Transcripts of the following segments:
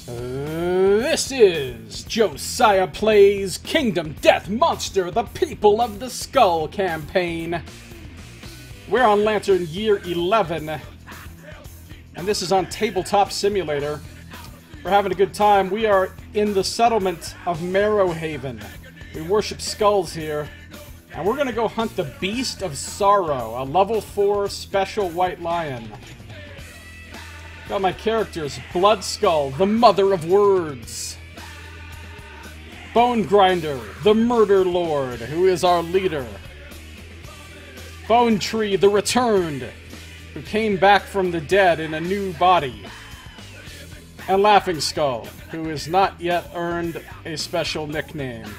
This is Josiah Plays Kingdom Death Monster, the People of the Skull campaign. We're on Lantern Year 11, and this is on Tabletop Simulator. We're having a good time. We are in the settlement of Marrowhaven. We worship skulls here, and we're going to go hunt the Beast of Sorrow, a level 4 special white lion. Got my characters: Blood Skull, the Mother of Words; Bone Grinder, the Murder Lord, who is our leader; Bone Tree, the Returned, who came back from the dead in a new body; and Laughing Skull, who has not yet earned a special nickname.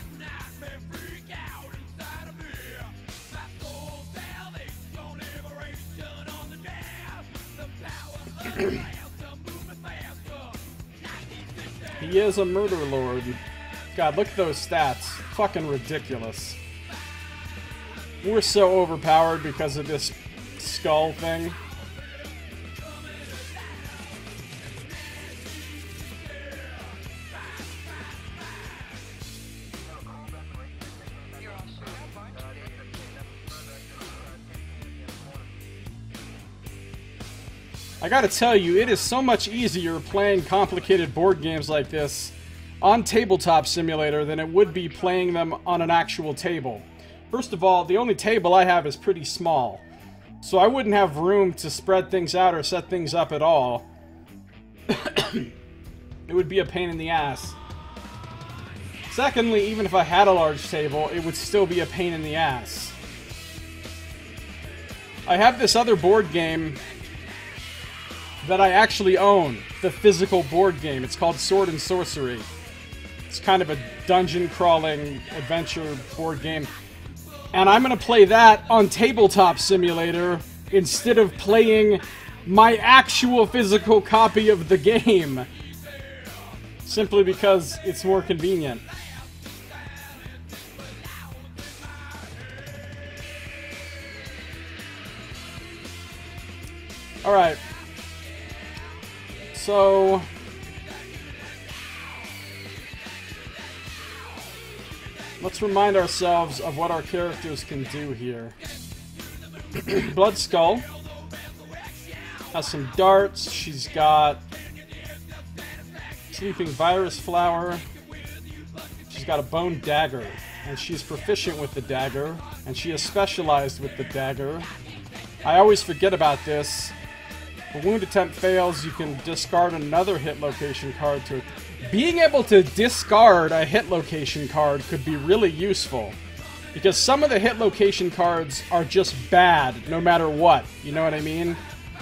He is a murder lord. God, look at those stats. Fucking ridiculous. We're so overpowered because of this skull thing. I gotta tell you, it is so much easier playing complicated board games like this on Tabletop Simulator than it would be playing them on an actual table. First of all, the only table I have is pretty small, so I wouldn't have room to spread things out or set things up at all. It would be a pain in the ass. Secondly, even if I had a large table, it would still be a pain in the ass. I have this other board game that I actually own, the physical board game. It's called Sword and Sorcery. It's kind of a dungeon crawling adventure board game. And I'm going to play that on Tabletop Simulator instead of playing my actual physical copy of the game. Simply because it's more convenient. Alright. So, let's remind ourselves of what our characters can do here. Blood Skull has some darts. She's got Sleeping Virus Flower. She's got a Bone Dagger, and she's proficient with the dagger, and she is specialized with the dagger. I always forget about this. If a wound attempt fails, you can discard another hit location card to... Being able to discard a hit location card could be really useful, because some of the hit location cards are just bad, no matter what. You know what I mean?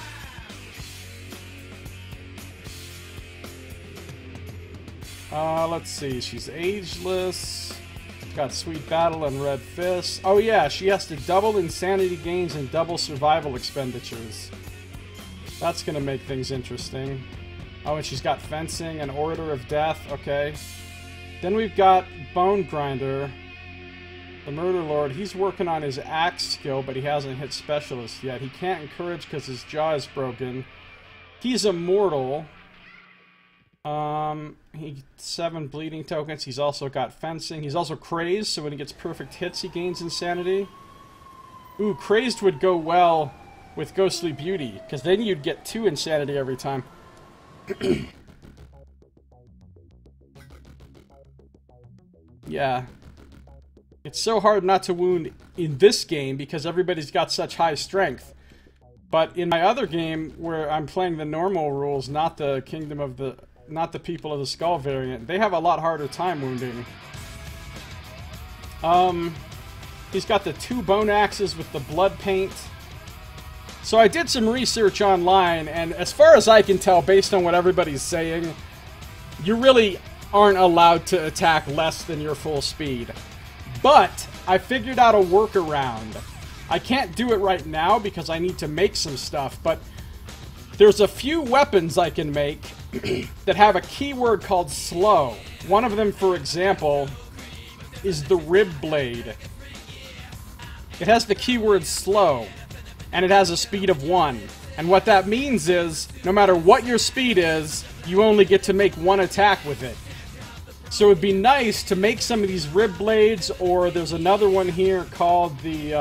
Let's see. She's ageless. Got Sweet Battle and Red Fist. Oh yeah, she has to double insanity gains and double survival expenditures. That's going to make things interesting. Oh, and she's got Fencing and Orator of Death. Okay. Then we've got Bone Grinder, the Murder Lord. He's working on his axe skill, but he hasn't hit Specialist yet. He can't encourage because his jaw is broken. He's immortal. He 7 bleeding tokens. He's also got Fencing. He's also crazed, so when he gets perfect hits, he gains insanity. Ooh, crazed would go well with Ghostly Beauty, because then you'd get 2 insanity every time. Yeah. It's so hard not to wound in this game because everybody's got such high strength. But in my other game, where I'm playing the normal rules, not the People of the Skull variant, they have a lot harder time wounding. He's got the 2 bone axes with the blood paint. So I did some research online, and as far as I can tell, based on what everybody's saying, you really aren't allowed to attack less than your full speed. But I figured out a workaround. I can't do it right now because I need to make some stuff, but there's a few weapons I can make that have a keyword called slow. One of them, for example, is the Rib Blade. It has the keyword slow, and it has a speed of 1. And what that means is, no matter what your speed is, you only get to make one attack with it. So it'd be nice to make some of these rib blades, or there's another one here called the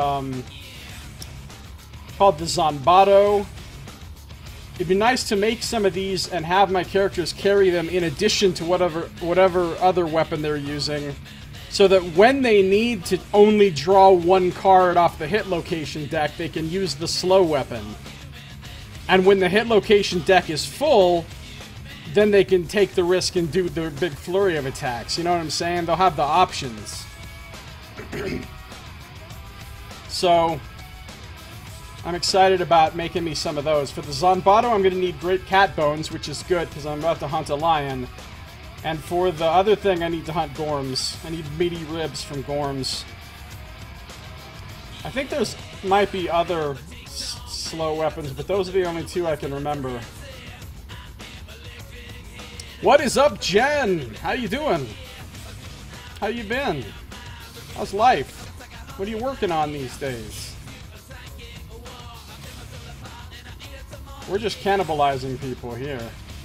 Zanbato. It'd be nice to make some of these and have my characters carry them in addition to whatever other weapon they're using, so that when they need to only draw one card off the hit location deck, they can use the slow weapon. And when the hit location deck is full, then they can take the risk and do their big flurry of attacks. You know what I'm saying? They'll have the options. So, I'm excited about making me some of those. For the Zanbato, I'm going to need great cat bones, which is good, because I'm about to hunt a lion. And for the other thing, I need to hunt Gorms. I need meaty ribs from Gorms. I think there's might be other slow weapons, but those are the only two I can remember. What is up, Jen? How you doing? How you been? How's life? What are you working on these days? We're just cannibalizing people here.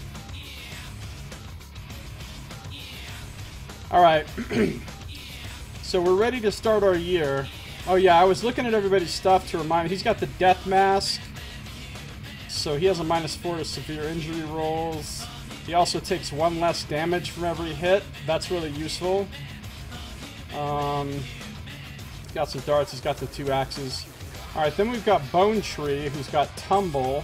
Alright. So we're ready to start our year. Oh yeah, I was looking at everybody's stuff to remind me. He's got the death mask. So he has a -4 to severe injury rolls. He also takes 1 less damage from every hit. That's really useful. He's got some darts. He's got the 2 axes. Alright, then we've got Bone Tree, who's got Tumble.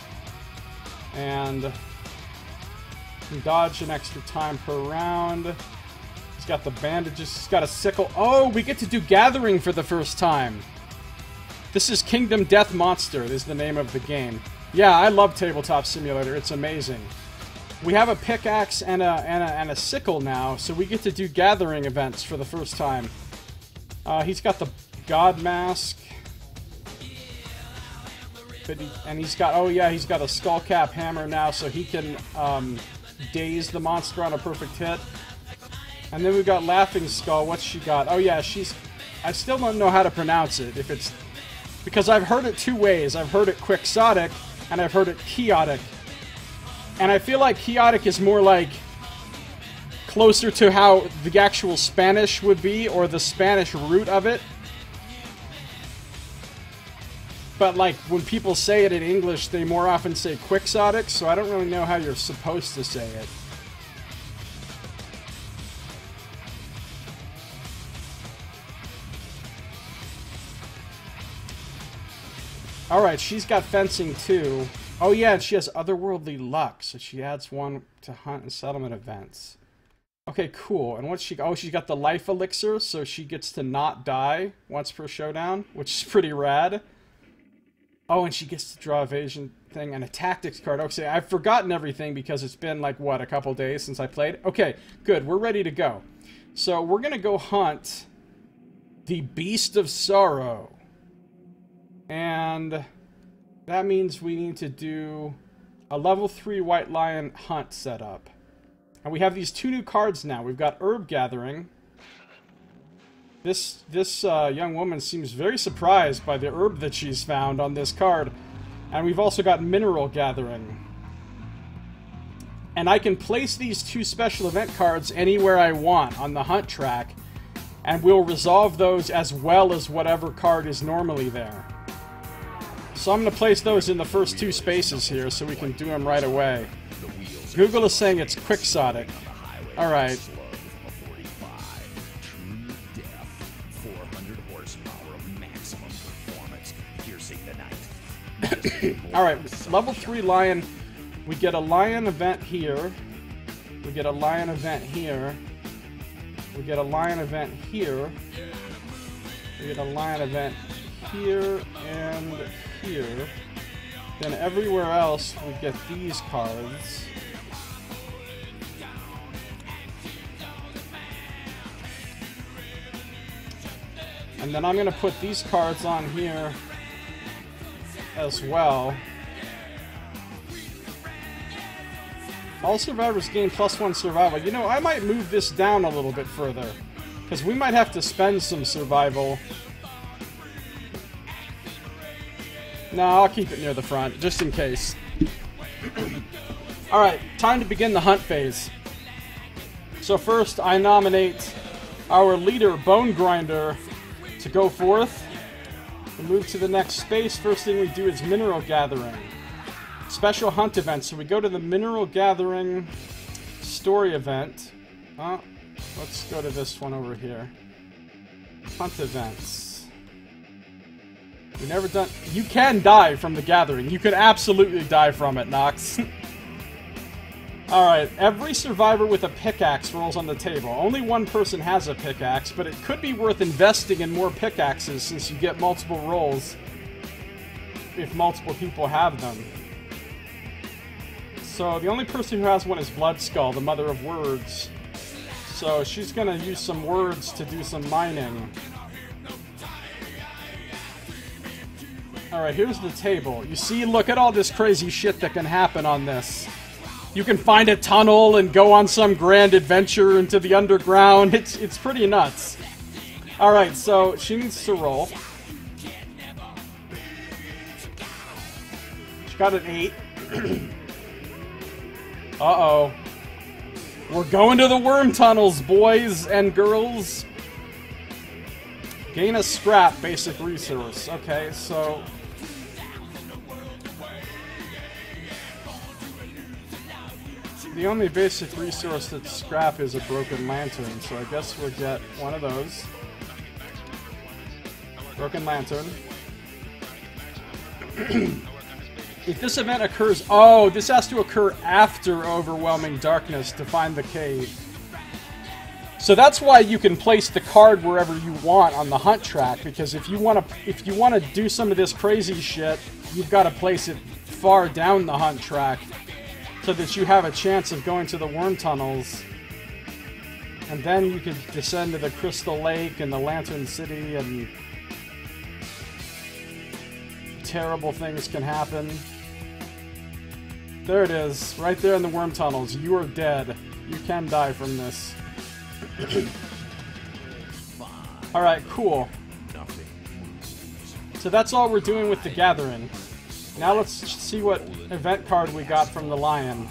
And can dodge an extra time per round. He's got the bandages. He's got a sickle. Oh, we get to do Gathering for the first time. This is Kingdom Death Monster, is the name of the game. Yeah, I love Tabletop Simulator. It's amazing. We have a pickaxe and a sickle now, so we get to do gathering events for the first time. He's got the God Mask. And he's got, oh yeah, he's got a skullcap hammer now, so he can daze the monster on a perfect hit. And then we've got Laughing Skull. What's she got? Oh yeah, I still don't know how to pronounce it. Because I've heard it 2 ways. I've heard it Quixotic, and I've heard it Chaotic. And I feel like Chaotic is more like closer to how the actual Spanish would be, or the Spanish root of it. But like when people say it in English, they more often say Quixotic, so I don't really know how you're supposed to say it. Alright, she's got fencing too. Oh yeah, and she has otherworldly luck, so she adds 1 to hunt and settlement events. Okay, cool. And what's she... Oh, she's got the life elixir, so she gets to not die once per showdown, which is pretty rad. Oh, and she gets to draw evasion thing and a tactics card. Okay, I've forgotten everything because it's been like, what, a couple days since I played? Okay, good. We're ready to go. So we're going to go hunt the Beast of Sorrow. And that means we need to do a level 3 White Lion hunt setup. And we have these 2 new cards now. We've got Herb Gathering. This young woman seems very surprised by the herb that she's found on this card. And we've also got Mineral Gathering. And I can place these 2 special event cards anywhere I want on the hunt track. And we'll resolve those as well as whatever card is normally there. So I'm going to place those in the first 2 spaces here so we can do them right away. Google is saying it's Quixotic. Alright. Alright, level 3 Lion. We get a Lion event here. We get a Lion event here. We get a Lion event here. We get a Lion event here and here. Then everywhere else we get these cards. And then I'm going to put these cards on here as well. All survivors gain +1 survival. You know, I might move this down a little bit further, because we might have to spend some survival. No, I'll keep it near the front, just in case. Alright, time to begin the hunt phase. So first, I nominate our leader, Bone Grinder, to go forth. We move to the next space. First thing we do is mineral gathering. Special hunt event. So we go to the mineral gathering story event. Let's go to this one over here. Hunt events. We've never done... You can die from the gathering. You can absolutely die from it, Nox. Alright, every survivor with a pickaxe rolls on the table. Only one person has a pickaxe, but it could be worth investing in more pickaxes since you get multiple rolls if multiple people have them. So the only person who has one is Bloodskull, the mother of words. So she's gonna use some words to do some mining. Alright, here's the table. You see, look at all this crazy shit that can happen on this. You can find a tunnel and go on some grand adventure into the underground. It's pretty nuts. Alright, so she needs to roll. She got an 8. Uh-oh. We're going to the worm tunnels, boys and girls. Gain a scrap, basic resource. Okay, so... the only basic resource that's scrap is a broken lantern, so I guess we'll get one of those. Broken lantern. If this event occurs... oh, this has to occur after overwhelming darkness to find the cave. So that's why you can place the card wherever you want on the hunt track, because if you want to do some of this crazy shit, you've got to place it far down the hunt track so that you have a chance of going to the worm tunnels. And then you could descend to the Crystal Lake and the Lantern City, and terrible things can happen. There it is, right there in the worm tunnels. You are dead. You can die from this. Alright, cool. So that's all we're doing with the gathering. Now let's see what event card we got from the lion.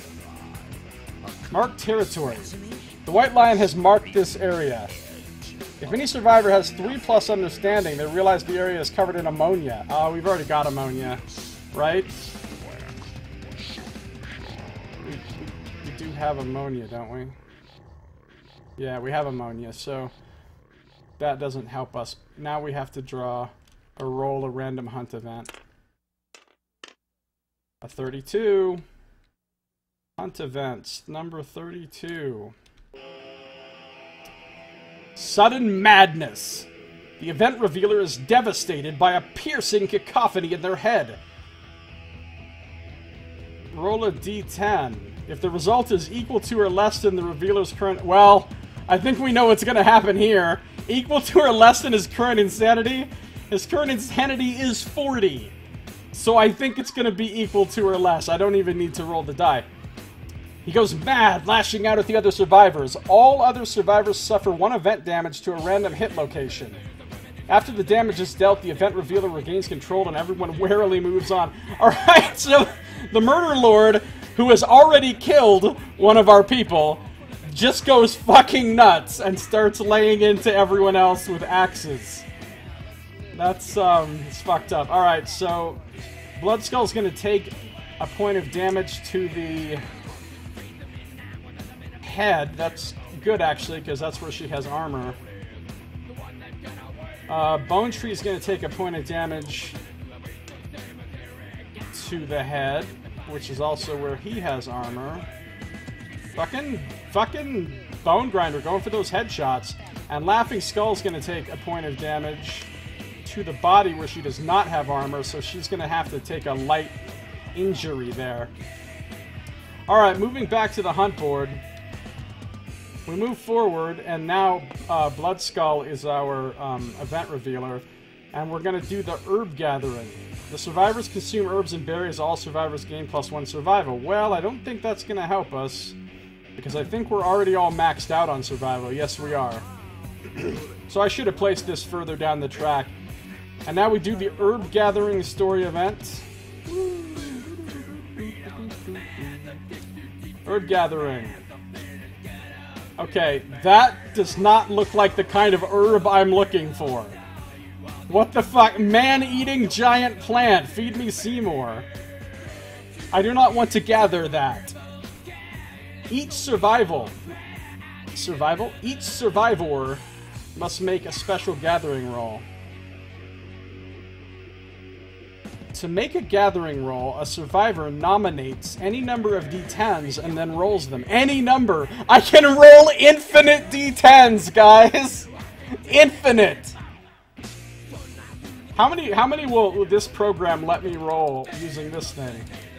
Mark territory. The white lion has marked this area. If any survivor has 3+ understanding, they realize the area is covered in ammonia. Oh, we've already got ammonia, right? We do have ammonia, don't we? Yeah, we have ammonia, so that doesn't help us. Now we have to draw or roll a random hunt event. A 32. Hunt events, number 32. Sudden madness. The event revealer is devastated by a piercing cacophony in their head. Roll a d10. If the result is equal to or less than the revealer's current... well, I think we know what's going to happen here. Equal to or less than his current insanity? His current insanity is 40. So I think it's going to be equal to or less. I don't even need to roll the die. He goes mad, lashing out at the other survivors. All other survivors suffer 1 event damage to a random hit location. After the damage is dealt, the event revealer regains control and everyone warily moves on. Alright, so the murder lord, who has already killed one of our people, just goes fucking nuts and starts laying into everyone else with axes. That's, it's fucked up. Alright, so Bloodskull's gonna take a point of damage to the head. That's good, actually, because that's where she has armor. Bone Tree's gonna take a point of damage to the head, which is also where he has armor. Fucking Bone Grinder going for those headshots. And Laughing Skull's gonna take a point of damage to the body where she does not have armor, so she's gonna have to take a light injury there. Alright, moving back to the hunt board. We move forward, and now Bloodskull is our event revealer, and we're going to do the herb gathering. The survivors consume herbs and berries. All survivors gain +1 survival. Well, I don't think that's going to help us, because I think we're already all maxed out on survival. Yes, we are. So I should have placed this further down the track. And now we do the herb gathering story event. Herb gathering. Okay, that does not look like the kind of herb I'm looking for. What the fuck? Man-eating giant plant. Feed me Seymour. I do not want to gather that. Each survival. Survival? Each survivor must make a special gathering roll. To make a gathering roll, a survivor nominates any number of d10s and then rolls them. Any number! I can roll infinite d10s, guys! Infinite! How many will this program let me roll using this thing?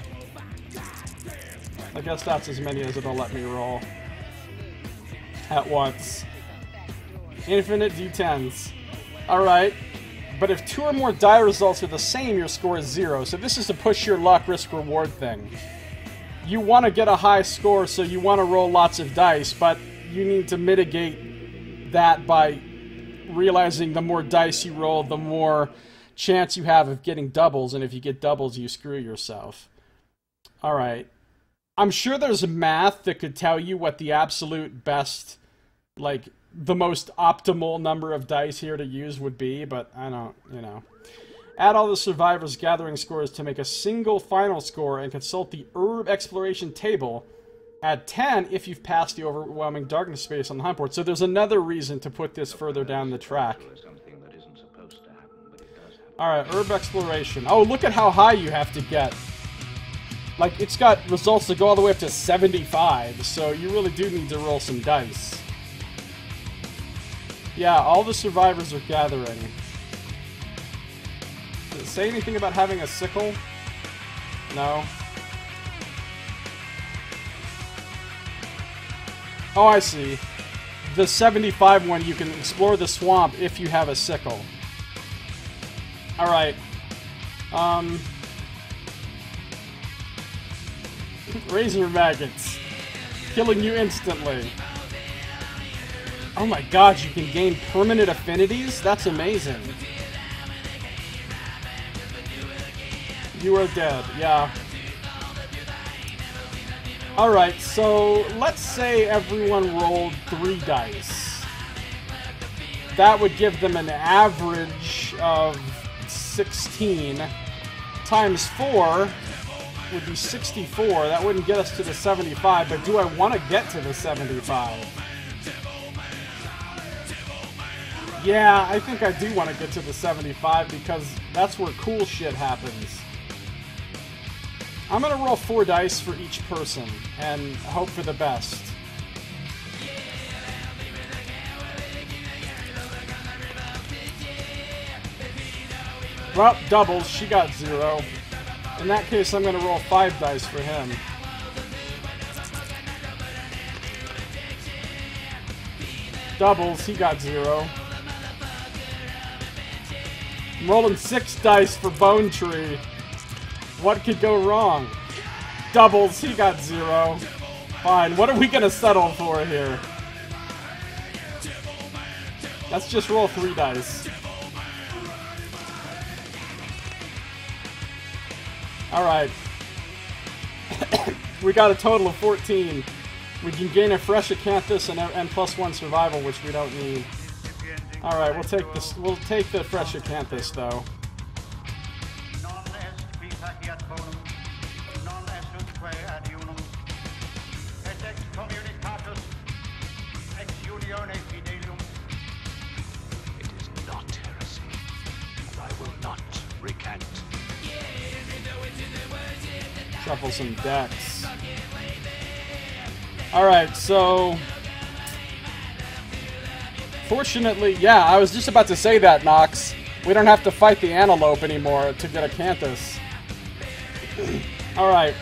I guess that's as many as it'll let me roll at once. Infinite d10s. Alright. But if 2 or more die results are the same, your score is 0. So this is a push your luck, risk reward thing. You want to get a high score, so you want to roll lots of dice, but you need to mitigate that by realizing the more dice you roll, the more chance you have of getting doubles, and if you get doubles, you screw yourself. Alright. I'm sure there's math that could tell you what the absolute best, like, the most optimal number of dice here to use would be, but I don't, you know. Add all the survivors' gathering scores to make a single final score and consult the herb exploration table. Add 10 if you've passed the overwhelming darkness space on the hunt board. So there's another reason to put this further down the track. Alright, herb exploration. Oh, look at how high you have to get. Like, it's got results that go all the way up to 75, so you really do need to roll some dice. Yeah, all the survivors are gathering. Does it say anything about having a sickle? No. Oh, I see. The 75 one, you can explore the swamp if you have a sickle. Alright. Razor maggots. Killing you instantly. Oh my god, you can gain permanent affinities? That's amazing. You are dead, yeah. Alright, so let's say everyone rolled 3 dice. That would give them an average of 16. Times 4 would be 64. That wouldn't get us to the 75, but do I want to get to the 75? Yeah, I think I do want to get to the 75 because that's where cool shit happens. I'm gonna roll 4 dice for each person and hope for the best. Well, doubles, she got 0. In that case, I'm gonna roll 5 dice for him. Doubles, he got 0. I'm rolling 6 dice for Bone Tree. What could go wrong? Doubles, he got 0. Fine, what are we gonna settle for here? Let's just roll 3 dice. Alright. We got a total of 14. We can gain a fresh acanthus and +1 survival, which we don't need. Alright, we'll take this. We'll take the fresh acanthus though. It is not heresy, and I will not recant. Shuffle some decks. Alright, so... Fortunately, yeah, I was just about to say that, Nox. We don't have to fight the antelope anymore to get acanthus. Alright.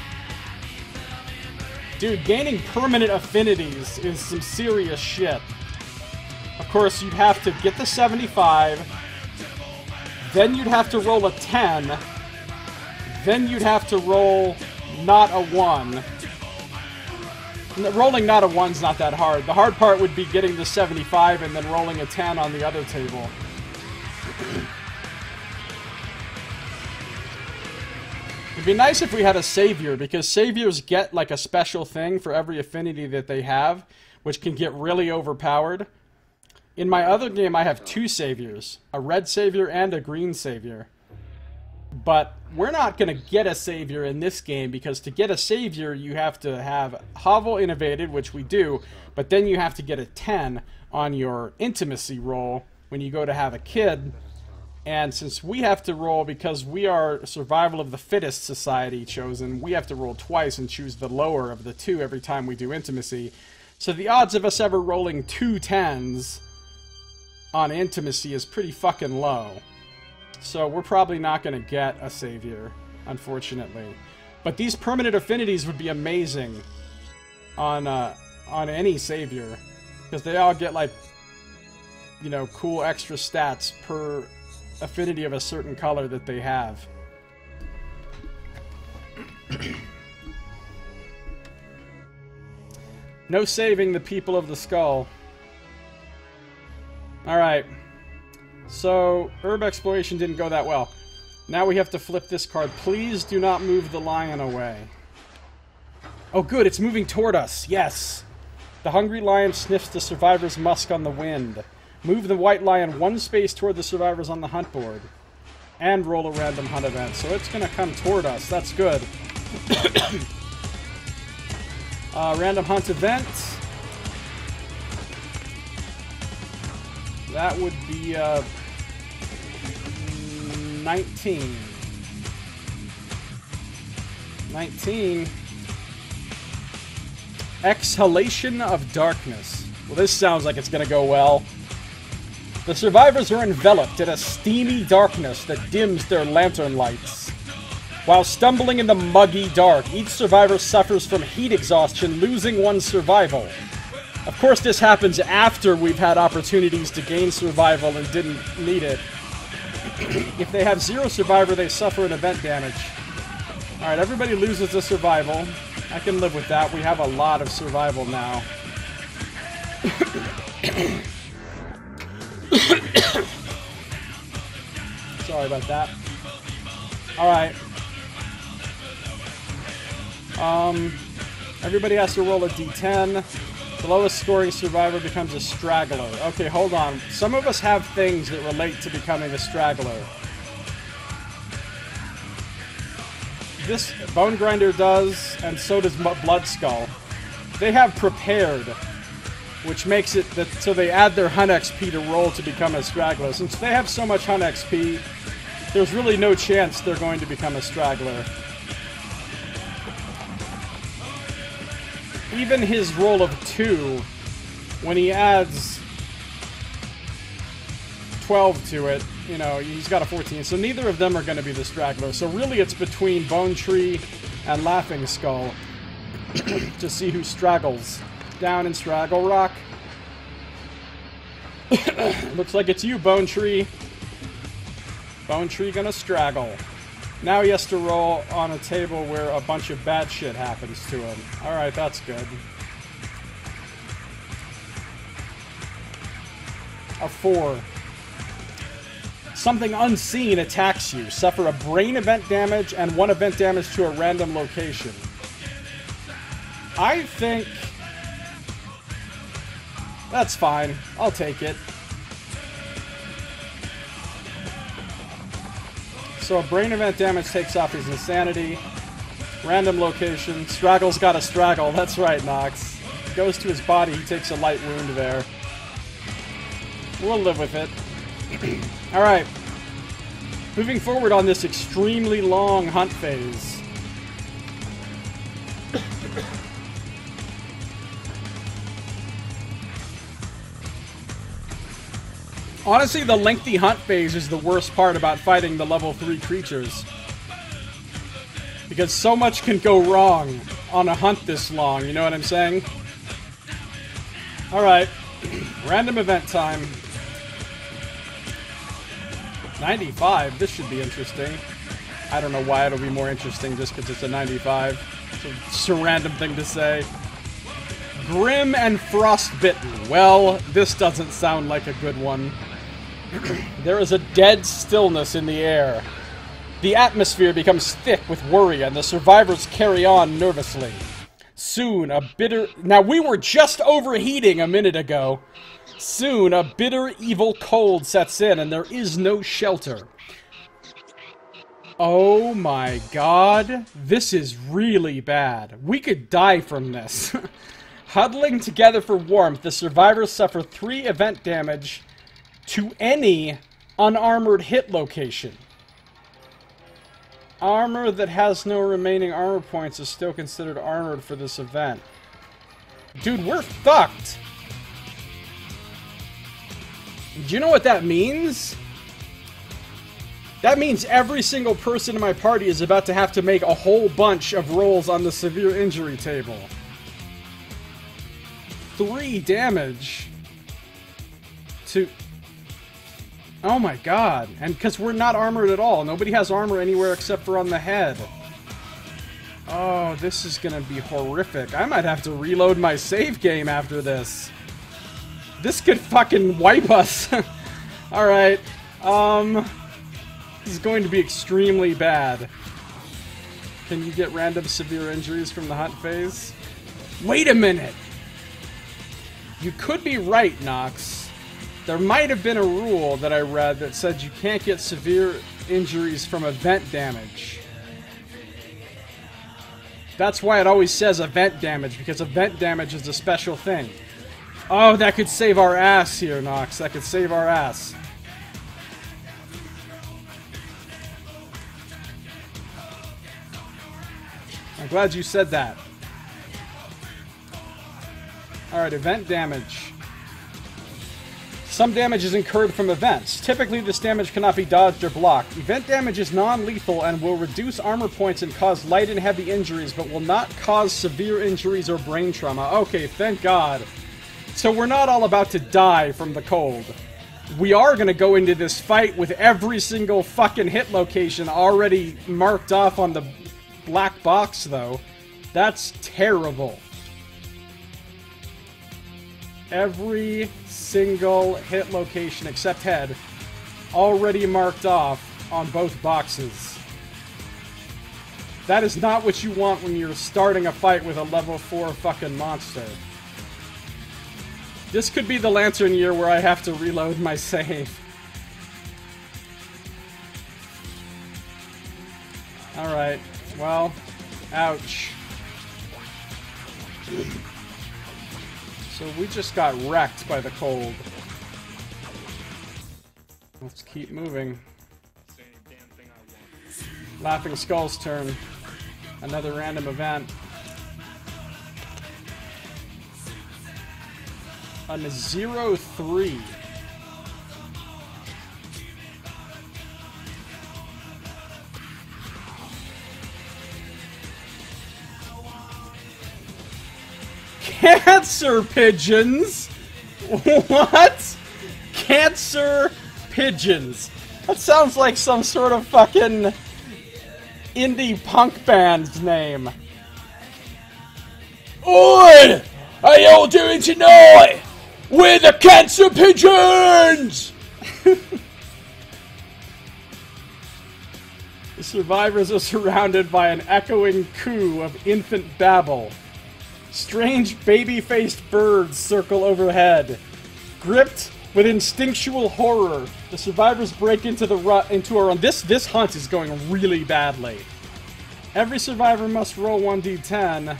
Dude, gaining permanent affinities is some serious shit. Of course, you'd have to get the 75, then you'd have to roll a 10, then you'd have to roll not a 1. Rolling not a 1's not that hard. The hard part would be getting the 75 and then rolling a 10 on the other table. It'd be nice if we had a savior, because saviors get like a special thing for every affinity that they have, which can get really overpowered. In my other game, I have 2 saviors, a red savior and a green savior. But we're not going to get a savior in this game, because to get a savior, you have to have Hovel Innovated, which we do, but then you have to get a 10 on your intimacy roll when you go to have a kid. And since we have to roll, because we are Survival of the Fittest Society chosen, we have to roll twice and choose the lower of the 2 every time we do intimacy. So the odds of us ever rolling 2 10s on intimacy is pretty fucking low. So we're probably not going to get a savior, unfortunately. But these permanent affinities would be amazing on any savior, because they all get, like, you know, cool extra stats per affinity of a certain color that they have. No saving the people of the skull. Alright. So, herb exploration didn't go that well. Now we have to flip this card. Please do not move the lion away. Oh good, it's moving toward us. Yes! The hungry lion sniffs the survivor's musk on the wind. Move the white lion 1 space toward the survivors on the hunt board. And roll a random hunt event. So it's going to come toward us. That's good. Random hunt event. That would be 19. 19. Exhalation of Darkness. Well, this sounds like it's going to go well. The survivors are enveloped in a steamy darkness that dims their lantern lights. While stumbling in the muggy dark, each survivor suffers from heat exhaustion, losing 1 survival. Of course, this happens after we've had opportunities to gain survival and didn't need it. If they have 0 survivor, they suffer an event damage. Alright, everybody loses a survival. I can live with that. We have a lot of survival now. Sorry about that. Alright. Everybody has to roll a d10. The lowest scoring survivor becomes a straggler. Okay, hold on. Some of us have things that relate to becoming a straggler. This Bone Grinder does, and so does Blood Skull. They have prepared, which makes it that so they add their Hunt XP to roll to become a straggler. Since they have so much Hunt XP, there's really no chance they're going to become a straggler. Even his roll of 2, when he adds 12 to it, you know, he's got a 14. So neither of them are going to be the straggler. So really it's between Bone Tree and Laughing Skull to see who straggles. Down in Straggle Rock. Looks like it's you, Bone Tree. Bone Tree gonna straggle. Now he has to roll on a table where a bunch of bad shit happens to him. Alright, that's good. A 4. Something unseen attacks you. Suffer a brain event damage and 1 event damage to a random location. I think that's fine. I'll take it. So a brain event damage takes off his insanity. Random location. Straggle's got a straggle. That's right, Nox. Goes to his body. He takes a light wound there. We'll live with it. Alright. Moving forward on this extremely long hunt phase. Honestly, the lengthy hunt phase is the worst part about fighting the level 3 creatures. Because so much can go wrong on a hunt this long, you know what I'm saying? Alright. Random event time. 95, this should be interesting. I don't know why it'll be more interesting just because it's a 95. It's just a random thing to say. Grim and Frostbitten. Well, this doesn't sound like a good one. There is a dead stillness in the air. The atmosphere becomes thick with worry, and the survivors carry on nervously. Soon, a bitter... Now, we were just overheating a minute ago. Soon, a bitter, evil cold sets in, and there is no shelter. Oh my god. This is really bad. We could die from this. Huddling together for warmth, the survivors suffer 3 event damage to any unarmored hit location. Armor that has no remaining armor points is still considered armored for this event. Dude, we're fucked! Do you know what that means? That means every single person in my party is about to have to make a whole bunch of rolls on the severe injury table. 3 damage to... Oh my god. And because we're not armored at all. Nobody has armor anywhere except for on the head. Oh, this is gonna be horrific. I might have to reload my save game after this. This could fucking wipe us. Alright. This is going to be extremely bad. Can you get random severe injuries from the hunt phase? Wait a minute! You could be right, Nox. There might have been a rule that I read that said you can't get severe injuries from event damage. That's why it always says event damage, because event damage is a special thing. Oh, that could save our ass here, Nox. That could save our ass. I'm glad you said that. Alright, event damage. Some damage is incurred from events. Typically, this damage cannot be dodged or blocked. Event damage is non-lethal and will reduce armor points and cause light and heavy injuries, but will not cause severe injuries or brain trauma. Okay, thank God. So we're not all about to die from the cold. We are going to go into this fight with every single fucking hit location already marked off on the black box, though. That's terrible. Every single hit location except head already marked off on both boxes. That is not what you want when you're starting a fight with a level 4 fucking monster. This could be the Lantern year where I have to reload my save. Alright, well, ouch. So we just got wrecked by the cold. Let's keep moving. Laughing Skull's turn. Another random event. On a 0-3. Cancer pigeons? What? Cancer pigeons. That sounds like some sort of fucking indie punk band's name. Oi! How y'all doing tonight? We're the Cancer Pigeons! The survivors are surrounded by an echoing coo of infant babble. Strange baby-faced birds circle overhead. Gripped with instinctual horror, the survivors break into a run. This hunt is going really badly. Every survivor must roll 1d10.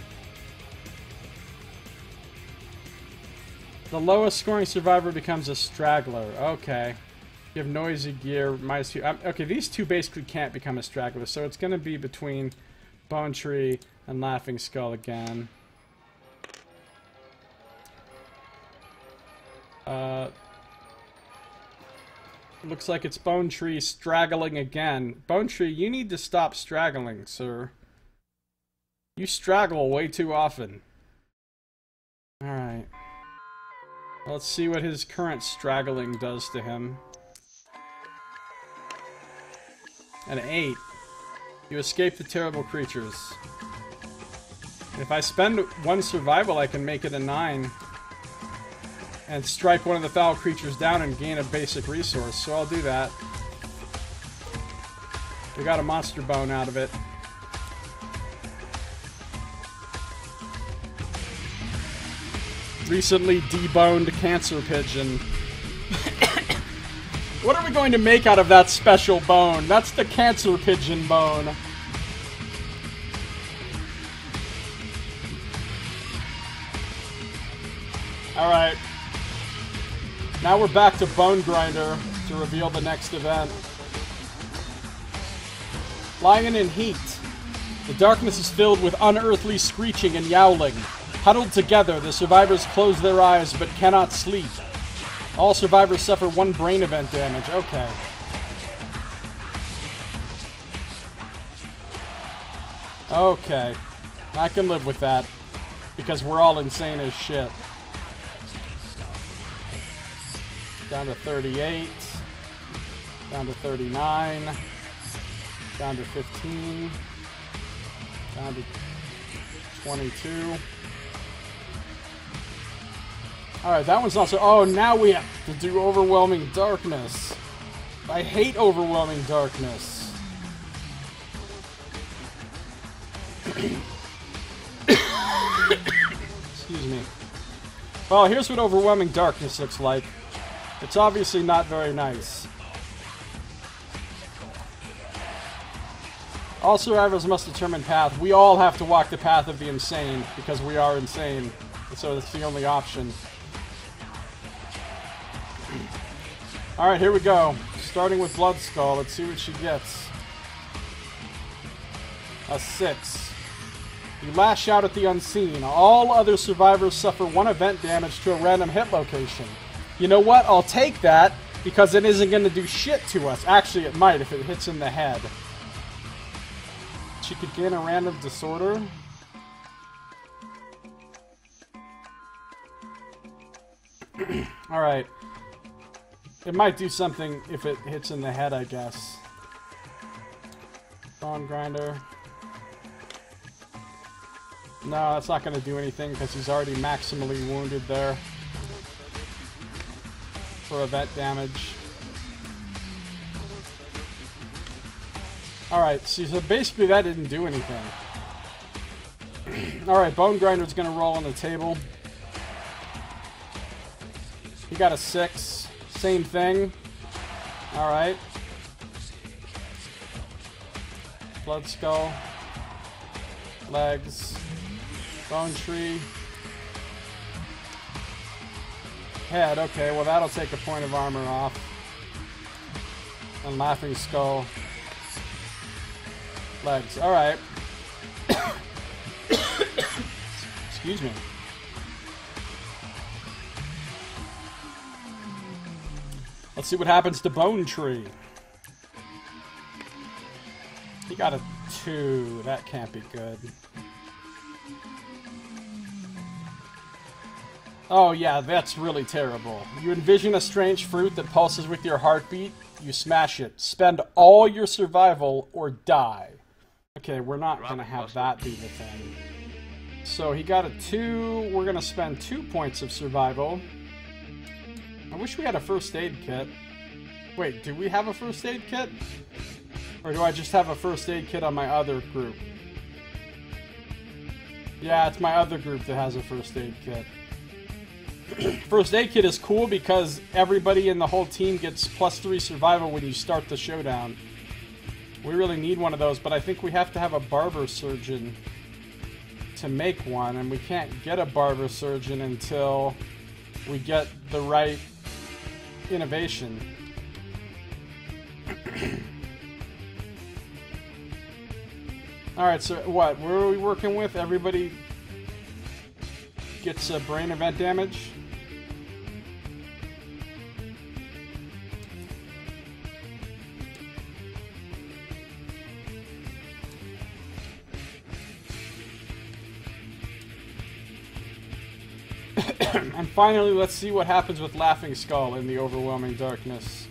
The lowest scoring survivor becomes a straggler. Okay. You have noisy gear, -2. Okay, these two basically can't become a straggler, so it's going to be between Bone Tree and Laughing Skull again. Looks like it's Bone Tree straggling again. Bone Tree, you need to stop straggling, sir. You straggle way too often. Alright. Let's see what his current straggling does to him. An 8. You escape the terrible creatures. If I spend 1 survival, I can make it a 9. And strike one of the foul creatures down and gain a basic resource, so I'll do that. We got a monster bone out of it. Recently deboned cancer pigeon. What are we going to make out of that special bone? That's the cancer pigeon bone. Alright. Now we're back to Bone Grinder to reveal the next event. Lying in heat. The darkness is filled with unearthly screeching and yowling. Huddled together, the survivors close their eyes but cannot sleep. All survivors suffer 1 brain event damage. Okay. Okay. I can live with that. Because we're all insane as shit. Down to 38. Down to 39. Down to 15. Down to 22. Alright, that one's also... Oh, now we have to do Overwhelming Darkness. I hate Overwhelming Darkness. Excuse me. Well, here's what Overwhelming Darkness looks like. It's obviously not very nice. All survivors must determine path. We all have to walk the path of the insane, because we are insane. So that's the only option. Alright, here we go. Starting with Blood Skull. Let's see what she gets. A 6. You lash out at the unseen. All other survivors suffer 1 event damage to a random hit location. You know what? I'll take that, because it isn't going to do shit to us. Actually, it might if it hits in the head. She could gain a random disorder. Alright. It might do something if it hits in the head, I guess. Bone Grinder. No, that's not going to do anything because he's already maximally wounded there. For event damage. Alright, so basically that didn't do anything. Alright, Bone Grinder's going to roll on the table. He got a 6. Same thing. Alright. Blood Skull. Legs. Bone Tree. Head. Okay, well that'll take a point of armor off. And Laughing Skull. Legs. Alright. Excuse me. Let's see what happens to Bone Tree. He got a 2. That can't be good. Oh yeah, that's really terrible. You envision a strange fruit that pulses with your heartbeat. You smash it. Spend all your survival or die. Okay, we're not going to have that be the thing. So he got a 2. We're going to spend 2 points of survival. I wish we had a first aid kit. Wait, do we have a first aid kit? Or do I just have a first aid kit on my other group? Yeah, it's my other group that has a first aid kit. First aid kit is cool because everybody in the whole team gets +3 survival when you start the showdown. We really need one of those, but I think we have to have a barber surgeon to make one, and we can't get a barber surgeon until we get the right innovation. Alright, so what? Where are we working with? Everybody gets a brain event damage? And finally, let's see what happens with Laughing Skull in the Overwhelming Darkness.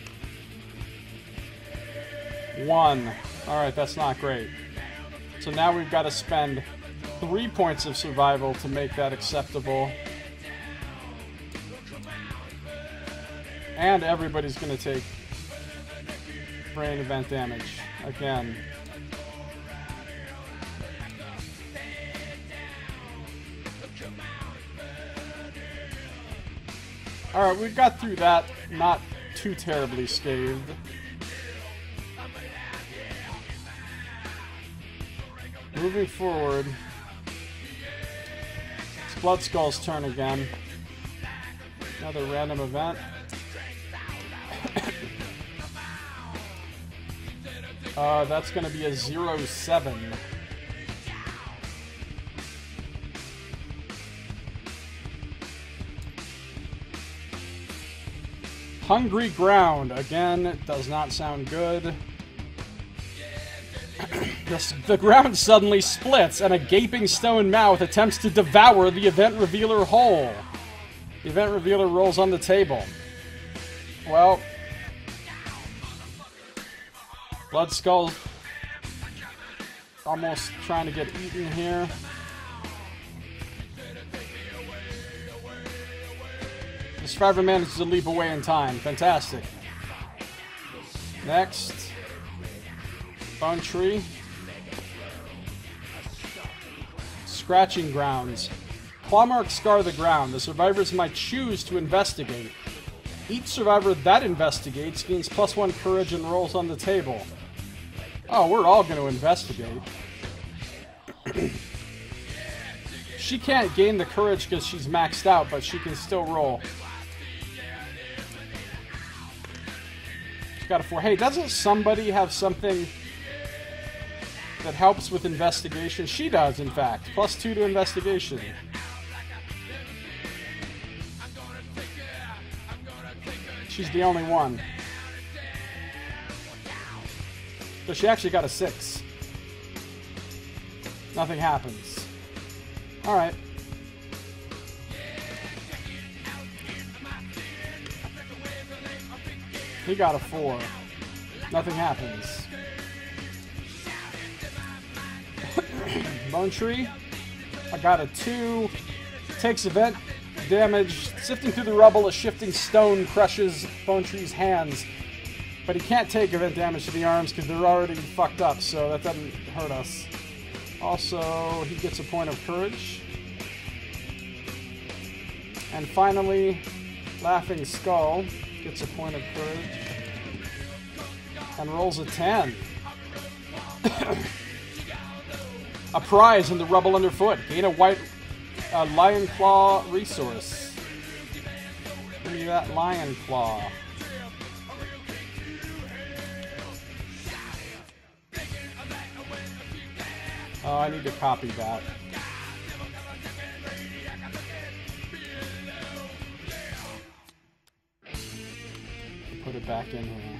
1. Alright, that's not great. So now we've got to spend 3 points of survival to make that acceptable. And everybody's going to take brain event damage. Again. Alright, we got through that, not too terribly scathed. Moving forward. It's Blood Skull's turn again. Another random event. That's going to be a 0-7. Hungry Ground. Again, does not sound good. The ground suddenly splits, and a gaping stone mouth attempts to devour the event revealer whole. The event revealer rolls on the table. Well, Blood Skull almost trying to get eaten here. The survivor manages to leap away in time. Fantastic. Next, Bone Tree. Scratching Grounds. Claw marks scar the ground. The survivors might choose to investigate. Each survivor that investigates gains +1 courage and rolls on the table. Oh, we're all going to investigate. She can't gain the courage because she's maxed out, but she can still roll. She got a 4. Hey, doesn't somebody have something that helps with investigation? She does, in fact. +2 to investigation. She's the only one. So she actually got a 6. Nothing happens. Alright. He got a 4. Nothing happens. Bone Tree. I got a 2. Takes event damage. Sifting through the rubble, a shifting stone crushes Bone Tree's hands. But he can't take event damage to the arms because they're already fucked up, so that doesn't hurt us. Also, he gets a point of courage. And finally, Laughing Skull gets a point of courage. And rolls a 10. A prize in the rubble underfoot. Gain a white lion claw resource. Give me that lion claw. Oh, I need to copy that. Put it back in here.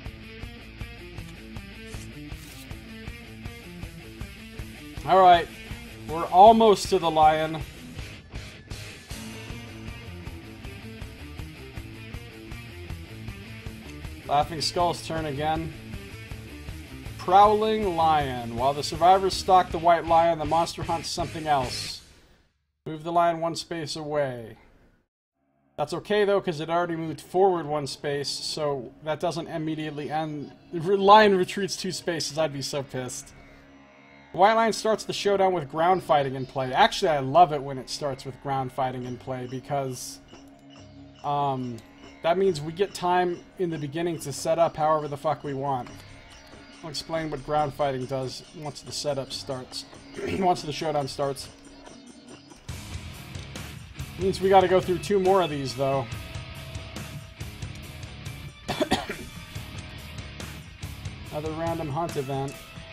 Alright, we're almost to the lion. Laughing Skull's turn again. Prowling Lion. While the survivors stalk the white lion, the monster hunts something else. Move the lion 1 space away. That's okay though, because it already moved forward 1 space, so that doesn't immediately end. If the lion retreats 2 spaces, I'd be so pissed. The white lion starts the showdown with ground fighting in play. Actually, I love it when it starts with ground fighting in play, because that means we get time in the beginning to set up however the fuck we want. I'll explain what ground fighting does once the setup starts. Once the showdown starts. Means we gotta go through 2 more of these, though. Another random hunt event.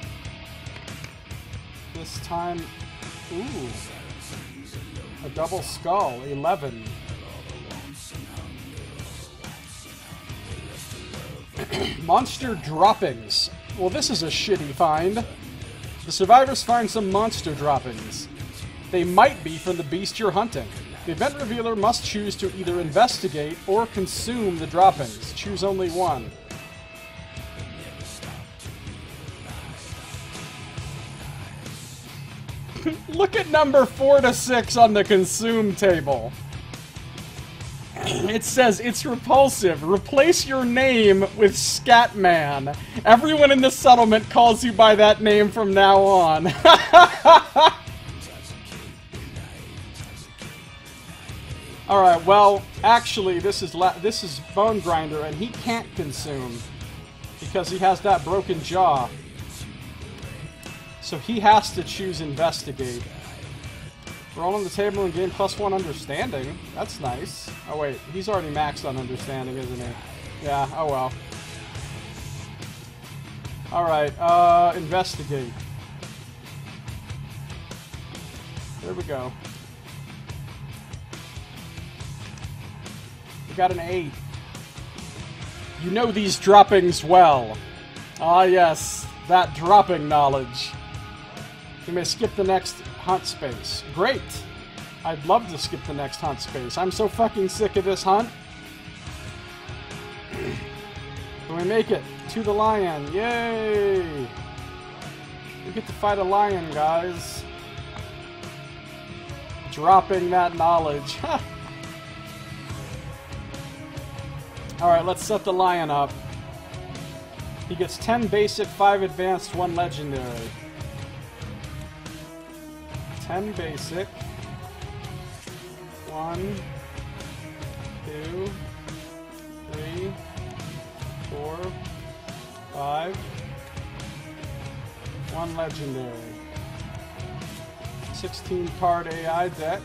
This time... Ooh. A double skull. 11. Monster droppings. Well, this is a shitty find. The survivors find some monster droppings. They might be from the beast you're hunting. The event revealer must choose to either investigate or consume the droppings. Choose only one. Look at number 4 to 6 on the consume table. It says, it's repulsive. Replace your name with Scatman. Everyone in the settlement calls you by that name from now on. Alright, well, actually, this is Bone Grinder, and he can't consume. Because he has that broken jaw. So he has to choose Investigate. Roll on the table and gain +1 understanding. That's nice. Oh wait, he's already maxed on understanding, isn't he? Yeah, oh well. Alright, investigate. There we go. We got an 8. You know these droppings well. Ah yes, that dropping knowledge. You may skip the next hunt space. Great! I'd love to skip the next hunt space. I'm so fucking sick of this hunt. Can we make it to the lion? Yay! We get to fight a lion, guys. Dropping that knowledge. Alright, let's set the lion up. He gets 10 basic, 5 advanced, 1 legendary. 10 basic. 1, 2, 3, 4, 5. 1 legendary. 16 card AI deck.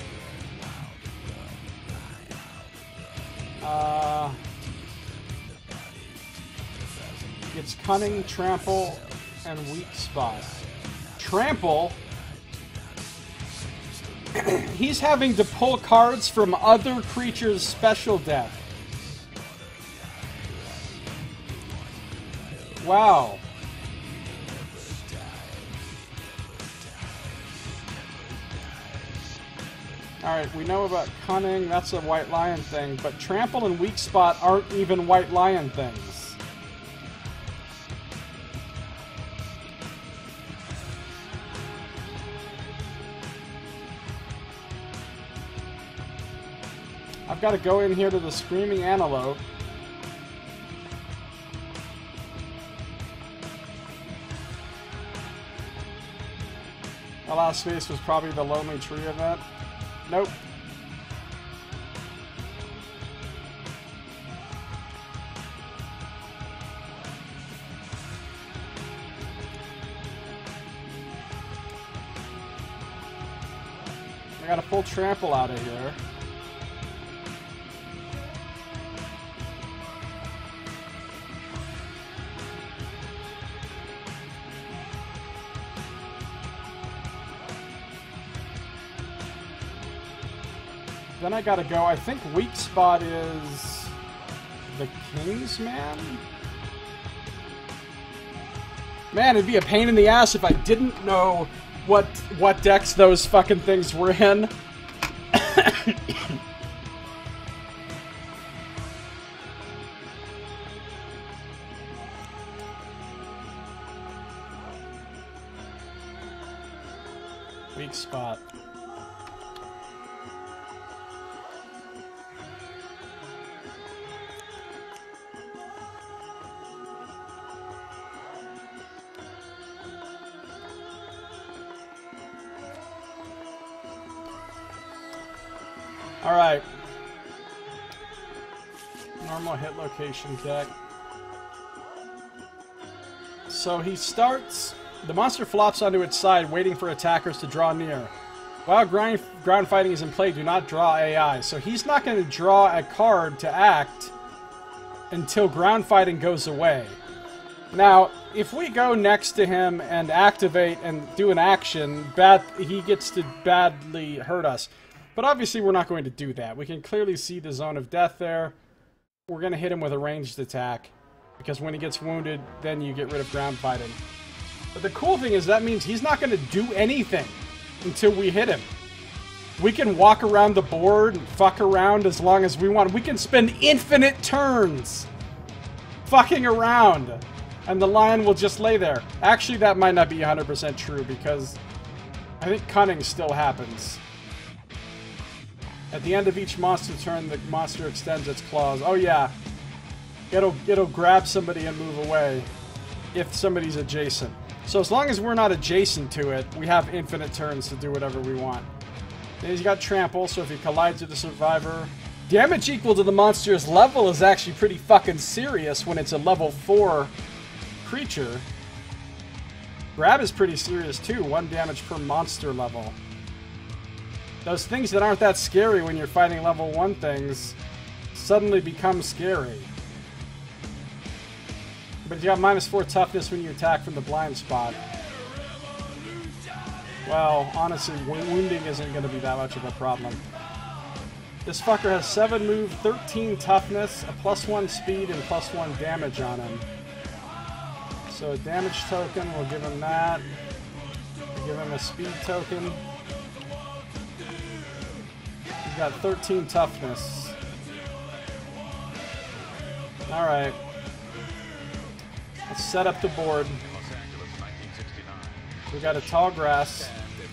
It's Cunning, Trample, and Weak Spot. Trample? He's having to pull cards from other creatures' special deck. Wow. Alright, we know about Cunning, that's a White Lion thing, but Trample and Weak Spot aren't even White Lion things. I've got to go in here to the Screaming Antelope. The last space was probably the Lonely Tree event. Nope. I gotta pull Trample out of here. Then I gotta go. I think Weak Spot is the King's Man? Man, it'd be a pain in the ass if I didn't know what decks those fucking things were in. Weak Spot. Alright. Normal hit location deck. So he starts... The monster flops onto its side, waiting for attackers to draw near. While ground fighting is in play, do not draw AI. So he's not going to draw a card to act until ground fighting goes away. Now, if we go next to him and activate and do an action, he gets to badly hurt us. But obviously we're not going to do that. We can clearly see the zone of death there. We're going to hit him with a ranged attack. Because when he gets wounded, then you get rid of ground fighting. But the cool thing is that means he's not going to do anything until we hit him. We can walk around the board and fuck around as long as we want. We can spend infinite turns fucking around. And the lion will just lay there. Actually, that might not be 100% true because I think Cunning still happens. At the end of each monster turn, the monster extends its claws. Oh yeah. It'll grab somebody and move away if somebody's adjacent. So as long as we're not adjacent to it, we have infinite turns to do whatever we want. Then he's got trample, so if he collides with the survivor, damage equal to the monster's level is actually pretty fucking serious when it's a level 4 creature. Grab is pretty serious too, 1 damage per monster level. Those things that aren't that scary when you're fighting level 1 things suddenly become scary. But you got -4 toughness when you attack from the blind spot. Well, honestly, wounding isn't going to be that much of a problem. This fucker has 7 move, 13 toughness, a +1 speed, and +1 damage on him. So a damage token, we'll give him that. We'll give him a speed token. He's got 13 toughness. Alright. Let's set up the board. We got a tall grass.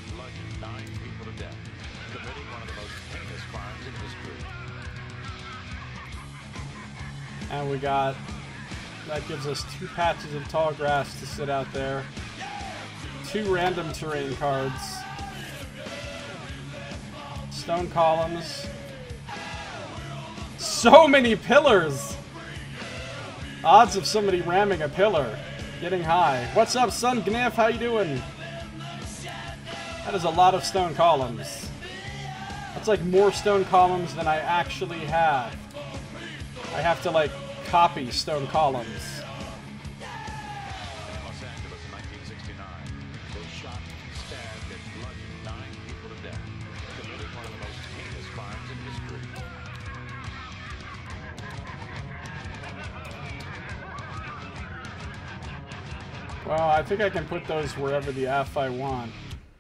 And we got, that gives us 2 patches of tall grass to sit out there. 2 random terrain cards. Stone columns. So many pillars! Odds of somebody ramming a pillar. Getting high. What's up, Son Gniff? How you doing? That is a lot of stone columns. That's like more stone columns than I actually have. I have to, like, copy stone columns. Los Angeles, 1969. They shot, stabbed, and bludgeoned 9 people to death, committing one of the most heinous crimes in history. Well, I think I can put those wherever the F I want.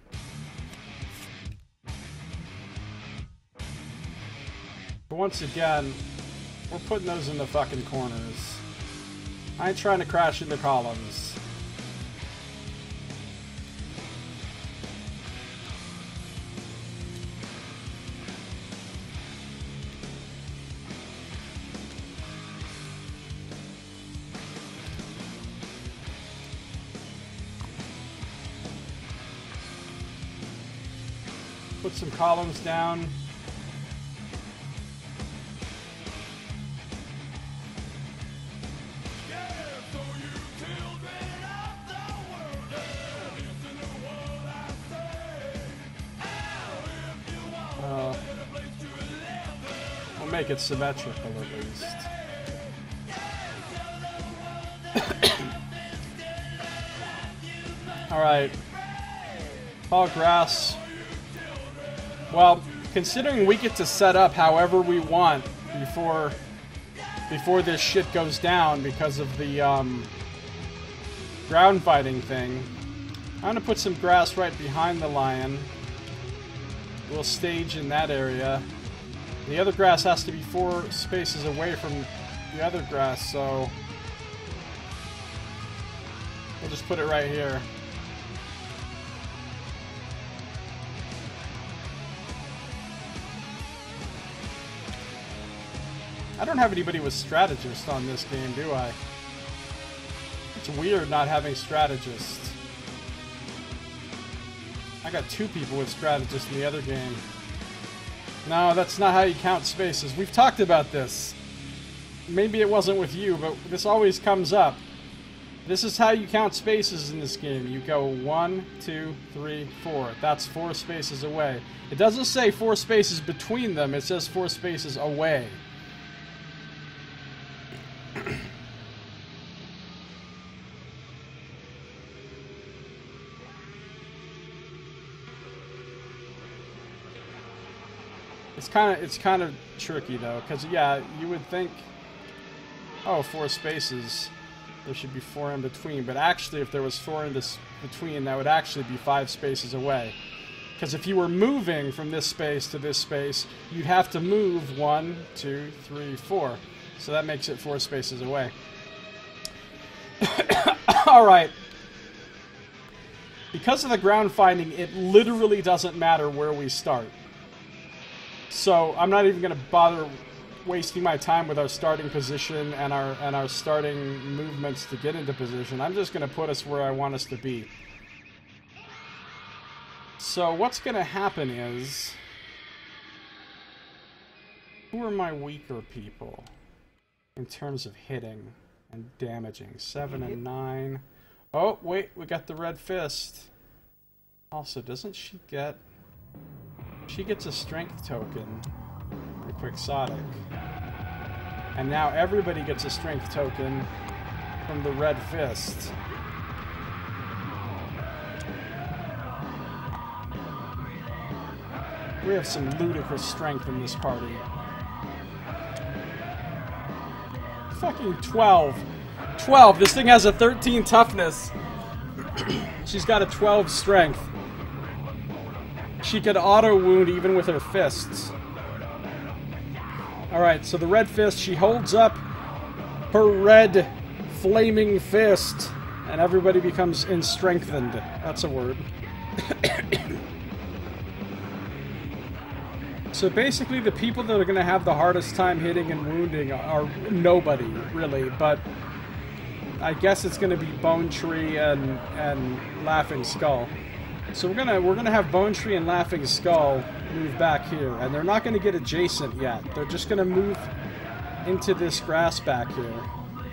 But once again, we're putting those in the fucking corners. I ain't trying to crash into columns. Put some columns down. We'll make it symmetrical at least. Alright. Tall grass. Well, considering we get to set up however we want before this shit goes down because of the ground fighting thing, I'm gonna put some grass right behind the lion. We'll stage in that area. The other grass has to be 4 spaces away from the other grass, so we'll just put it right here. I don't have anybody with strategist on this game, do I? It's weird not having strategist. I got 2 people with strategist in the other game. No, that's not how you count spaces. We've talked about this. Maybe it wasn't with you, but this always comes up. This is how you count spaces in this game. You go 1, 2, 3, 4. That's 4 spaces away. It doesn't say 4 spaces between them, it says 4 spaces away. It's kind of tricky though, because yeah, you would think, oh, 4 spaces, there should be 4 in between, but actually if there was 4 in this between, that would actually be 5 spaces away. Because if you were moving from this space to this space, you'd have to move 1, 2, 3, 4. So that makes it 4 spaces away. Alright. Because of the ground finding, it literally doesn't matter where we start. So I'm not even going to bother wasting my time with our starting position and our starting movements to get into position. I'm just going to put us where I want us to be. So what's going to happen is... Who are my weaker people in terms of hitting and damaging? 7 and 9. Oh, wait, we got the red fist. Also, doesn't she get... She gets a strength token for Quixotic. And now everybody gets a strength token from the red fist. We have some ludicrous strength in this party. Fucking 12. 12. This thing has a 13 toughness. She's got a 12 strength. She could auto wound even with her fists. Alright, so the red fist, she holds up her red flaming fist, and everybody becomes strengthened. That's a word. So basically the people that are going to have the hardest time hitting and wounding are nobody, really, but I guess it's going to be Bone Tree and Laughing Skull. So we're gonna have Bone Tree and Laughing Skull move back here, and they're not going to get adjacent yet. They're just going to move into this grass back here.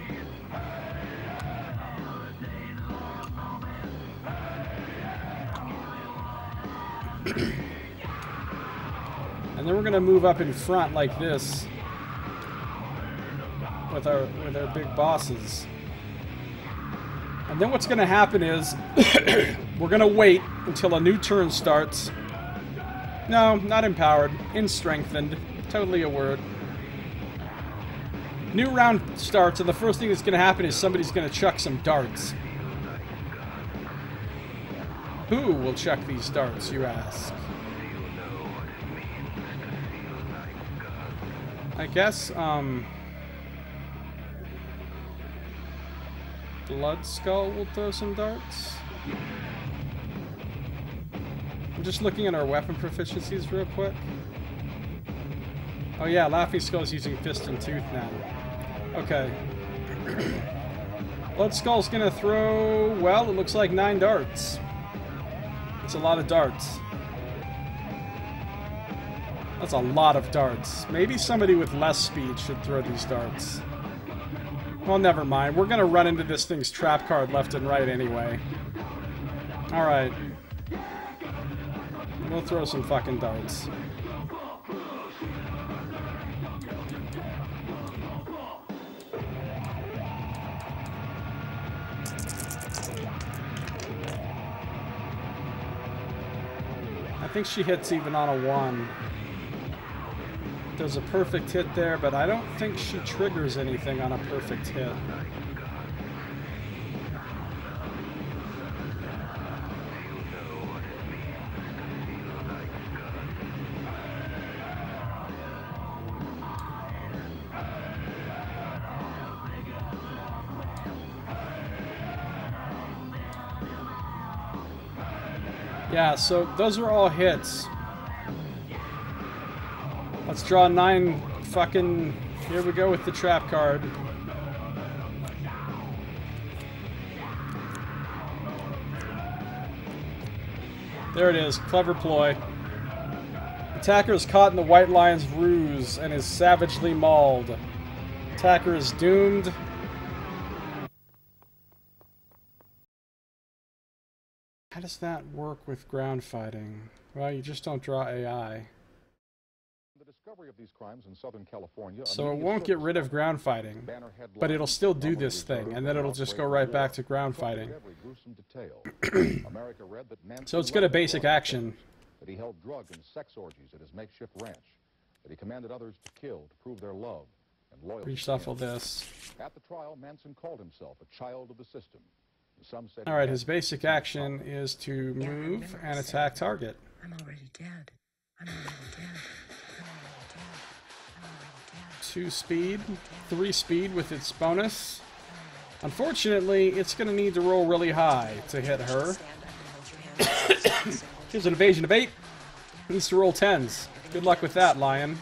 And then we're going to move up in front like this with our big bosses. And then what's going to happen is we're going to wait until a new turn starts. No, not empowered. Strengthened. Totally a word. New round starts, and the first thing that's going to happen is somebody's going to chuck some darts. Who will chuck these darts, you ask? I guess, Blood Skull will throw some darts. I'm just looking at our weapon proficiencies real quick. Oh yeah, Laughing Skull is using Fist and Tooth now. Okay. Blood Skull's gonna throw, well, it looks like 9 darts. It's a lot of darts. That's a lot of darts. Maybe somebody with less speed should throw these darts. Well, never mind. We're gonna run into this thing's trap card left and right anyway. Alright. We'll throw some fucking darts. I think she hits even on a 1. There's a perfect hit there, but I don't think she triggers anything on a perfect hit. Yeah, so those are all hits. Let's draw 9 fucking... Here we go with the trap card. There it is. Clever ploy. Attacker is caught in the White Lion's ruse and is savagely mauled. Attacker is doomed. How does that work with ground fighting? Well, you just don't draw AI. Of these crimes in Southern California, so it won't get rid of ground fighting, but it'll still do this thing, and then it'll just go right back to ground fighting. So it's got a basic action. That he held drug and sex orgies at his makeshift ranch. That he commanded others to kill to prove their love and loyalty. Reshuffle this. At the trial, Manson called himself a child of the system. Some said Alright, his basic action is to move and attack target. I'm already dead. I'm already dead. 2 speed, 3 speed with its bonus. Unfortunately, it's going to need to roll really high to hit her. Here's an evasion of 8. Needs to roll 10s. Good luck with that, Lion.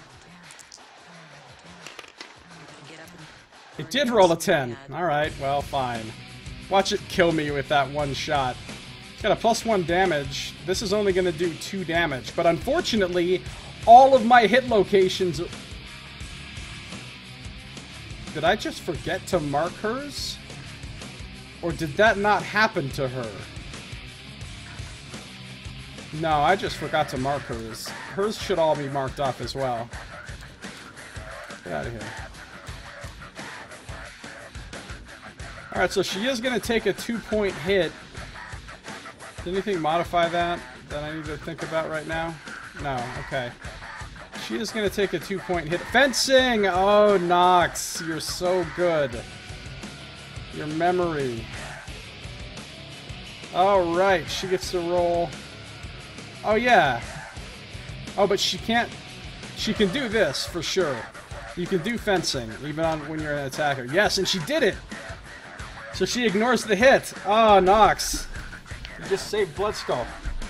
It did roll a 10. Alright, well, fine. Watch it kill me with that one shot. It's got a +1 damage. This is only going to do 2 damage. But unfortunately, all of my hit locations... Did I just forget to mark hers? Or did that not happen to her? No, I just forgot to mark hers. Hers should all be marked off as well. Get out of here. Alright, so she is going to take a 2-point hit. Did anything modify that I need to think about right now? No, okay. She is going to take a 2-point hit. Fencing! Oh, Nox, you're so good. Your memory. Alright, she gets to roll. Oh, yeah. Oh, but she can't... She can do this, for sure. You can do fencing, even on when you're an attacker. Yes, and she did it! So she ignores the hit. Oh, Nox. You just saved Bloodskull.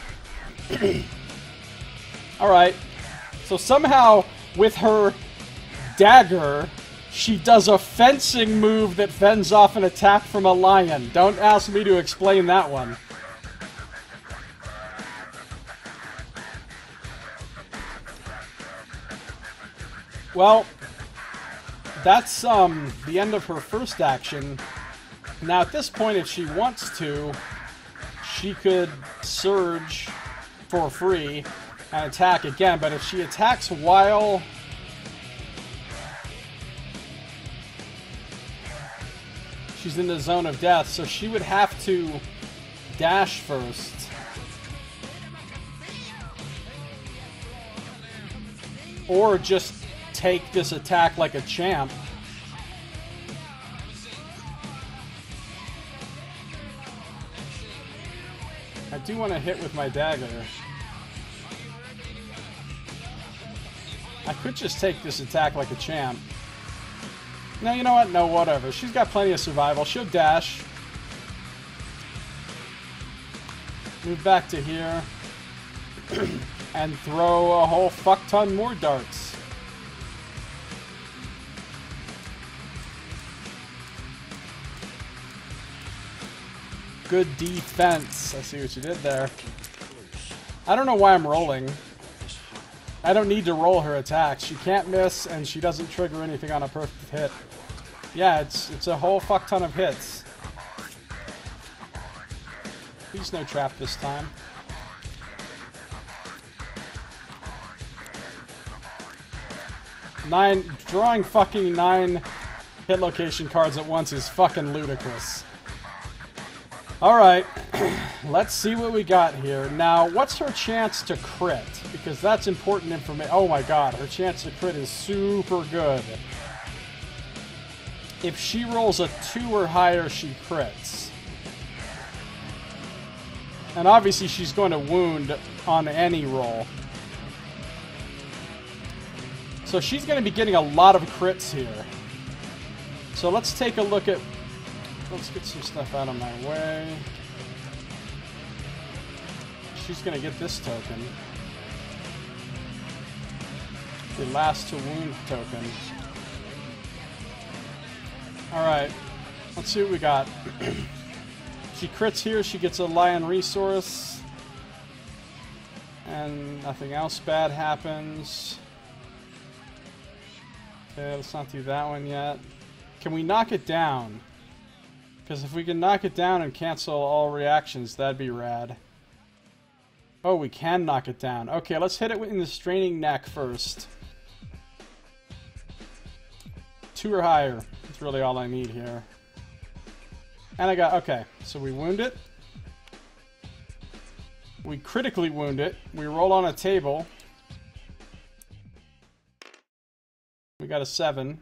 Alright. So somehow, with her dagger, she does a fencing move that fends off an attack from a lion. Don't ask me to explain that one. Well, that's the end of her first action. Now at this point, if she wants to, she could surge for free and attack again, but if she attacks while she's in the zone of death, so she would have to dash first. Or just take this attack like a champ. I do want to hit with my dagger. I could just take this attack like a champ. No, you know what? No, whatever. She's got plenty of survival. She'll dash. Move back to here. And throw a whole fuck ton more darts. Good defense. I see what you did there. I don't know why I'm rolling. I don't need to roll her attacks. She can't miss, and she doesn't trigger anything on a perfect hit. Yeah, it's a whole fuck ton of hits. Please no trap this time. Drawing fucking 9 hit location cards at once is fucking ludicrous. Alright, let's see what we got here. Now, what's her chance to crit? Because that's important information. Oh my god, her chance to crit is super good. If she rolls a 2 or higher, she crits. And obviously she's going to wound on any roll. So she's going to be getting a lot of crits here. So let's take a look at... Let's get some stuff out of my way. She's going to get this token. The last to wound token. Alright. Let's see what we got. She crits here. She gets a lion resource. And nothing else bad happens. Okay, let's not do that one yet. Can we knock it down? Because if we can knock it down and cancel all reactions, that'd be rad. Oh, we can knock it down. Okay, let's hit it in the straining neck first. 2 or higher. That's really all I need here. And I got... Okay, so we wound it. We critically wound it. We roll on a table. We got a 7.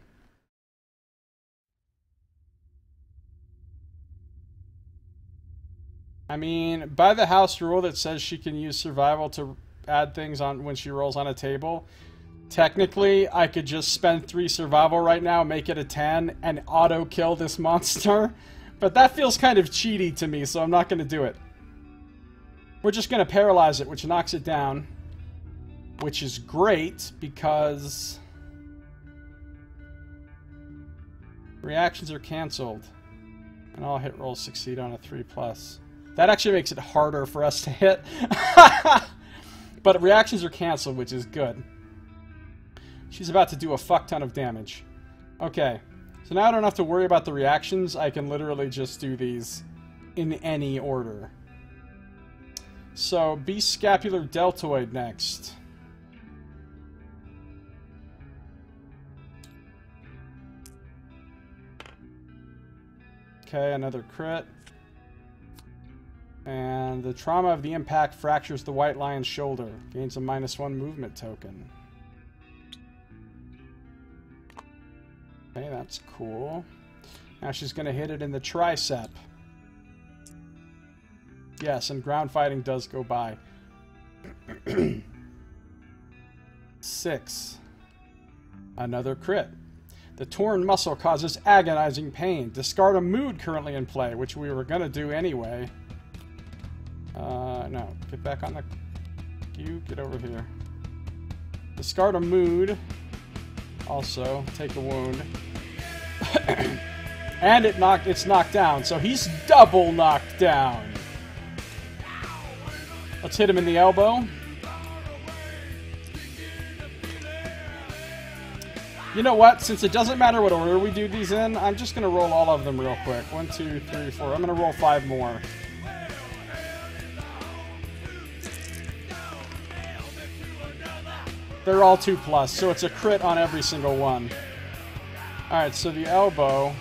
I mean, by the house rule that says she can use survival to add things on when she rolls on a table, technically I could just spend 3 survival right now, make it a 10, and auto-kill this monster. But that feels kind of cheaty to me, so I'm not going to do it. We're just going to paralyze it, which knocks it down. which is great because reactions are canceled and all hit rolls succeed on a 3+. That actually makes it harder for us to hit. But reactions are canceled, which is good. She's about to do a fuck ton of damage. Okay, so now I don't have to worry about the reactions. I can literally just do these in any order. So, Beast Scapular Deltoid next. Okay, another crit. And the trauma of the impact fractures the White Lion's shoulder. Gains a -1 movement token. Okay, that's cool. Now she's going to hit it in the tricep. Yes, and ground fighting does go by. 6. Another crit. The torn muscle causes agonizing pain. Discard a mood currently in play, which we were going to do anyway. No. Get back on the... You, get over here. Discard a mood. Also, take a wound. And it's knocked down, so he's double knocked down. Let's hit him in the elbow. You know what? Since it doesn't matter what order we do these in, I'm just going to roll all of them real quick. 1, 2, 3, 4. I'm going to roll 5 more. They're all 2+, so it's a crit on every single one. Alright, so the elbow.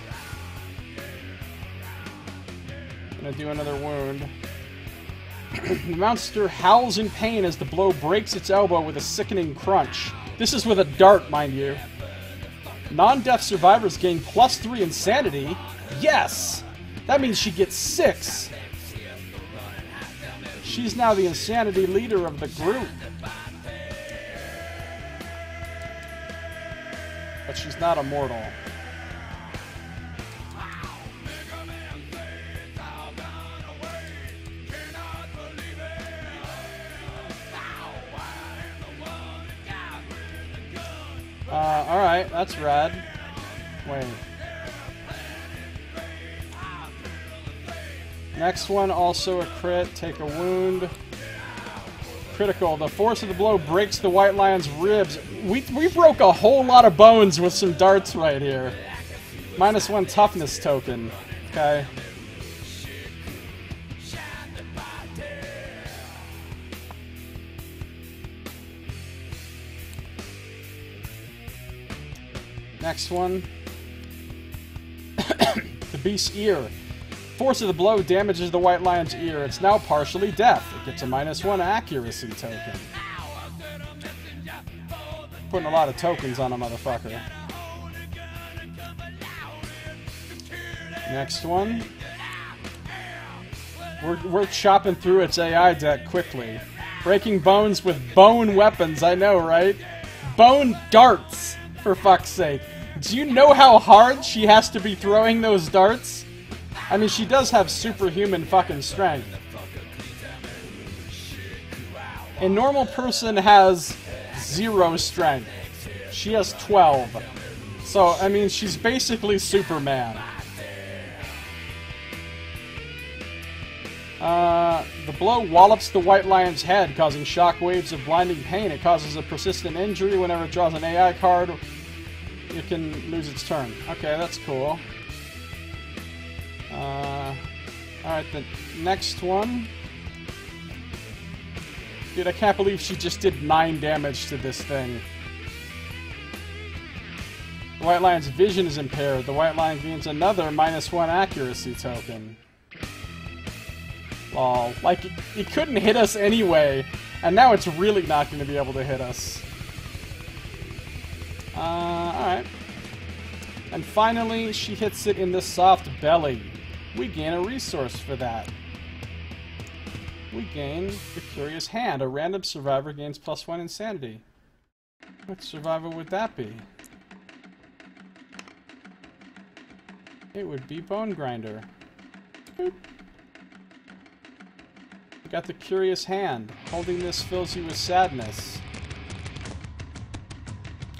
Gonna do another wound. The monster howls in pain as the blow breaks its elbow with a sickening crunch. This is with a dart, mind you. Non-death survivors gain +3 insanity. Yes! That means she gets 6. She's now the insanity leader of the group. But she's not immortal. Alright, that's rad. Wait. Next one, also a crit. Take a wound. Critical. The force of the blow breaks the White Lion's ribs. We broke a whole lot of bones with some darts right here. -1 toughness token. Okay. Next one. The beast's ear. Force of the blow damages the White Lion's ear. It's now partially deaf. It gets a -1 accuracy token. Putting a lot of tokens on a motherfucker. Next one. We're chopping through its AI deck quickly. Breaking bones with bone weapons. I know, right? Bone darts, for fuck's sake. Do you know how hard she has to be throwing those darts? I mean, she does have superhuman fucking strength. A normal person has 0 strength. She has 12. So, I mean, she's basically Superman. The blow wallops the White Lion's head, causing shockwaves of blinding pain. It causes a persistent injury. Whenever it draws an AI card, it can lose its turn. Okay, that's cool. Alright, the next one. Dude, I can't believe she just did 9 damage to this thing. The White Lion's vision is impaired. The White Lion gains another -1 accuracy token. Lol. Like, it couldn't hit us anyway, and now it's really not going to be able to hit us. Alright. And finally, she hits it in the soft belly. We gain a resource for that. We gain the Curious Hand. A random survivor gains +1 insanity. What survivor would that be? It would be Bone Grinder. Boop. We got the Curious Hand. Holding this fills you with sadness.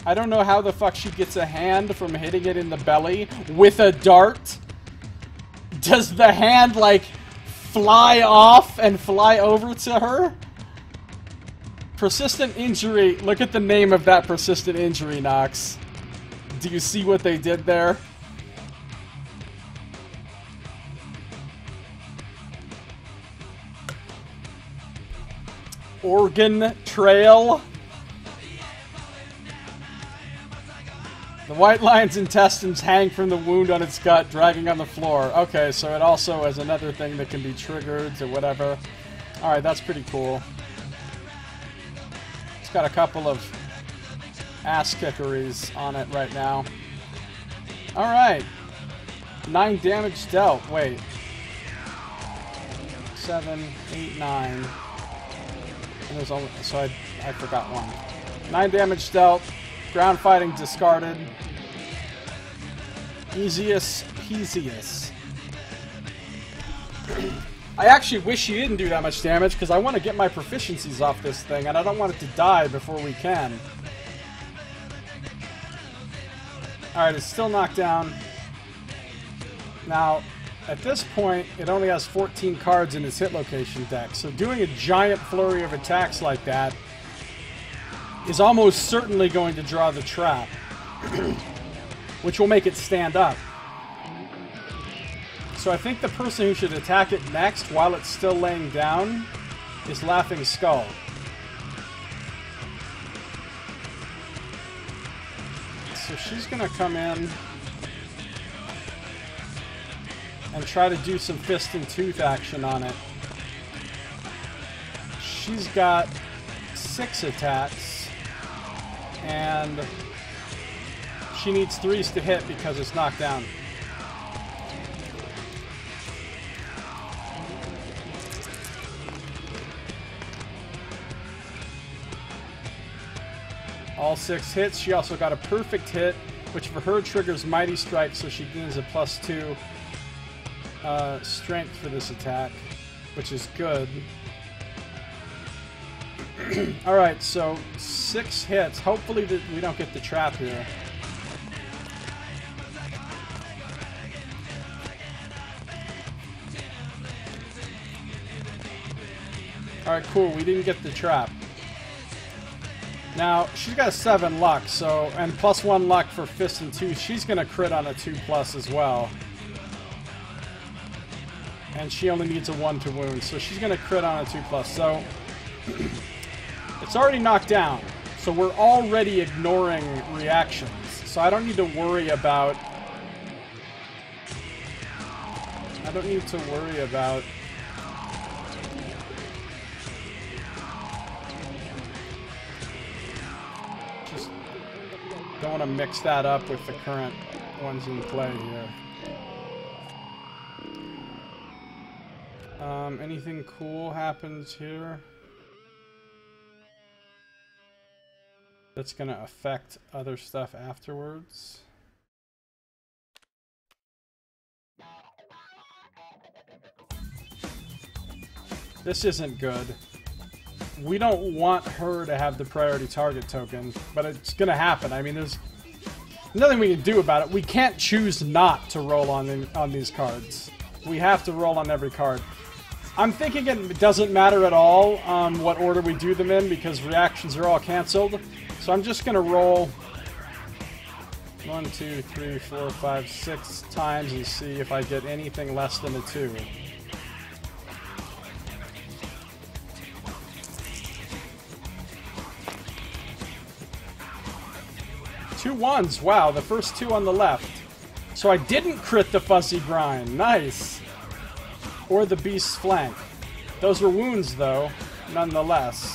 I don't know how the fuck she gets a hand from hitting it in the belly with a dart. Does the hand, like, fly off and fly over to her? Persistent injury. Look at the name of that persistent injury, Nox. Do you see what they did there? Organ trail. The white lion's intestines hang from the wound on its gut, dragging on the floor. Okay, so it also is another thing that can be triggered or whatever. Alright, that's pretty cool. It's got a couple of ass kickeries on it right now. Alright. 9 damage dealt. Wait. 7, 8, 9. And there's only... So I forgot one. 9 damage dealt. Ground fighting discarded. Easiest peasiest. I actually wish you didn't do that much damage because I want to get my proficiencies off this thing and I don't want it to die before we can. Alright, it's still knocked down. Now, at this point, it only has 14 cards in its hit location deck, so doing a giant flurry of attacks like that is almost certainly going to draw the trap, which will make it stand up. So I think the person who should attack it next while it's still laying down is Laughing Skull. So she's going to come in and try to do some fist and tooth action on it. She's got 6 attacks. And she needs 3s to hit because it's knocked down. All 6 hits. She also got a perfect hit, which for her triggers Mighty Strike, so she gains a +2 strength for this attack, which is good. Alright, so 6 hits. Hopefully that we don't get the trap here. Alright, cool. We didn't get the trap. Now, she's got a 7 luck, so, and +1 luck for fist and tooth. She's going to crit on a 2+ as well. And she only needs a 1 to wound, so she's going to crit on a 2+. So, it's already knocked down, so we're already ignoring reactions. So I don't need to worry about... Just don't want to mix that up with the current ones in play here. Anything cool happens here that's going to affect other stuff afterwards? This isn't good. We don't want her to have the priority target token, but it's going to happen. I mean, there's nothing we can do about it. We can't choose not to roll on these cards. We have to roll on every card. I'm thinking it doesn't matter at all what order we do them in because reactions are all canceled. So I'm just going to roll 1, 2, 3, 4, 5, 6 times and see if I get anything less than a 2. Two 1s. Wow, the first 2 on the left. So I didn't crit the fuzzy grind. Nice. Or the beast's flank. Those were wounds, though, nonetheless.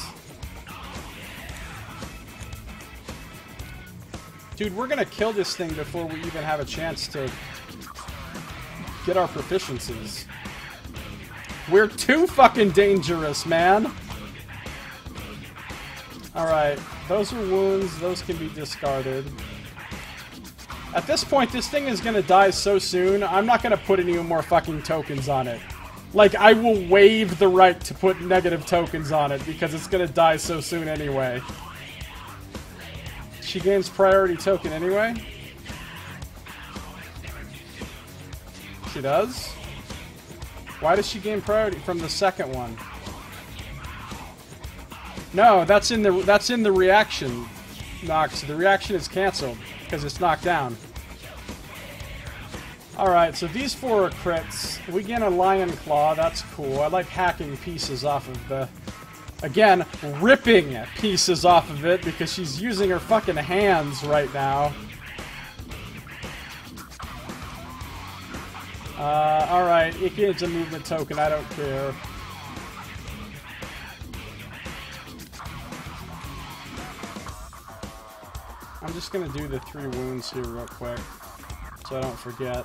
Dude, we're gonna kill this thing before we even have a chance to get our proficiencies. We're too fucking dangerous, man! Alright, those are wounds. Those can be discarded. At this point, this thing is gonna die so soon, I'm not gonna put any more fucking tokens on it. Like, I will waive the right to put negative tokens on it because it's gonna die so soon anyway. She gains priority token anyway. She does? Why does she gain priority from the second one? No, that's in the reaction knock, so the reaction is cancelled because it's knocked down. Alright, so these 4 are crits. We gain a lion claw, that's cool. I like hacking pieces off of the... Again, ripping pieces off of it because she's using her fucking hands right now. Alright, it gains a movement token, I don't care. I'm just gonna do the 3 wounds here real quick, so I don't forget.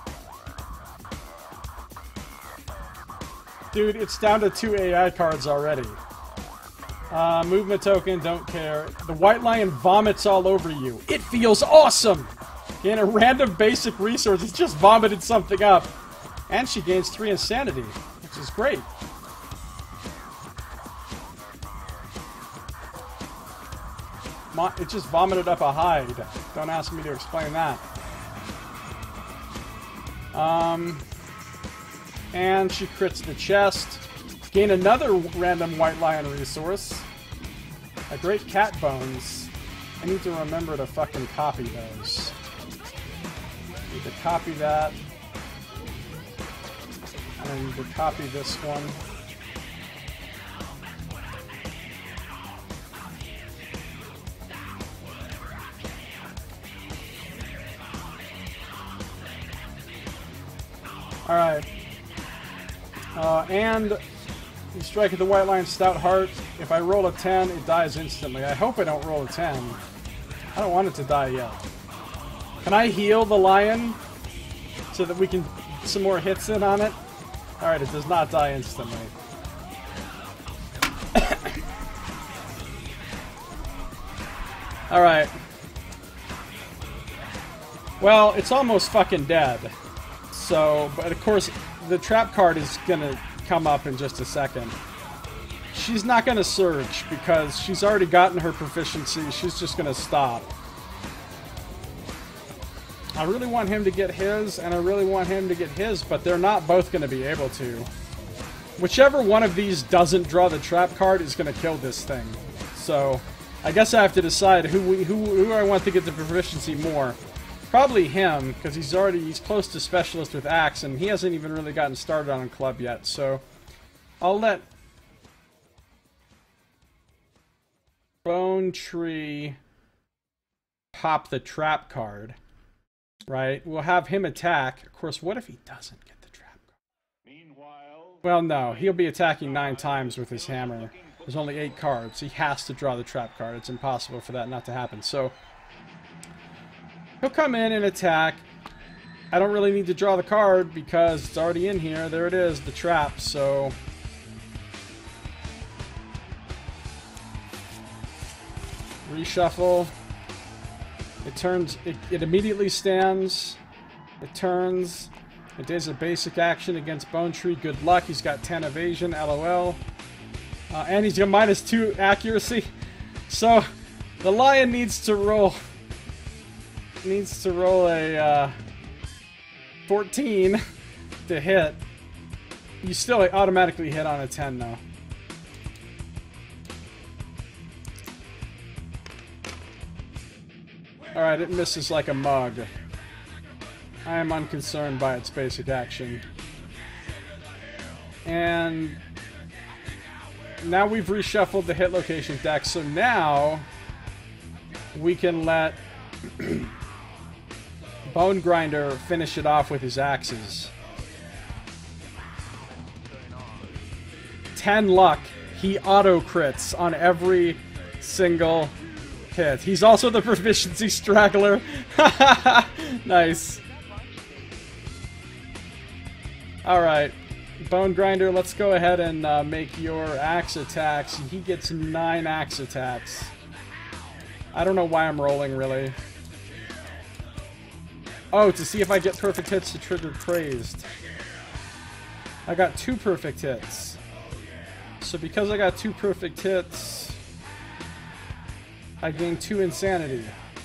Dude, it's down to 2 AI cards already. Movement token, don't care. The white lion vomits all over you. It feels awesome! Gain a random basic resource, it's just vomited something up. And she gains 3 insanity, which is great. It just vomited up a hide. Don't ask me to explain that. And she crits the chest. Gain another random white lion resource. A great cat bones. I need to remember to fucking copy those. Need to copy that. And I need to copy this one. Alright. And you strike at the white lion stout heart. If I roll a 10, it dies instantly. I hope I don't roll a 10. I don't want it to die yet. Can I heal the lion so that we can get some more hits in on it? Alright, it does not die instantly. Alright. Well, it's almost fucking dead. So, but of course, the trap card is gonna come up in just a second. She's not gonna surge because she's already gotten her proficiency. She's just gonna stop. I really want him to get his, and I really want him to get his, but they're not both gonna be able to. Whichever one of these doesn't draw the trap card is gonna kill this thing. So, I guess I have to decide who I want to get the proficiency more. Probably him, because he's close to specialist with axe, and he hasn't even really gotten started on club yet. So I'll let Bone Tree pop the trap card. Right? We'll have him attack. Of course, what if he doesn't get the trap card? Meanwhile, Well, no. He'll be attacking 9 times with his hammer. There's only 8 cards. He has to draw the trap card. It's impossible for that not to happen. So he'll come in and attack. I don't really need to draw the card because it's already in here. There it is, the trap. So reshuffle. It turns. It immediately stands. It turns. It does a basic action against Bone Tree. Good luck. He's got 10 evasion. LOL. And he's got -2 accuracy. So the lion needs to roll. Needs to roll a 14 to hit. You still automatically hit on a 10 though. Alright, it misses like a mug. I am unconcerned by its basic action. And now we've reshuffled the hit location deck, so now we can let Bone Grinder finish it off with his axes. 10 luck. He auto crits on every single hit. He's also the proficiency straggler. Nice. Alright. Bone Grinder, let's go ahead and make your axe attacks. He gets 9 axe attacks. I don't know why I'm rolling, really. Oh, to see if I get perfect hits to trigger praised. I got 2 perfect hits. So because I got 2 perfect hits, I gain 2 insanity.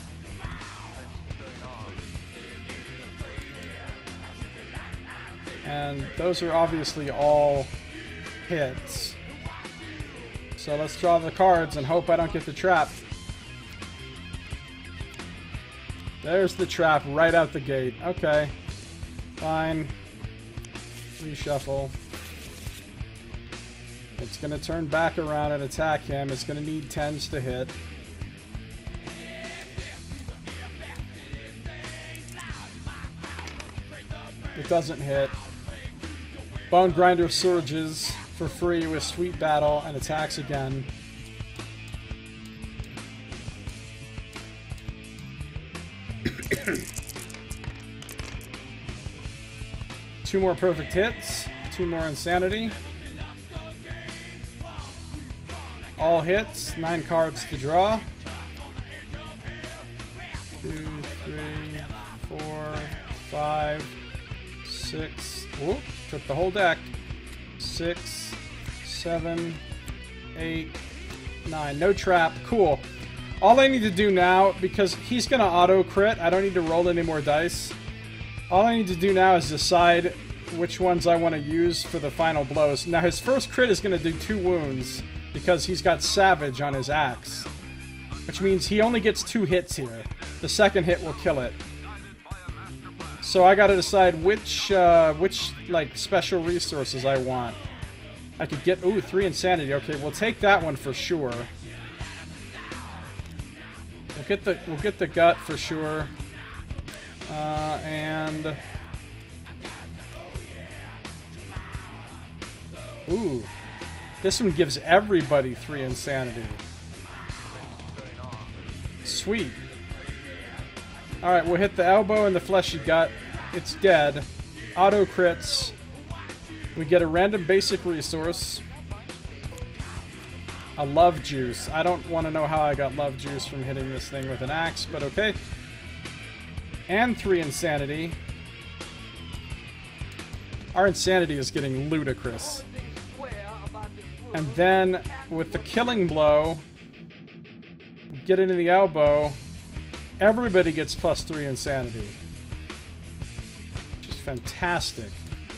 And those are obviously all hits. So let's draw the cards and hope I don't get the trap. There's the trap right out the gate. Okay. Fine. Reshuffle. It's going to turn back around and attack him. It's going to need 10s to hit. It doesn't hit. Bone Grinder surges for free with Sweet Battle and attacks again. Two more perfect hits, 2 more insanity. All hits, 9 cards to draw. 2, 3, 4, 5, 6. Whoop, took the whole deck. 6, 7, 8, 9. No trap. Cool. All I need to do now, because he's going to auto crit, I don't need to roll any more dice. All I need to do now is decide which ones I want to use for the final blows. Now his first crit is going to do 2 wounds because he's got Savage on his axe. Which means he only gets 2 hits here. The second hit will kill it. So I got to decide which like special resources I want. I could get 3 insanity. Okay, we'll take that one for sure. We'll get the gut for sure. And ooh, this one gives everybody 3 insanity. Sweet. Alright, we'll hit the elbow and the fleshy gut. It's dead. Auto crits. We get a random basic resource. A love juice. I don't want to know how I got love juice from hitting this thing with an axe, but okay. And 3 insanity. Our insanity is getting ludicrous. And then, with the killing blow, get into the elbow, everybody gets +3 insanity. Which is fantastic.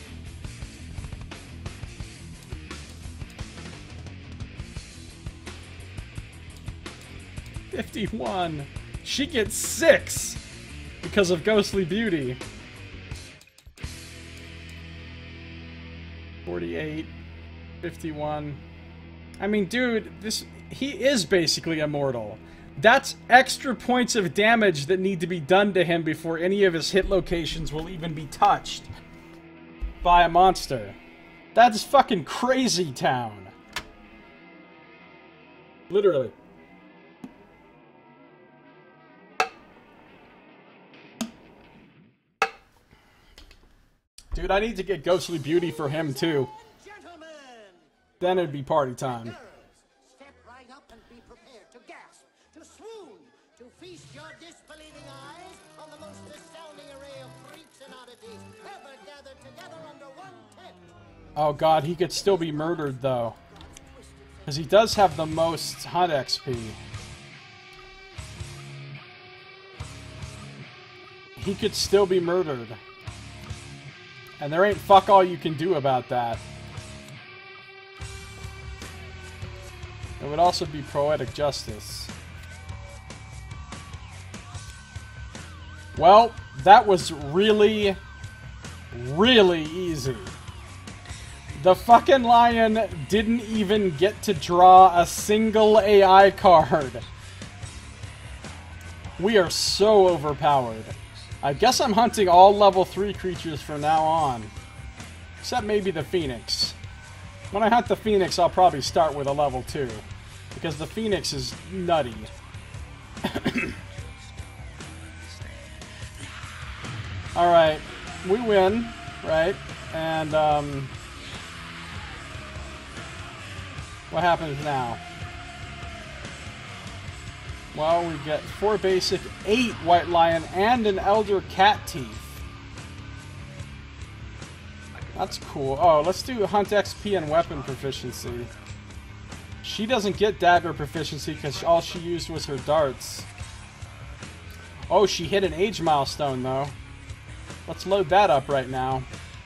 $51. She gets 6 because of Ghostly Beauty. 48. 51. I mean, dude, he is basically immortal. That's extra points of damage that need to be done to him before any of his hit locations will even be touched by a monster. That's fucking crazy town. Literally. Dude, I need to get Ghostly Beauty for him too. Then it'd be party time. Step right up and be prepared to gasp, to swoon, to feast your disbelieving eyes on the most astounding array of freaks and oddities ever gathered together under one tent. Oh god, he could still be murdered though. Because he does have the most hunt XP. He could still be murdered. And there ain't fuck all you can do about that. It would also be Poetic Justice. Well, that was really, really easy. The fucking lion didn't even get to draw a single AI card. We are so overpowered. I guess I'm hunting all level 3 creatures from now on. Except maybe the Phoenix. When I hunt the Phoenix, I'll probably start with a level 2. Because the Phoenix is nutty. Alright. We win, right? And, what happens now? Well, we get 4 basic, 8 White Lion, and an Elder Cat Teeth. That's cool. Oh, let's do Hunt XP and Weapon Proficiency. She doesn't get dagger proficiency because all she used was her darts. Oh, she hit an age milestone, though. Let's load that up right now.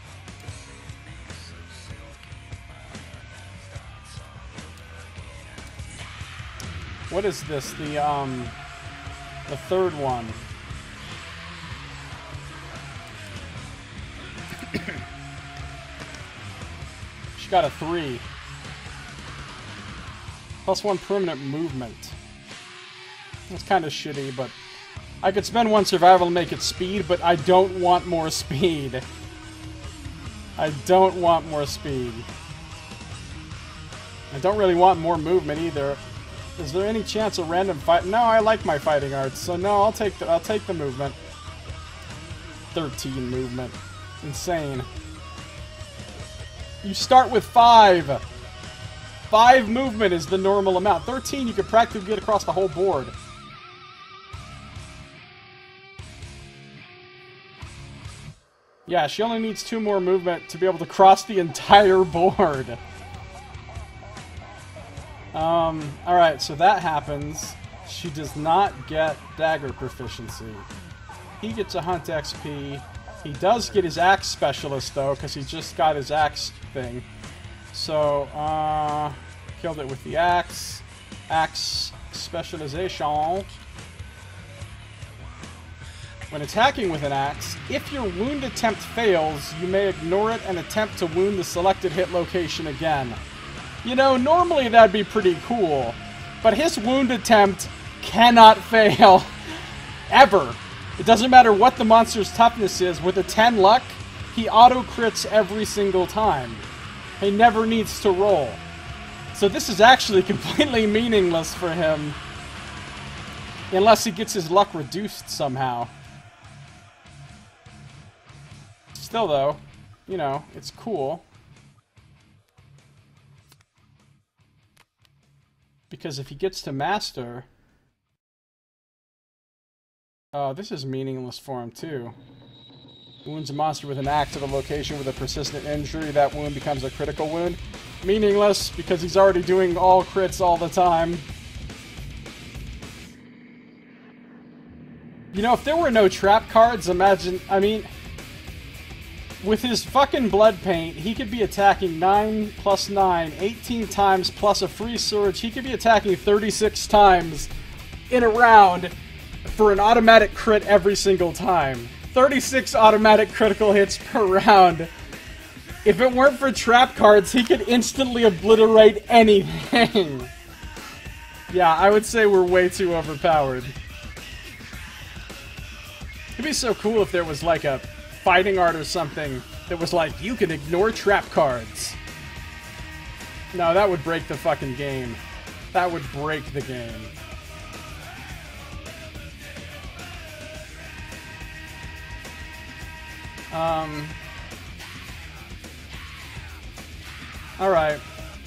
What is this? The third one. She got a 3. +1 permanent movement. That's kind of shitty, but I could spend 1 survival to make it speed, but I don't want more speed. I don't want more speed. I don't really want more movement either. Is there any chance of random fight? No, I like my fighting arts, so no, I'll take the movement. 13 movement. Insane. You start with 5. 5 movement is the normal amount. 13 you could practically get across the whole board. Yeah, she only needs 2 more movement to be able to cross the entire board. Alright, so that happens. She does not get dagger proficiency. He gets a hunt XP. He does get his axe specialist, though, because he just got his axe thing. So, killed it with the axe. Axe specialization. When attacking with an axe, if your wound attempt fails, you may ignore it and attempt to wound the selected hit location again. You know, normally that'd be pretty cool, but his wound attempt cannot fail. Ever. It doesn't matter what the monster's toughness is, with a 10 luck, he auto-crits every single time. He never needs to roll. So this is actually completely meaningless for him, unless he gets his luck reduced somehow. Still though, you know, it's cool. Because if he gets to master... Oh, this is meaningless for him too. Wounds a monster with an axe at a location with a persistent injury. That wound becomes a critical wound. Meaningless because he's already doing all crits all the time. You know, if there were no trap cards, imagine... I mean... With his fucking blood paint, he could be attacking 9 plus 9, 18 times plus a free surge. He could be attacking 36 times in a round for an automatic crit every single time. 36 automatic critical hits per round. If it weren't for trap cards, he could instantly obliterate anything. Yeah, I would say we're way too overpowered. It'd be so cool if there was like a fighting art or something that was like, you can ignore trap cards. No, that would break the fucking game. That would break the game. Alright.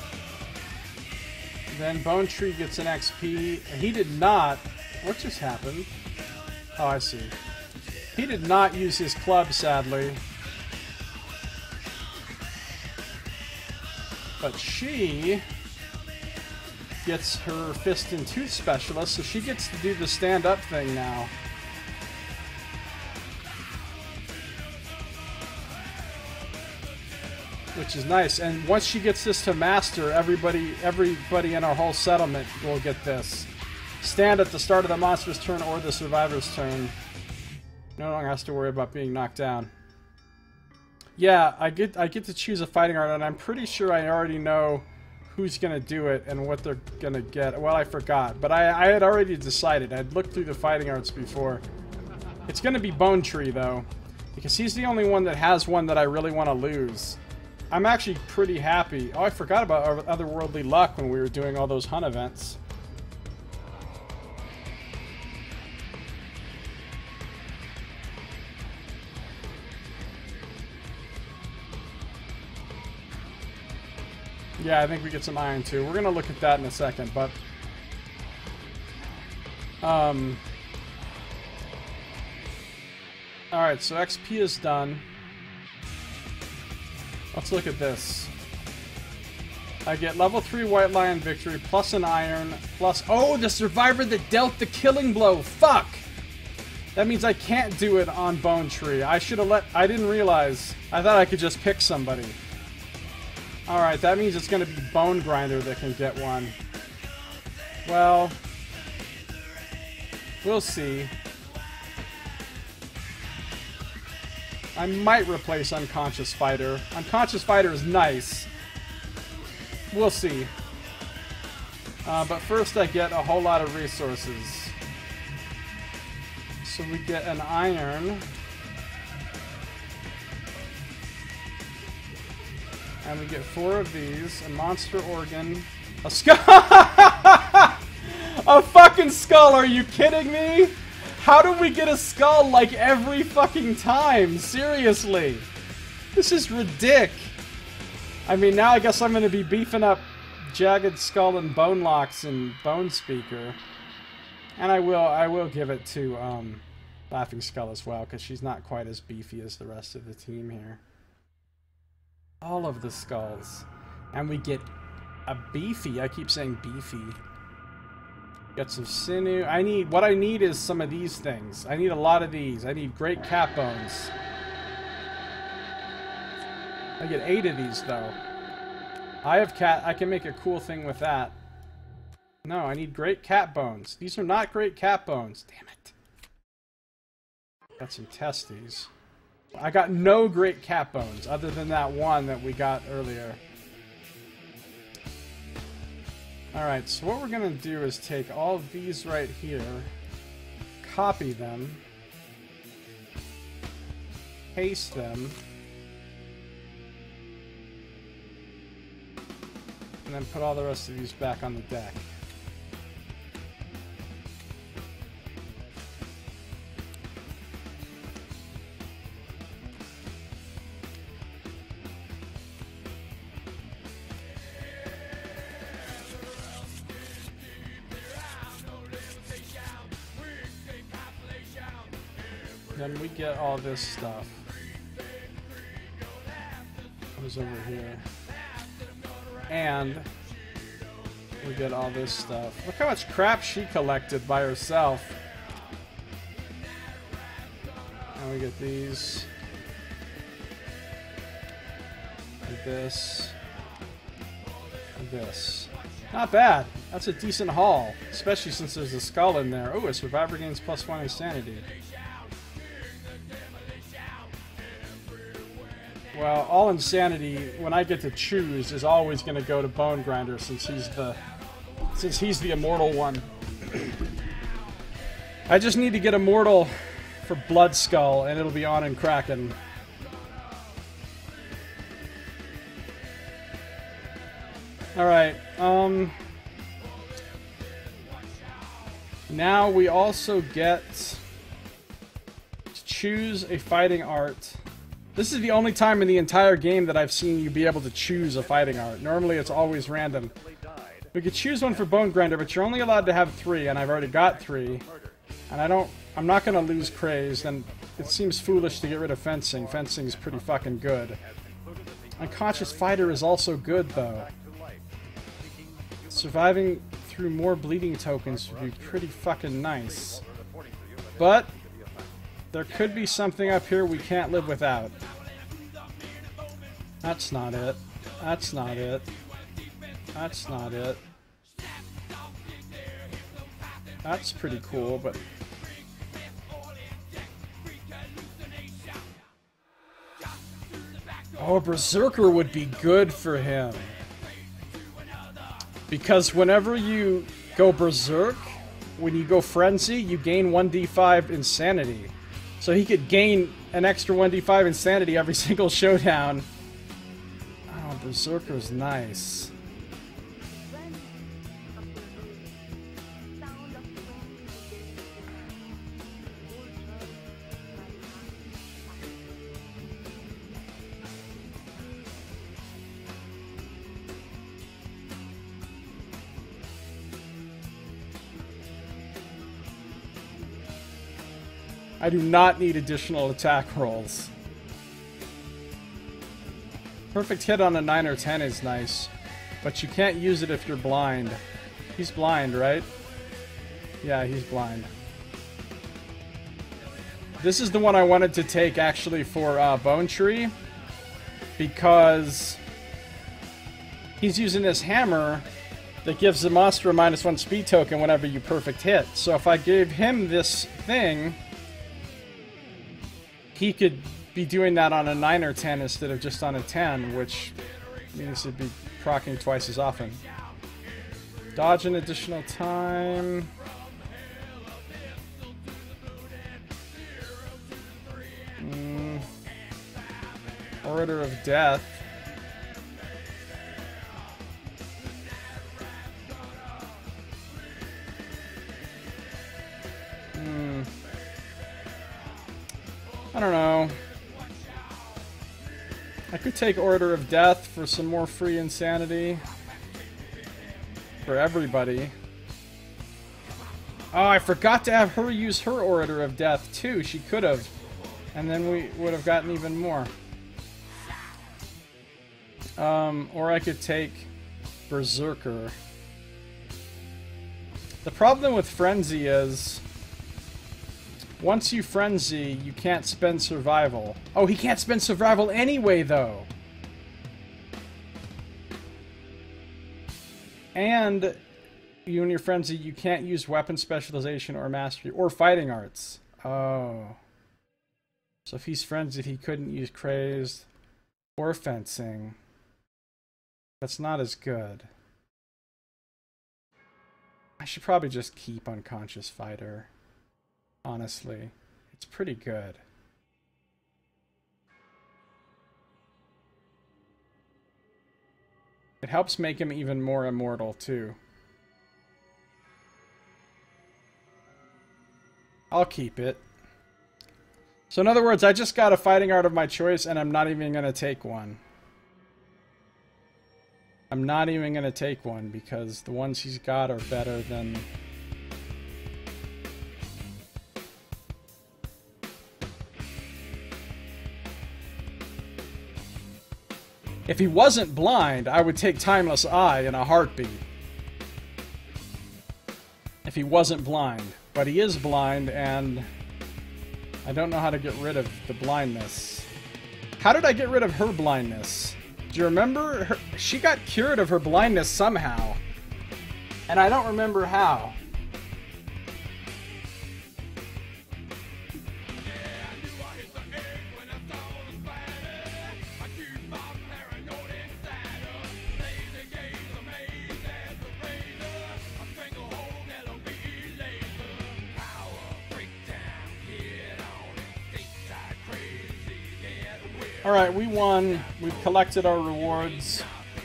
Then Bone Tree gets an XP. He did not... What just happened? Oh, I see. He did not use his club, sadly. But she gets her Fist and Tooth Specialist, so she gets to do the stand-up thing now. Which is nice. And once she gets this to master, everybody in our whole settlement will get this. Stand at the start of the monster's turn or the survivor's turn. No longer has to worry about being knocked down. Yeah, I get to choose a fighting art, and I'm pretty sure I already know who's gonna do it and what they're gonna get. Well, I forgot, but I had already decided. I'd looked through the fighting arts before. It's gonna be Bone Tree though, because he's the only one that has one that I really want to lose. I'm actually pretty happy. Oh, I forgot about our Otherworldly Luck when we were doing all those hunt events. Yeah, I think we get some iron too. We're gonna look at that in a second, but alright, so XP is done. Let's look at this. I get level 3 White Lion victory, plus an iron, plus... Oh, the survivor that dealt the killing blow! Fuck! That means I can't do it on Bone Tree. I should have let... I didn't realize. I thought I could just pick somebody. Alright, that means it's going to be Bone Grinder that can get one. Well... We'll see. I might replace Unconscious Fighter. Unconscious Fighter is nice. We'll see. But first I get a whole lot of resources. So we get an iron. And we get 4 of these. A monster organ. A skull! A fucking skull! Are you kidding me? How do we get a skull like every fucking time? Seriously. This is ridiculous. I mean, now I guess I'm going to be beefing up Jagged Skull and Bone Locks and Bone Speaker. And I will give it to Laughing Skull as well, because she's not quite as beefy as the rest of the team here. All of the skulls. And we get a beefy. I keep saying beefy. Get some sinew. What I need is some of these things. I need a lot of these. I need great cat bones. I get 8 of these though. I can make a cool thing with that. No, I need great cat bones. These are not great cat bones. Damn it. Got some testes. I got no great cat bones other than that one that we got earlier. Alright, so what we're going to do is take all of these right here, copy them, paste them, and then put all the rest of these back on the deck. Then we get all this stuff. Comes over here. And we get all this stuff. Look how much crap she collected by herself. And we get these. And this. And this. Not bad. That's a decent haul. Especially since there's a skull in there. Oh, a survivor gains +1 insanity. Well, all insanity, when I get to choose, is always going to go to Bone Grinder since he's the immortal one. I just need to get immortal for Blood Skull, and it'll be on and cracking. Alright, now we also get to choose a fighting art. This is the only time in the entire game that I've seen you be able to choose a fighting art. Normally it's always random. We could choose one for Bone Grinder, but you're only allowed to have 3, and I've already got 3. And I'm not gonna lose Crazed, and it seems foolish to get rid of Fencing. Fencing's pretty fucking good. Unconscious Fighter is also good, though. Surviving through more bleeding tokens would be pretty fucking nice. But there could be something up here we can't live without. That's not it. That's not it. That's not it. That's pretty cool, but... Oh, Berserker would be good for him. Because whenever you go Berserk, when you go Frenzy, you gain 1d5 Insanity. So he could gain an extra 1d5 Insanity every single showdown. Oh, Berserker's nice. I do not need additional attack rolls. Perfect hit on a 9 or 10 is nice. But you can't use it if you're blind. He's blind, right? Yeah, he's blind. This is the one I wanted to take, actually, for Bone Tree. Because he's using this hammer that gives the monster a -1 speed token whenever you perfect hit. So if I gave him this thing, he could be doing that on a 9 or 10 instead of just on a 10, which means he'd be proccing twice as often. Dodge an additional time. Order of Death. I don't know. I could take Order of Death for some more free insanity. For everybody. Oh, I forgot to have her use her Order of Death too. She could have. And then we would have gotten even more. Or I could take Berserker. The problem with Frenzy is, once you Frenzy, you can't spend Survival. Oh, he can't spend Survival anyway, though! And, you and your Frenzy, you can't use Weapon Specialization or Mastery, or Fighting Arts. Oh. So if he's Frenzied, he couldn't use Crazed or Fencing. That's not as good. I should probably just keep Unconscious Fighter. Honestly. It's pretty good. It helps make him even more immortal, too. I'll keep it. So in other words, I just got a fighting art of my choice, and I'm not even going to take one. I'm not even going to take one, because the ones he's got are better than... If he wasn't blind, I would take Timeless Eye in a heartbeat. If he wasn't blind. But he is blind, and I don't know how to get rid of the blindness. How did I get rid of her blindness? Do you remember? She got cured of her blindness somehow. And I don't remember how. Alright, we won. We've collected our rewards.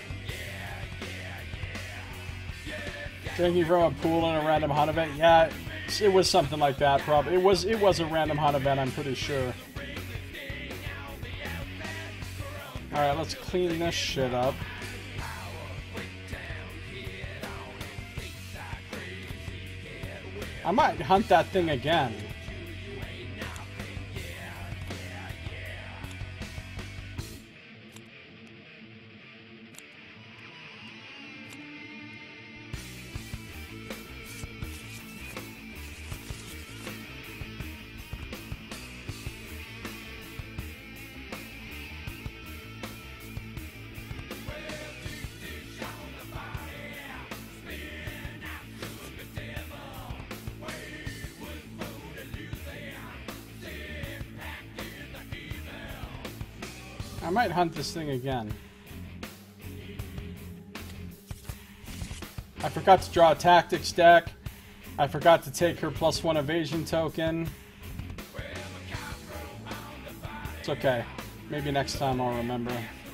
Drinking from a pool in a random hunt event. Yeah, it was something like that, probably. It was a random hunt event, I'm pretty sure. Alright, let's clean this shit up. I might hunt that thing again. I might hunt this thing again. I forgot to draw a tactics deck. I forgot to take her +1 evasion token. It's okay. Maybe next time I'll remember.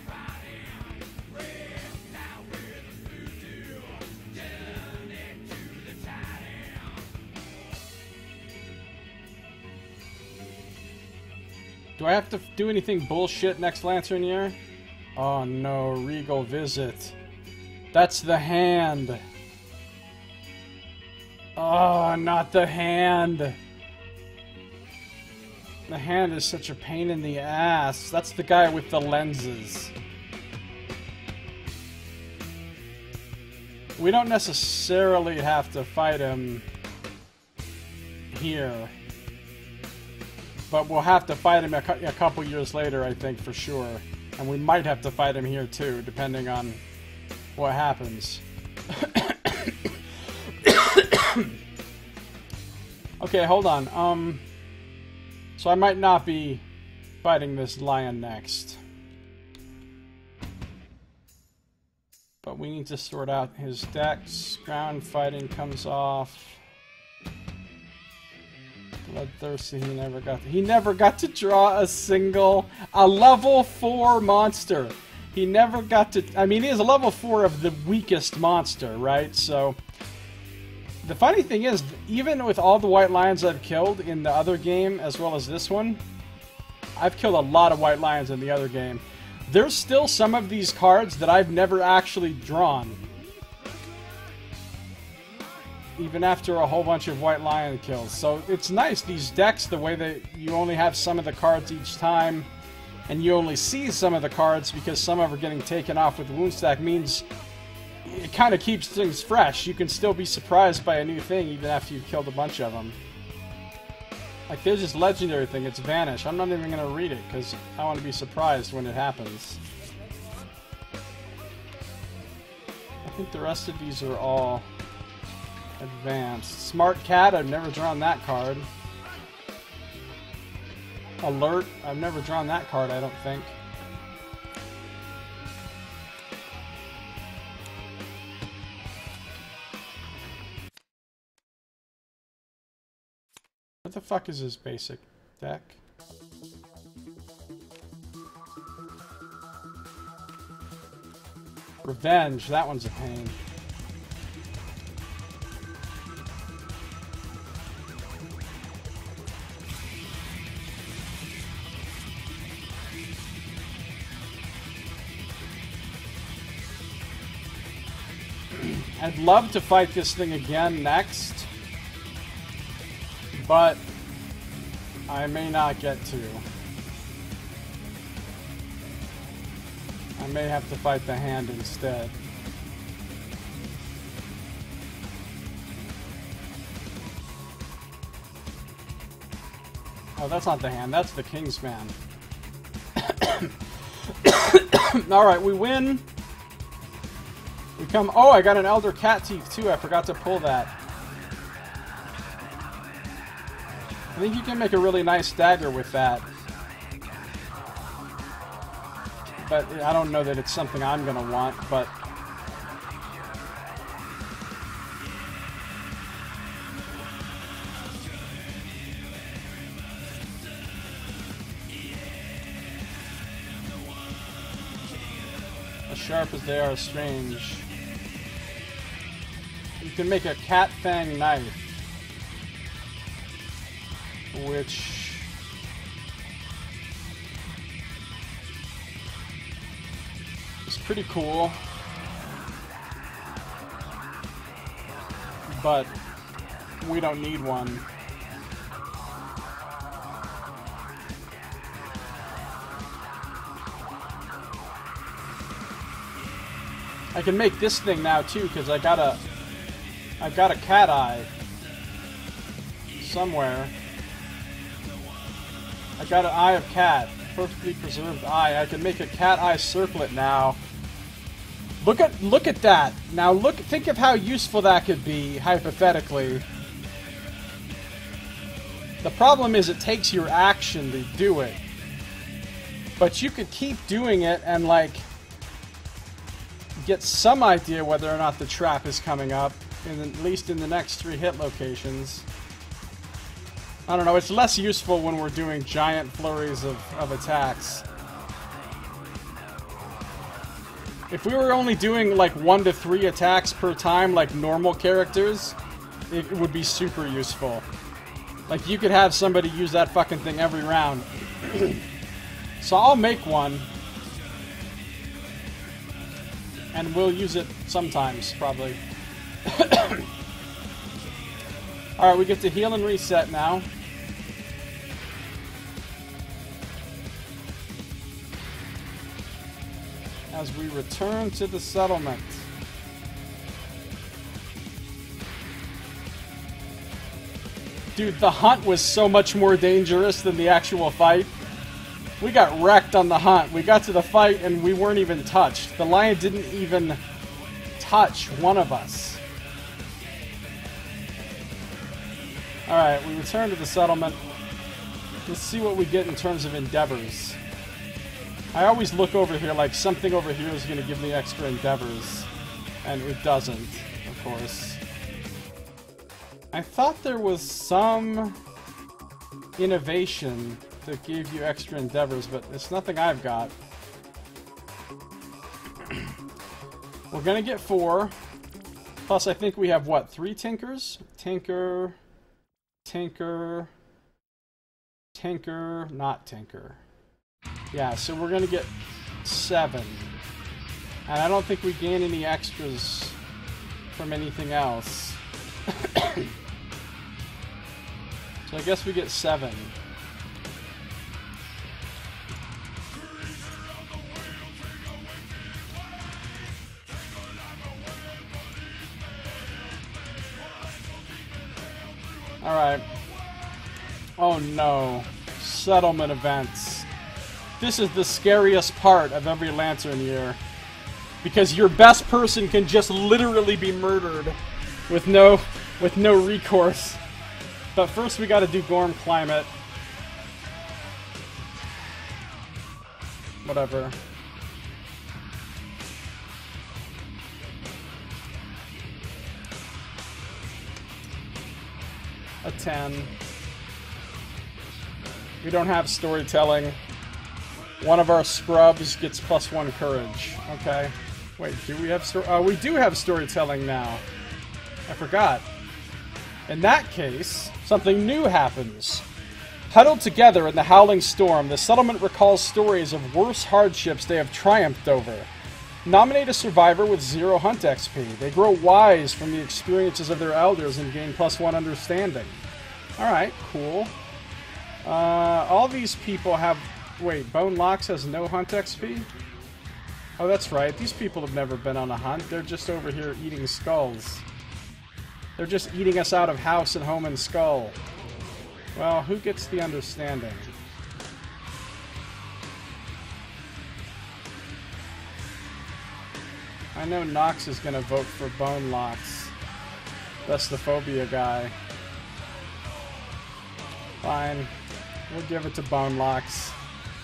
Do I have to do anything bullshit next Lantern Year? Oh no, Regal Visit. That's the hand. Oh, not the hand. The hand is such a pain in the ass. That's the guy with the lenses. We don't necessarily have to fight him here. But we'll have to fight him a couple years later, I think, for sure. And we might have to fight him here, too, depending on what happens. Okay, hold on. So I might not be fighting this lion next. But we need to sort out his decks. Ground fighting comes off. Bloodthirsty, he never got to draw a level 4 monster. He never got to, I mean, he is a level 4 of the weakest monster, right? So, the funny thing is, even with all the white lions I've killed in the other game, as well as this one, I've killed a lot of white lions in the other game. There's still some of these cards that I've never actually drawn. Even after a whole bunch of white lion kills. So it's nice, these decks, the way that you only have some of the cards each time, and you only see some of the cards because some of them are getting taken off with wound stack, means it kind of keeps things fresh. You can still be surprised by a new thing even after you've killed a bunch of them. Like, there's this legendary thing, it's Vanish. I'm not even going to read it because I want to be surprised when it happens. I think the rest of these are all advanced. Smart Cat, I've never drawn that card. Alert, I've never drawn that card, I don't think. What the fuck is his basic deck? Revenge, that one's a pain. I'd love to fight this thing again next, but I may not get to. I may have to fight the hand instead. Oh, that's not the hand, that's the Kingsman. Alright, we win. We come. Oh, I got an Elder Cat Teeth too. I forgot to pull that. I think you can make a really nice dagger with that. But I don't know that it's something I'm gonna want, but as sharp as they are strange. You can make a cat fang knife, which is pretty cool, but we don't need one. I can make this thing now too, because I've got a cat eye somewhere. I got an eye of cat, perfectly preserved eye. I can make a cat eye circlet now. Look at that. Now think of how useful that could be hypothetically. The problem is it takes your action to do it. But you could keep doing it and like get some idea whether or not the trap is coming up, at least in the next 3 hit locations. I don't know, it's less useful when we're doing giant flurries of attacks. If we were only doing like 1 to 3 attacks per time like normal characters, it would be super useful. Like you could have somebody use that fucking thing every round. So I'll make one. And we'll use it sometimes, probably. Alright, we get to heal and reset now. As we return to the settlement. Dude, the hunt was so much more dangerous than the actual fight. We got wrecked on the hunt. We got to the fight and we weren't even touched. The lion didn't even touch one of us. Alright, we return to the settlement. Let's see what we get in terms of endeavors. I always look over here like something over here is going to give me extra endeavors. And it doesn't, of course. I thought there was some innovation that gave you extra endeavors, but it's nothing I've got. We're gonna get 4. Plus, I think we have, what, 3 tinkers? Tinker, tinker, tinker, not tinker. Yeah, so we're gonna get 7. And I don't think we gain any extras from anything else. So I guess we get 7. Alright. Oh no. Settlement events. This is the scariest part of every Lantern year. Because your best person can just literally be murdered with no recourse. But first we gotta do Gorm Climate. Whatever. A 10. We don't have storytelling. One of our scrubs gets +1 courage. Okay. Wait, do we have we do have storytelling now. I forgot. In that case, something new happens. Huddled together in the howling storm, the settlement recalls stories of worse hardships they have triumphed over. Nominate a survivor with 0 hunt XP. They grow wise from the experiences of their elders and gain +1 understanding. Alright, cool. All these people have... Wait, Bone Locks has no hunt XP? Oh, that's right. These people have never been on a hunt. They're just over here eating skulls. They're just eating us out of house and home and skull. Well, who gets the understanding? I know Nox is going to vote for Bone Locks. That's the phobia guy. Fine. We'll give it to Bone Locks.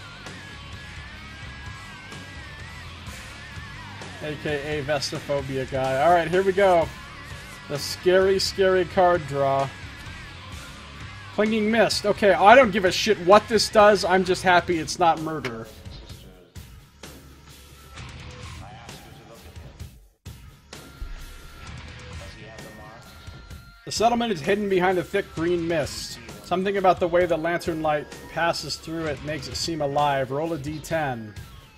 AKA Vestophobia guy. Alright, here we go. The scary, scary card draw. Clinging Mist. Okay, I don't give a shit what this does. I'm just happy it's not murder. The settlement is hidden behind a thick green mist. Something about the way the lantern light passes through it makes it seem alive. Roll a d10.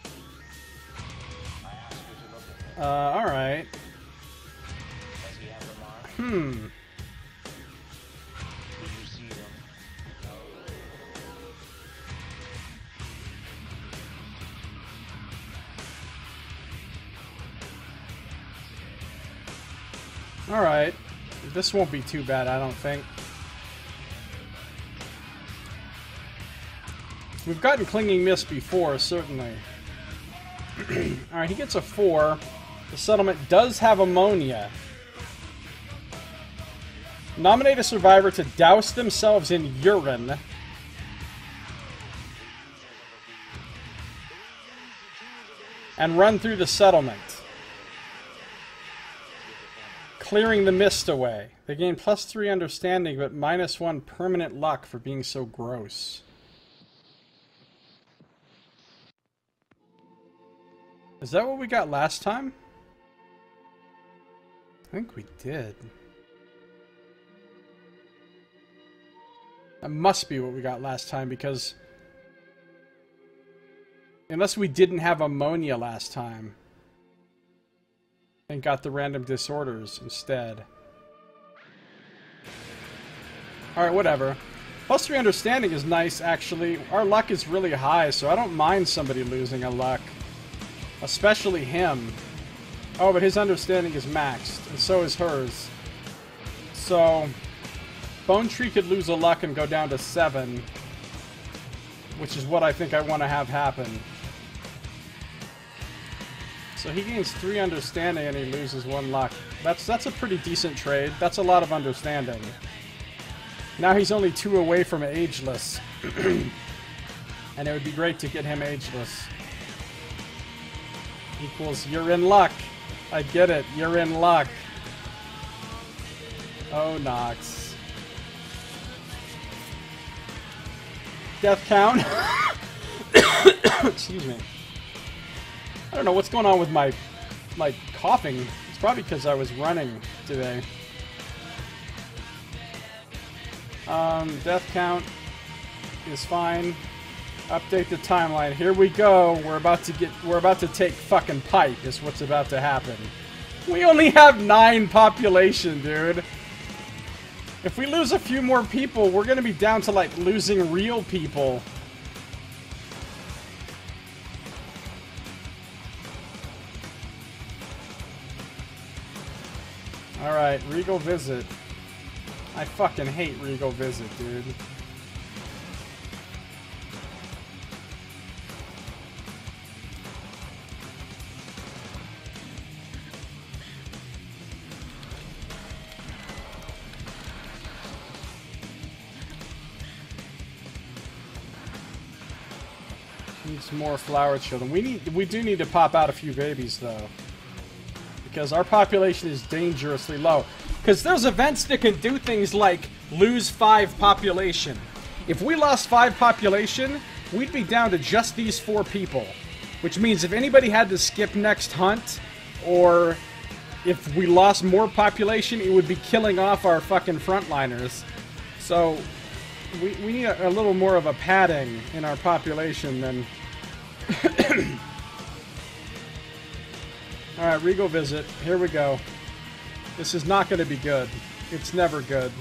Alright. Alright. This won't be too bad, I don't think. We've gotten Clinging Mist before, certainly. Alright, he gets a 4. The settlement does have ammonia. Nominate a survivor to douse themselves in urine. And run through the settlement. Clearing the mist away. They gain +3 understanding, but -1 permanent luck for being so gross. Is that what we got last time? I think we did. That must be what we got last time, because... Unless we didn't have ammonia last time. And got the random disorders instead. Alright, whatever. +3 understanding is nice, actually. Our luck is really high, so I don't mind somebody losing a luck. Especially him. Oh, but his understanding is maxed, and so is hers. So, Bone Tree could lose a luck and go down to 7, which is what I think I want to have happen. So he gains 3 understanding and he loses 1 luck. That's a pretty decent trade. That's a lot of understanding. Now he's only 2 away from ageless. And it would be great to get him ageless. Equals you're in luck. I get it. You're in luck. Oh, Nox. Death count. Excuse me. I don't know what's going on with my coughing. It's probably because I was running today. Death count is fine. Update the timeline. Here we go. We're about to take fucking pipe is what's about to happen. We only have 9 population, dude. If we lose a few more people, we're gonna be down to like losing real people. Alright, Regal Visit. I fucking hate Regal Visit, dude. Needs more flower children. We do need to pop out a few babies though, because our population is dangerously low. Because there's events that can do things like lose 5 population. If we lost 5 population, we'd be down to just these 4 people, which means if anybody had to skip next hunt, or if we lost more population, it would be killing off our fucking frontliners. So we need a little more of a padding in our population than... Alright, Regal Visit. Here we go. This is not going to be good. It's never good.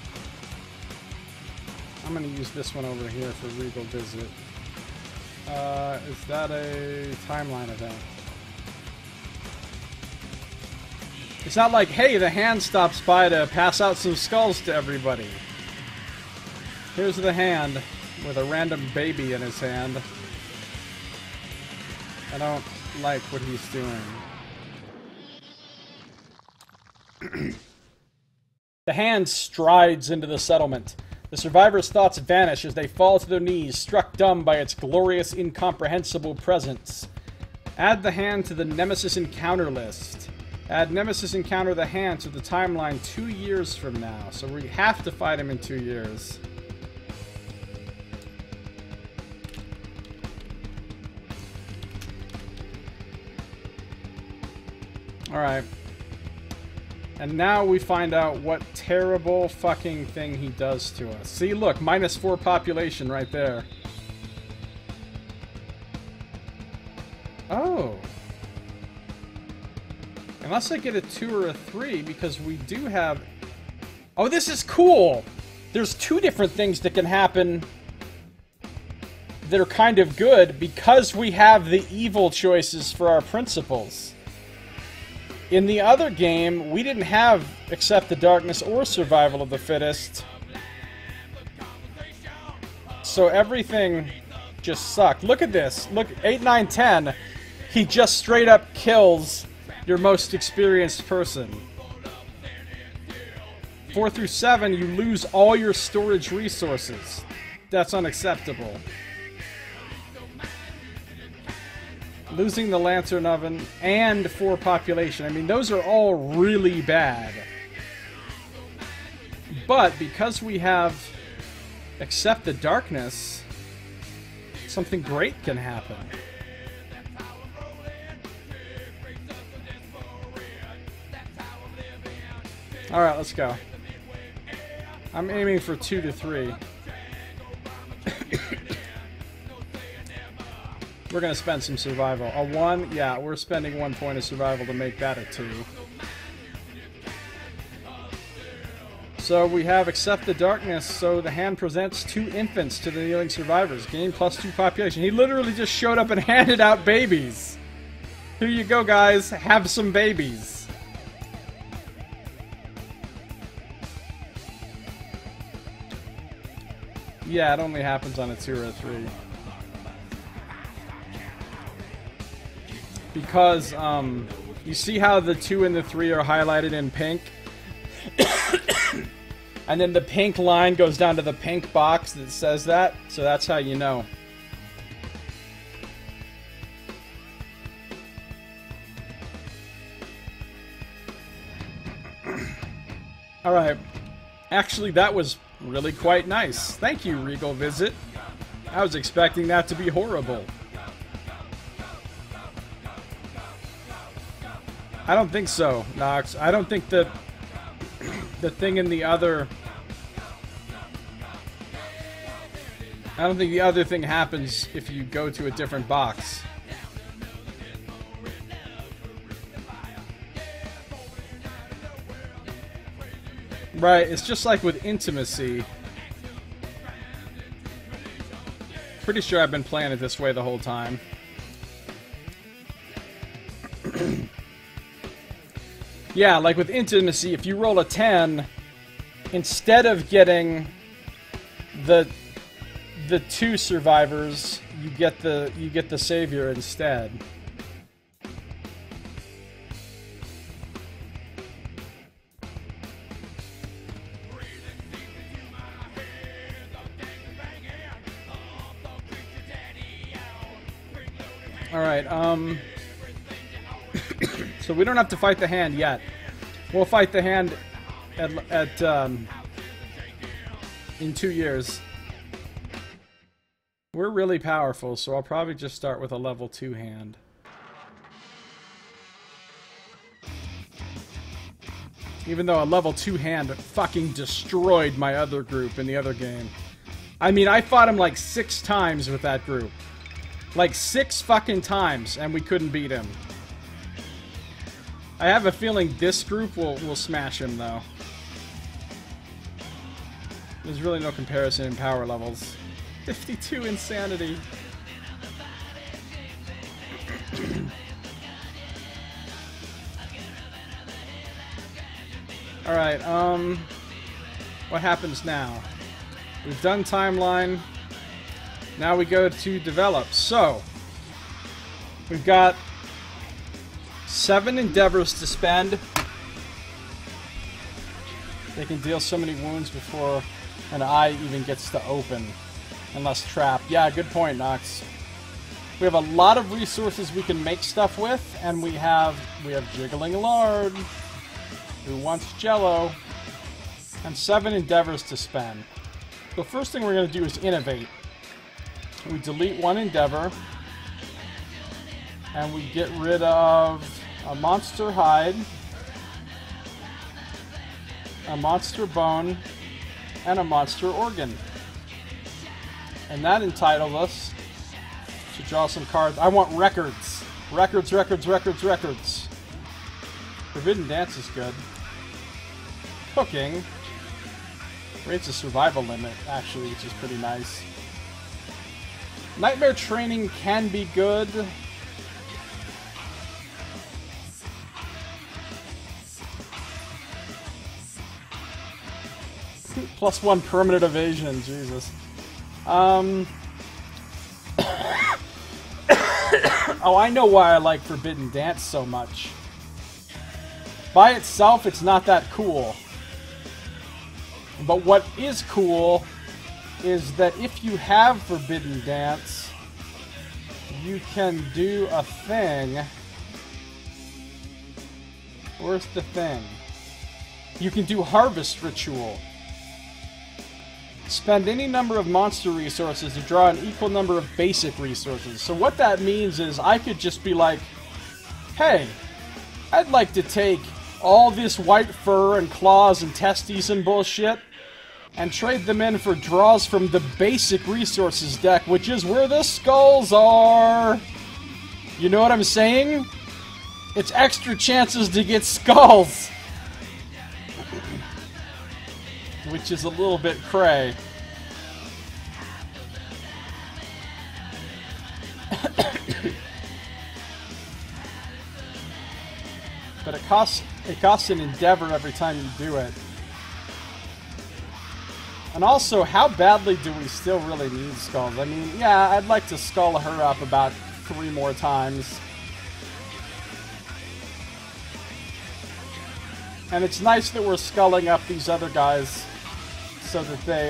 I'm going to use this one over here for Regal Visit. Is that a timeline event? It's not like, hey, the hand stops by to pass out some skulls to everybody. Here's the hand with a random baby in his hand. I don't like what he's doing. The hand strides into the settlement. The survivors' thoughts vanish as they fall to their knees, struck dumb by its glorious, incomprehensible presence. Add the hand to the Nemesis Encounter list. Add Nemesis Encounter the hand to the timeline 2 years from now. So we have to fight him in 2 years. Alright. And now we find out what terrible fucking thing he does to us. See, look, -4 population right there. Oh. Unless I get a 2 or a 3, because we do have... Oh, this is cool! There's 2 different things that can happen that are kind of good because we have the evil choices for our principles. In the other game, we didn't have Accept the Darkness or Survival of the Fittest. So everything just sucked. Look at this. Look, 8, 9, 10. He just straight up kills your most experienced person. 4 through 7, you lose all your storage resources. That's unacceptable. Losing the Lantern Oven and 4 population. I mean, those are all really bad. But because we have Accept the Darkness, something great can happen. Alright, let's go. I'm aiming for 2 to 3. We're gonna spend some survival. A 1? Yeah, we're spending 1 point of survival to make that a 2. So we have Accept the Darkness, so the hand presents 2 infants to the kneeling survivors. Gain +2 population. He literally just showed up and handed out babies. Here you go, guys. Have some babies. Yeah, it only happens on a 2 or a 3. Because, you see how the 2 and the 3 are highlighted in pink? And then the pink line goes down to the pink box that says that, so that's how you know. Alright. Actually, that was really quite nice. Thank you, Regal Visit. I was expecting that to be horrible. I don't think so, Nox. I don't think that the thing in the other... I don't think the other thing happens if you go to a different box. Right, it's just like with Intimacy. Pretty sure I've been playing it this way the whole time. Yeah, like with Intimacy, if you roll a 10, instead of getting the 2 survivors, you get the savior instead. Alright, so we don't have to fight the hand yet. We'll fight the hand in 2 years. We're really powerful, so I'll probably just start with a level 2 hand. Even though a level 2 hand fucking destroyed my other group in the other game. I mean, I fought him like 6 times with that group. Like 6 fucking times, and we couldn't beat him. I have a feeling this group will smash him, though. There's really no comparison in power levels. 52 insanity. Alright, what happens now? We've done timeline. Now we go to develop. So, we've got 7 endeavors to spend. They can deal so many wounds before an eye even gets to open. Unless trapped. Yeah, good point, Nox. We have a lot of resources we can make stuff with, and we have jiggling lard, who wants jello, and 7 endeavors to spend. The first thing we're going to do is innovate. We delete 1 endeavor, and we get rid of a monster hide, a monster bone, and a monster organ. And that entitles us to draw some cards. I want records. Records, records, records, records. Forbidden Dance is good. Cooking. Rates a survival limit, actually, which is pretty nice. Nightmare Training can be good. +1 permanent evasion, Jesus. Oh, I know why I like Forbidden Dance so much. By itself, it's not that cool. But what is cool is that if you have Forbidden Dance, you can do a thing. Where's the thing? You can do Harvest Ritual. Spend any number of monster resources to draw an equal number of basic resources. So what that means is I could just be like, hey, I'd like to take all this white fur and claws and testes and bullshit and trade them in for draws from the basic resources deck, which is where the skulls are. You know what I'm saying? It's extra chances to get skulls. Which is a little bit cray. But it costs an endeavor every time you do it. And also, how badly do we still really need skulls? I mean, yeah, I'd like to skull her up about 3 more times. And it's nice that we're sculling up these other guys so that they,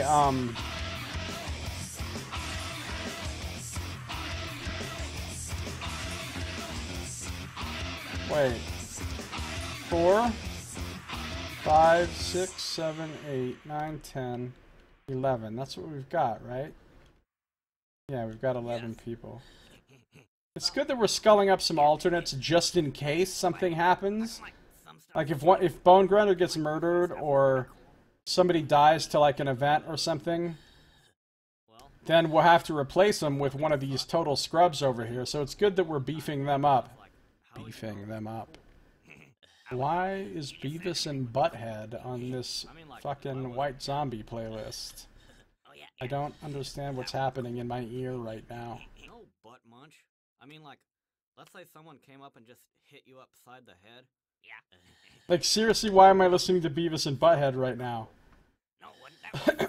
wait. 4, 5, 6, 7, 8, 9, 10, 11. That's what we've got, right? Yeah, we've got 11 people. It's good that we're sculling up some alternates just in case something happens. Like if Bone Grinder gets murdered or somebody dies to like an event or something, then we'll have to replace them with one of these total scrubs over here. So it's good that we're beefing them up. Beefing them up. Why is Beavis and Butthead on this fucking White Zombie playlist? I don't understand what's happening in my ear right now. No butt munch. I mean, like, let's say someone came up and just hit you upside the head. Yeah. Like, seriously, why am I listening to Beavis and Butthead right now? No, wouldn't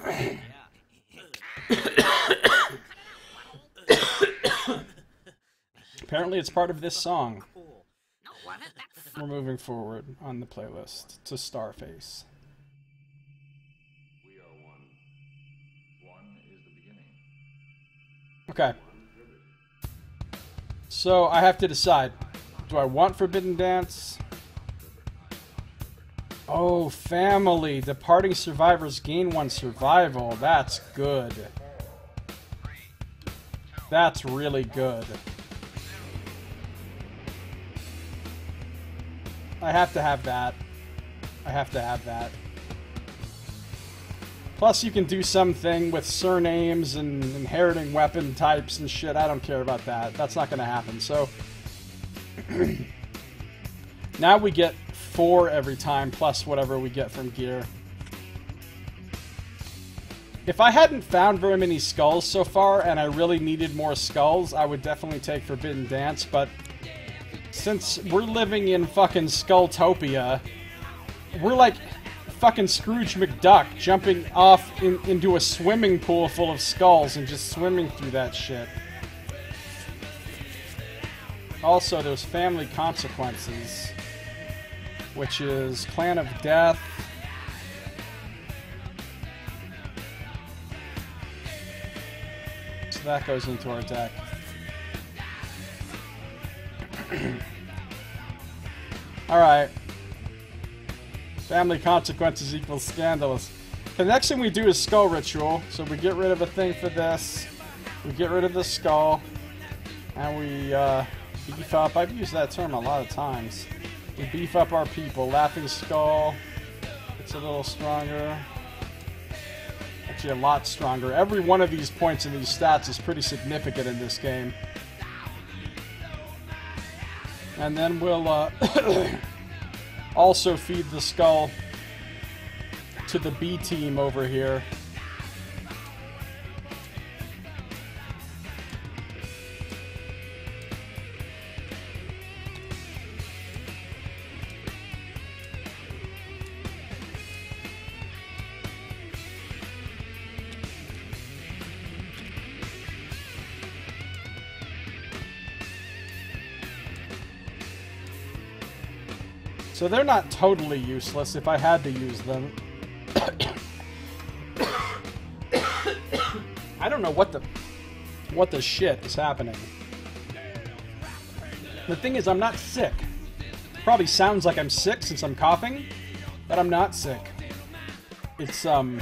that yeah. Apparently it's part of this song. Cool. No, wouldn't that We're moving forward on the playlist to Starface. We are one. One is the beginning. Okay. So I have to decide. Do I want Forbidden Dance? Oh, family. Departing survivors gain 1 survival. That's good. That's really good. I have to have that. I have to have that. Plus, you can do something with surnames and inheriting weapon types and shit. I don't care about that. That's not going to happen. So, now we get 4 every time, plus whatever we get from gear. If I hadn't found very many skulls so far, and I really needed more skulls, I would definitely take Forbidden Dance, but since we're living in fucking Skulltopia, we're like fucking Scrooge McDuck jumping off into a swimming pool full of skulls and just swimming through that shit. Also, there's Family Consequences, which is Clan of Death. So that goes into our deck. Alright. Family Consequences equals Scandalous. The next thing we do is Skull Ritual. So we get rid of a thing for this. We get rid of the skull. And we beef up. I've used that term a lot of times. We beef up our people. Laughing Skull. It's a little stronger. Actually, a lot stronger. Every one of these points in these stats is pretty significant in this game. And then we'll also feed the skull to the B team over here. So they're not totally useless if I had to use them. I don't know what the shit is happening. The thing is, I'm not sick. Probably sounds like I'm sick since I'm coughing, but I'm not sick. It's from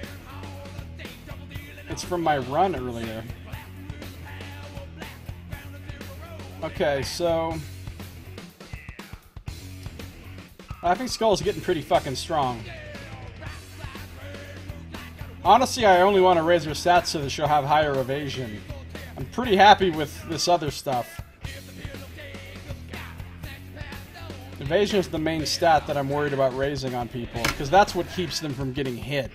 my run earlier. Okay, so I think Skull's getting pretty fucking strong. Honestly, I only want to raise her stats so that she'll have higher evasion. I'm pretty happy with this other stuff. Evasion is the main stat that I'm worried about raising on people, because that's what keeps them from getting hit.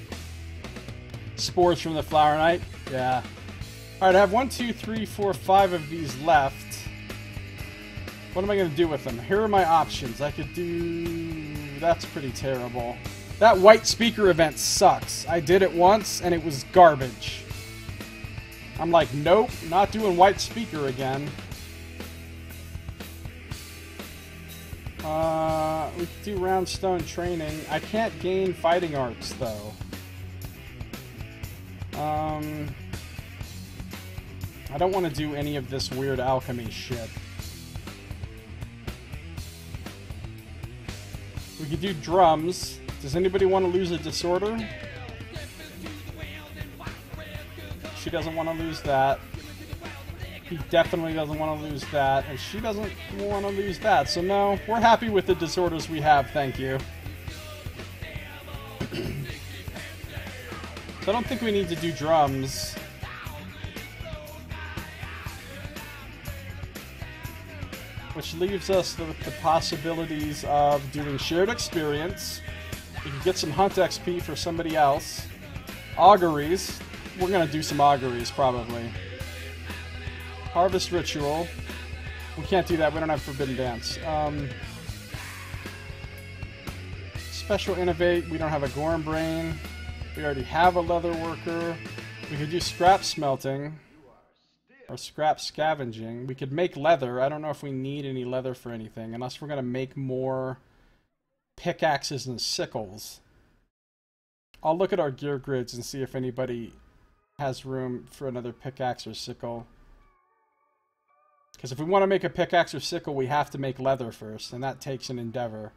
Spores from the Flower Knight? Yeah. Alright, I have 1, 2, 3, 4, 5 of these left. What am I going to do with them? Here are my options. I could do... That's pretty terrible. That white speaker event sucks. I did it once, and it was garbage. I'm like, nope, not doing white speaker again. We could do roundstone training. I can't gain fighting arts, though. I don't want to do any of this weird alchemy shit. We could do drums. Does anybody want to lose a disorder? She doesn't want to lose that. He definitely doesn't want to lose that. And she doesn't want to lose that. So no, we're happy with the disorders we have, thank you. So I don't think we need to do drums. Which leaves us with the possibilities of doing shared experience. We can get some hunt XP for somebody else. Auguries. We're going to do some auguries, probably. Harvest ritual. We can't do that. We don't have forbidden dance. Special innovate. We don't have a Gorm brain. We already have a leather worker. We could do scrap smelting. Or scrap scavenging. We could make leather. I don't know if we need any leather for anything. Unless we're going to make more pickaxes and sickles. I'll look at our gear grids and see if anybody has room for another pickaxe or sickle. Because if we want to make a pickaxe or sickle, we have to make leather first. And that takes an endeavor.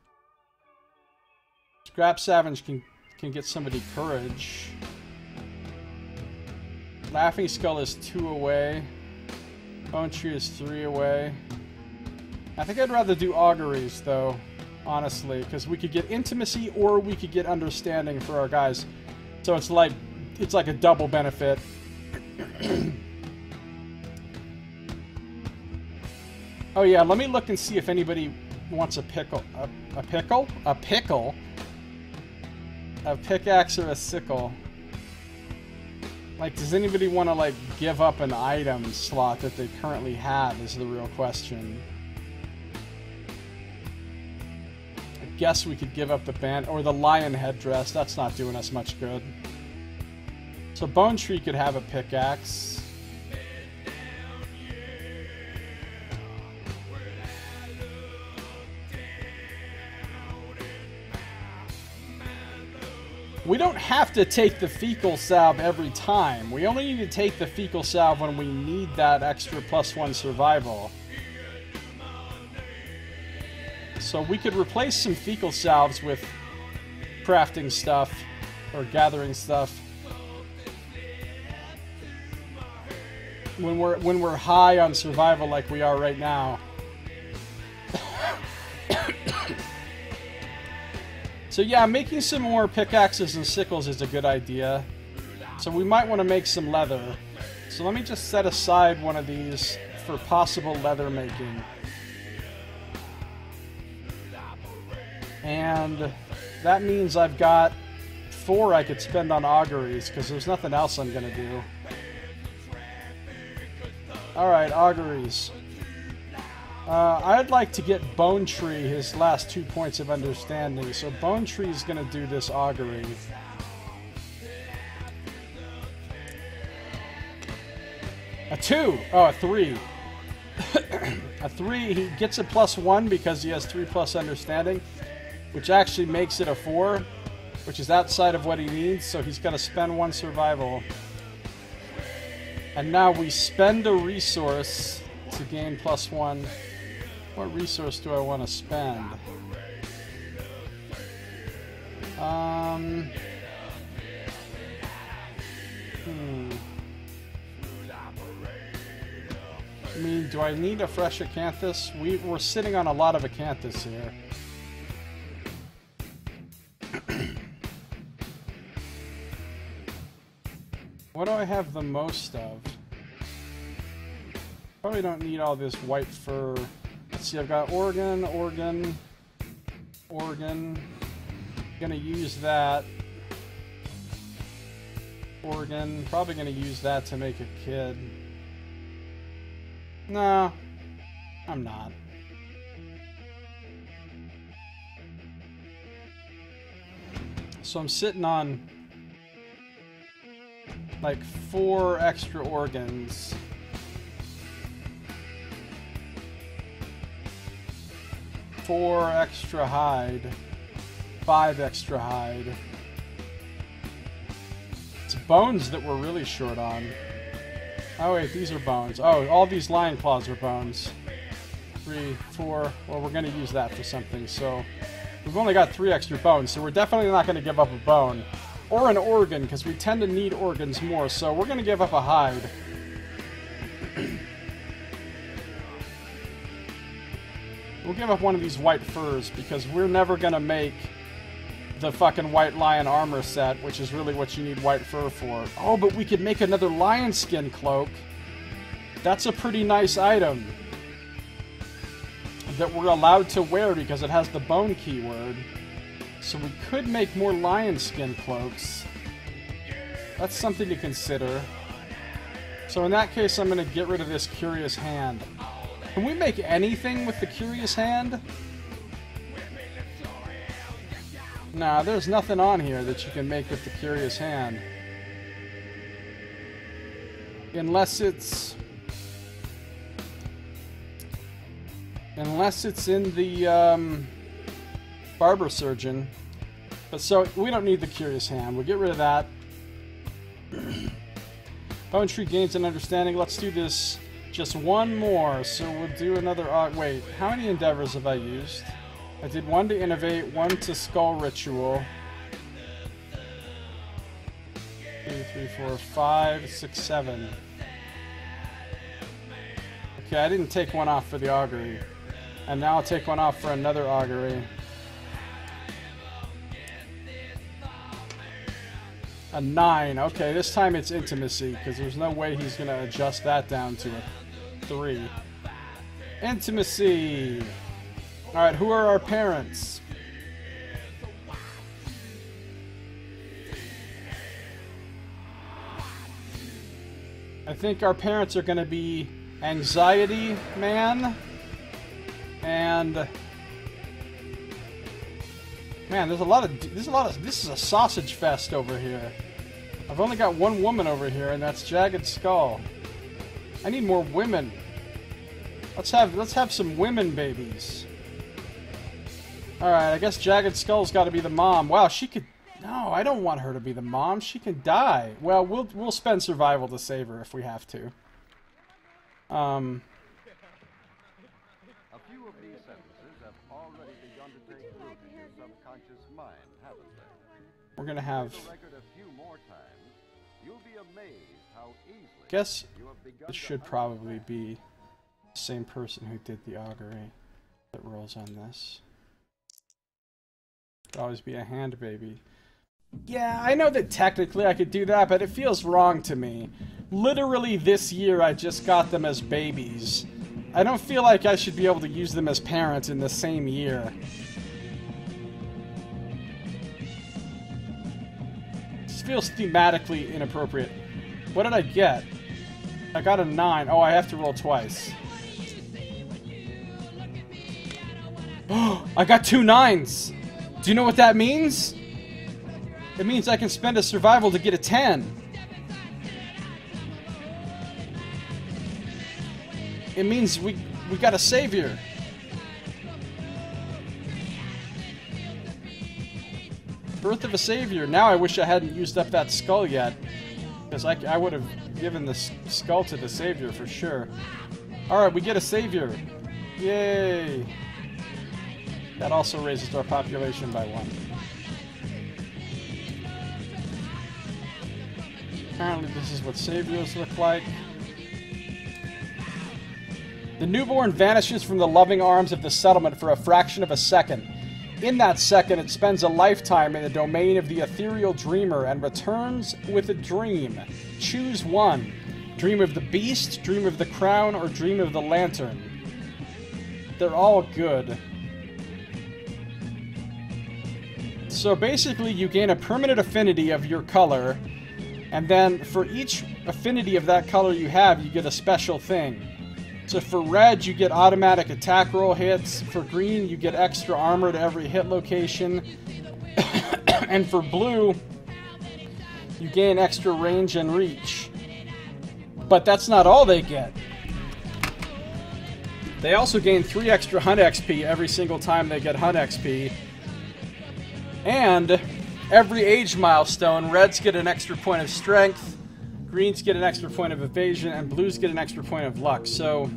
Scrap Savage can get somebody courage. Laughing Skull is 2 away. Bone Tree is 3 away. I think I'd rather do auguries, though, honestly, because we could get intimacy or we could get understanding for our guys. So it's like a double benefit. Oh yeah, let me look and see if anybody wants a pickle. A pickle? A pickle? A pickaxe or a sickle? Like, does anybody want to, like, give up an item slot that they currently have is the real question. I guess we could give up the band, or the lion headdress. That's not doing us much good. So Bone Tree could have a pickaxe. We don't have to take the fecal salve every time. We only need to take the fecal salve when we need that extra +1 survival. So we could replace some fecal salves with crafting stuff or gathering stuff. When we're high on survival like we are right now. So yeah, making some more pickaxes and sickles is a good idea. So we might want to make some leather. So let me just set aside one of these for possible leather making. And that means I've got 4 I could spend on auguries, because there's nothing else I'm going to do. Alright, auguries. I'd like to get Bone Tree his last 2 points of understanding, so Bone Tree is going to do this augury. A 2! Oh, a 3. A 3, he gets a +1 because he has 3+ understanding, which actually makes it a 4, which is outside of what he needs, so he's got to spend 1 survival. And now we spend a resource to gain +1. What resource do I want to spend? I mean, do I need a fresh acanthus? We're sitting on a lot of acanthus here. What do I have the most of? Probably don't need all this white fur. Let's see, I've got Oregon. Gonna use that. Oregon. Probably gonna use that to make a kid. No, I'm not. So I'm sitting on like 4 extra organs. 4 extra hide. 5 extra hide. It's bones that we're really short on. Oh wait, these are bones. Oh, all these lion claws are bones. 3, 4. Well, we're going to use that for something, so... We've only got 3 extra bones, so we're definitely not going to give up a bone. Or an organ, because we tend to need organs more, so we're going to give up a hide. We'll give up one of these white furs, because we're never going to make the fucking white lion armor set, which is really what you need white fur for. Oh, but we could make another lion skin cloak. That's a pretty nice item that we're allowed to wear because it has the bone keyword. So we could make more lion skin cloaks. That's something to consider. So in that case, I'm going to get rid of this curious hand. Can we make anything with the curious hand? Nah, there's nothing on here that you can make with the curious hand. Unless it's in the barber surgeon. But so we don't need the curious hand. We'll get rid of that. Bone tree gains an understanding. Let's do this just one more. So we'll do another. Wait, how many endeavors have I used? I did 1 to innovate, 1 to skull ritual. 2, 3, 4, 5, 6, 7. Okay, I didn't take one off for the augury. And now I'll take one off for another augury. A 9. Okay, this time it's intimacy, because there's no way he's going to adjust that down to a 3. Intimacy! Alright, who are our parents? I think our parents are going to be Anxiety Man and man, this is a sausage fest over here. I've only got one woman over here, and that's Jagged Skull. I need more women. Let's have some women babies. Alright, I guess Jagged Skull's got to be the mom. Wow, she could... No, I don't want her to be the mom. She can die. Well, we'll spend survival to save her if we have to. A few of these sentences have already begun to take root in your subconscious mind, haven't they? We're gonna have... If you record a few more times, you'll be amazed how easily Guess you have begun this to should probably be the same person who did the augury that rolls on this. Could always be a hand baby. Yeah, I know that technically I could do that, but it feels wrong to me. Literally this year I just got them as babies. I don't feel like I should be able to use them as parents in the same year. This feels thematically inappropriate. What did I get? I got a 9. Oh, I have to roll twice. Oh, I got 2 9s! Do you know what that means? It means I can spend a survival to get a 10. It means we got a savior. Birth of a savior. Now I wish I hadn't used up that skull yet, because I would have given the skull to the savior for sure. Alright, we get a savior. Yay! That also raises our population by 1. Apparently this is what saviors look like. The newborn vanishes from the loving arms of the settlement for a fraction of a second. In that second, it spends a lifetime in the domain of the ethereal dreamer and returns with a dream. Choose one. Dream of the beast, dream of the crown, or dream of the lantern. They're all good. So basically, you gain a permanent affinity of your color, and then for each affinity of that color you have, you get a special thing. So for red, you get automatic attack roll hits. For green, you get extra armor to every hit location. And for blue, you gain extra range and reach. But that's not all they get. They also gain 3 extra hunt XP every single time they get hunt XP. And every age milestone, reds get an extra point of strength, greens get an extra point of evasion, and blues get an extra point of luck. So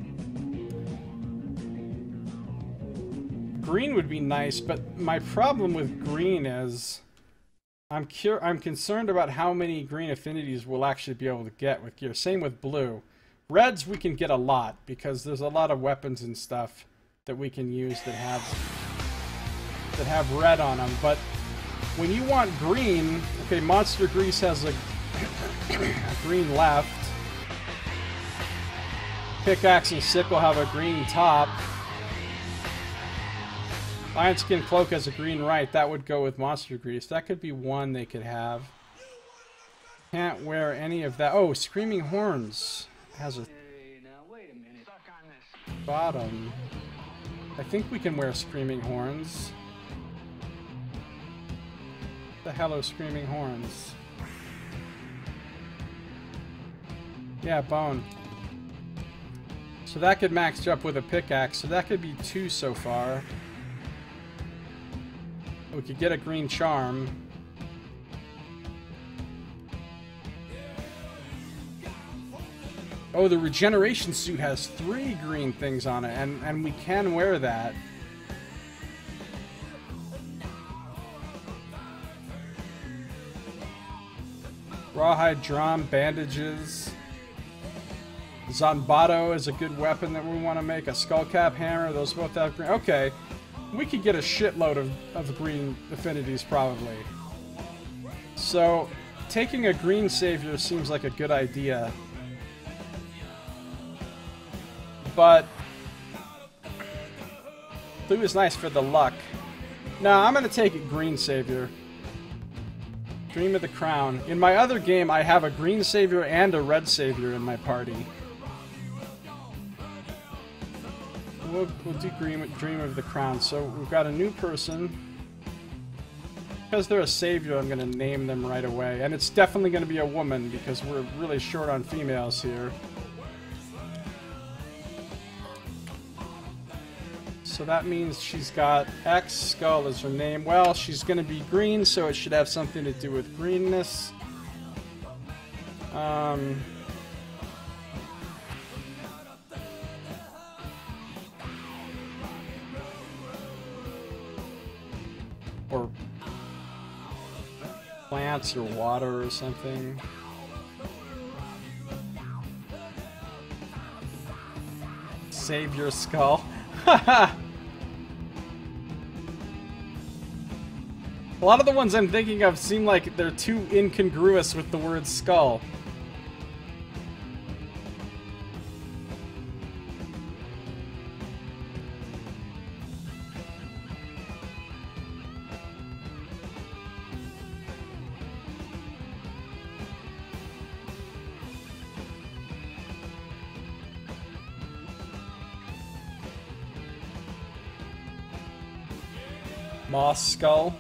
green would be nice, but my problem with green is I'm concerned about how many green affinities we'll actually be able to get with gear. Same with blue. Reds we can get a lot because there's a lot of weapons and stuff that we can use that have red on them. But when you want green, okay, Monster Grease has a green left. Pickaxe and Sickle have a green top. Iron Skin Cloak has a green right. That would go with Monster Grease. That could be one they could have. Can't wear any of that. Oh, Screaming Horns has a bottom. I think we can wear Screaming Horns. What the hell are Screaming Horns? Yeah, bone. So that could max up with a pickaxe. So that could be 2 so far. We could get a green charm. Oh, the regeneration suit has 3 green things on it, and we can wear that. Rawhide drum, bandages. Zanbato is a good weapon that we want to make. A skullcap hammer, those both have green. Okay. We could get a shitload of green affinities, probably. So, taking a green savior seems like a good idea. But blue is nice for the luck. No, I'm going to take it green savior. Dream of the Crown. In my other game, I have a green savior and a red savior in my party. We'll do Dream of the Crown. So we've got a new person. Because they're a savior, I'm going to name them right away. And it's definitely going to be a woman because we're really short on females here. So that means she's got X Skull as her name. Well, she's going to be green, so it should have something to do with greenness. Or plants or water or something. Save your skull. Haha! A lot of the ones I'm thinking of seem like they're too incongruous with the word skull. Moss skull.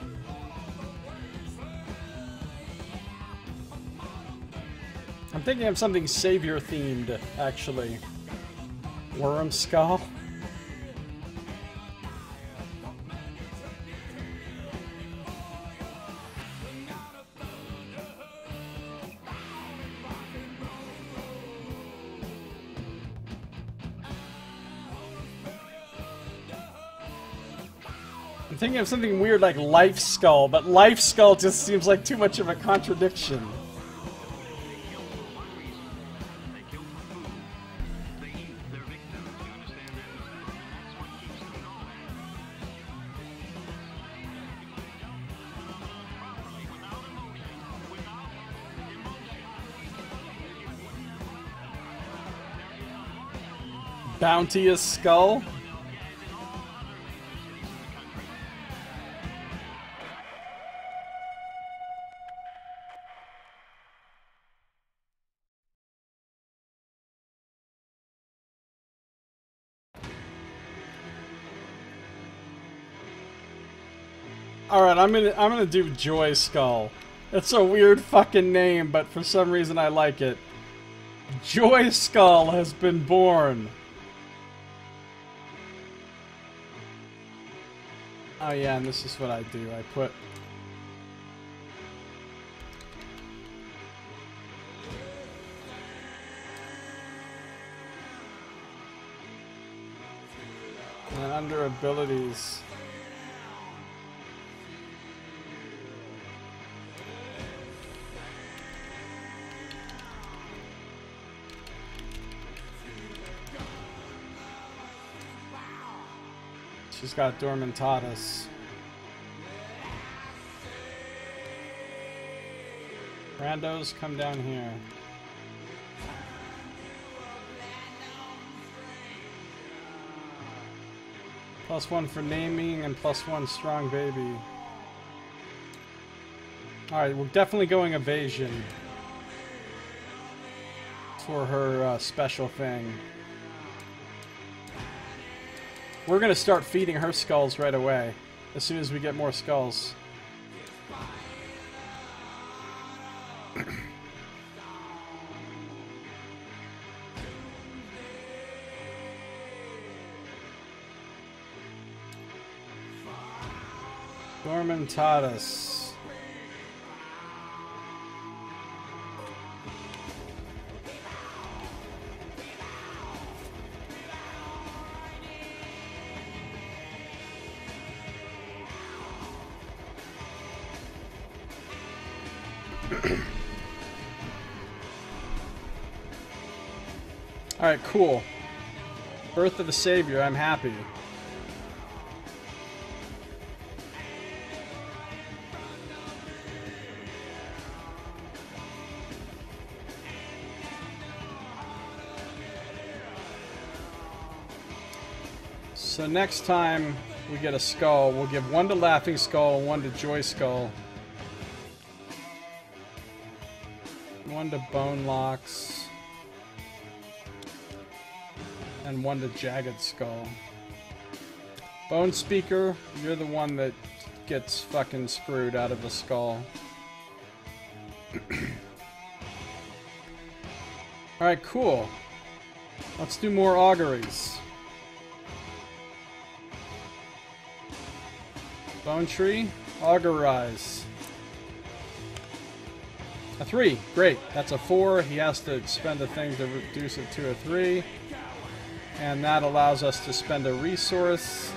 I'm thinking of something savior themed, actually. Worm skull. I'm thinking of something weird like Life Skull, but Life Skull just seems like too much of a contradiction. Bounteous skull? Alright, I'm gonna do Joy Skull. It's a weird fucking name, but for some reason I like it. Joy Skull has been born. Oh yeah, and this is what I do. I put... And under abilities... She's got Dormentatus. Randos, come down here. +1 for naming and +1 strong baby. Alright, we're definitely going evasion for her special thing. We're gonna start feeding her skulls right away, as soon as we get more skulls. Dormentatus. Alright, cool. Birth of the Savior, I'm happy. So next time we get a skull, we'll give 1 to Laughing Skull and 1 to Joy Skull. 1 to Bone Locks. And 1 to Jagged Skull. Bone Speaker, you're the one that gets fucking screwed out of the skull. Alright, cool. Let's do more auguries. Bone Tree, augurize. A 3, great. That's a 4. He has to spend a thing to reduce it to a 3. And that allows us to spend a resource.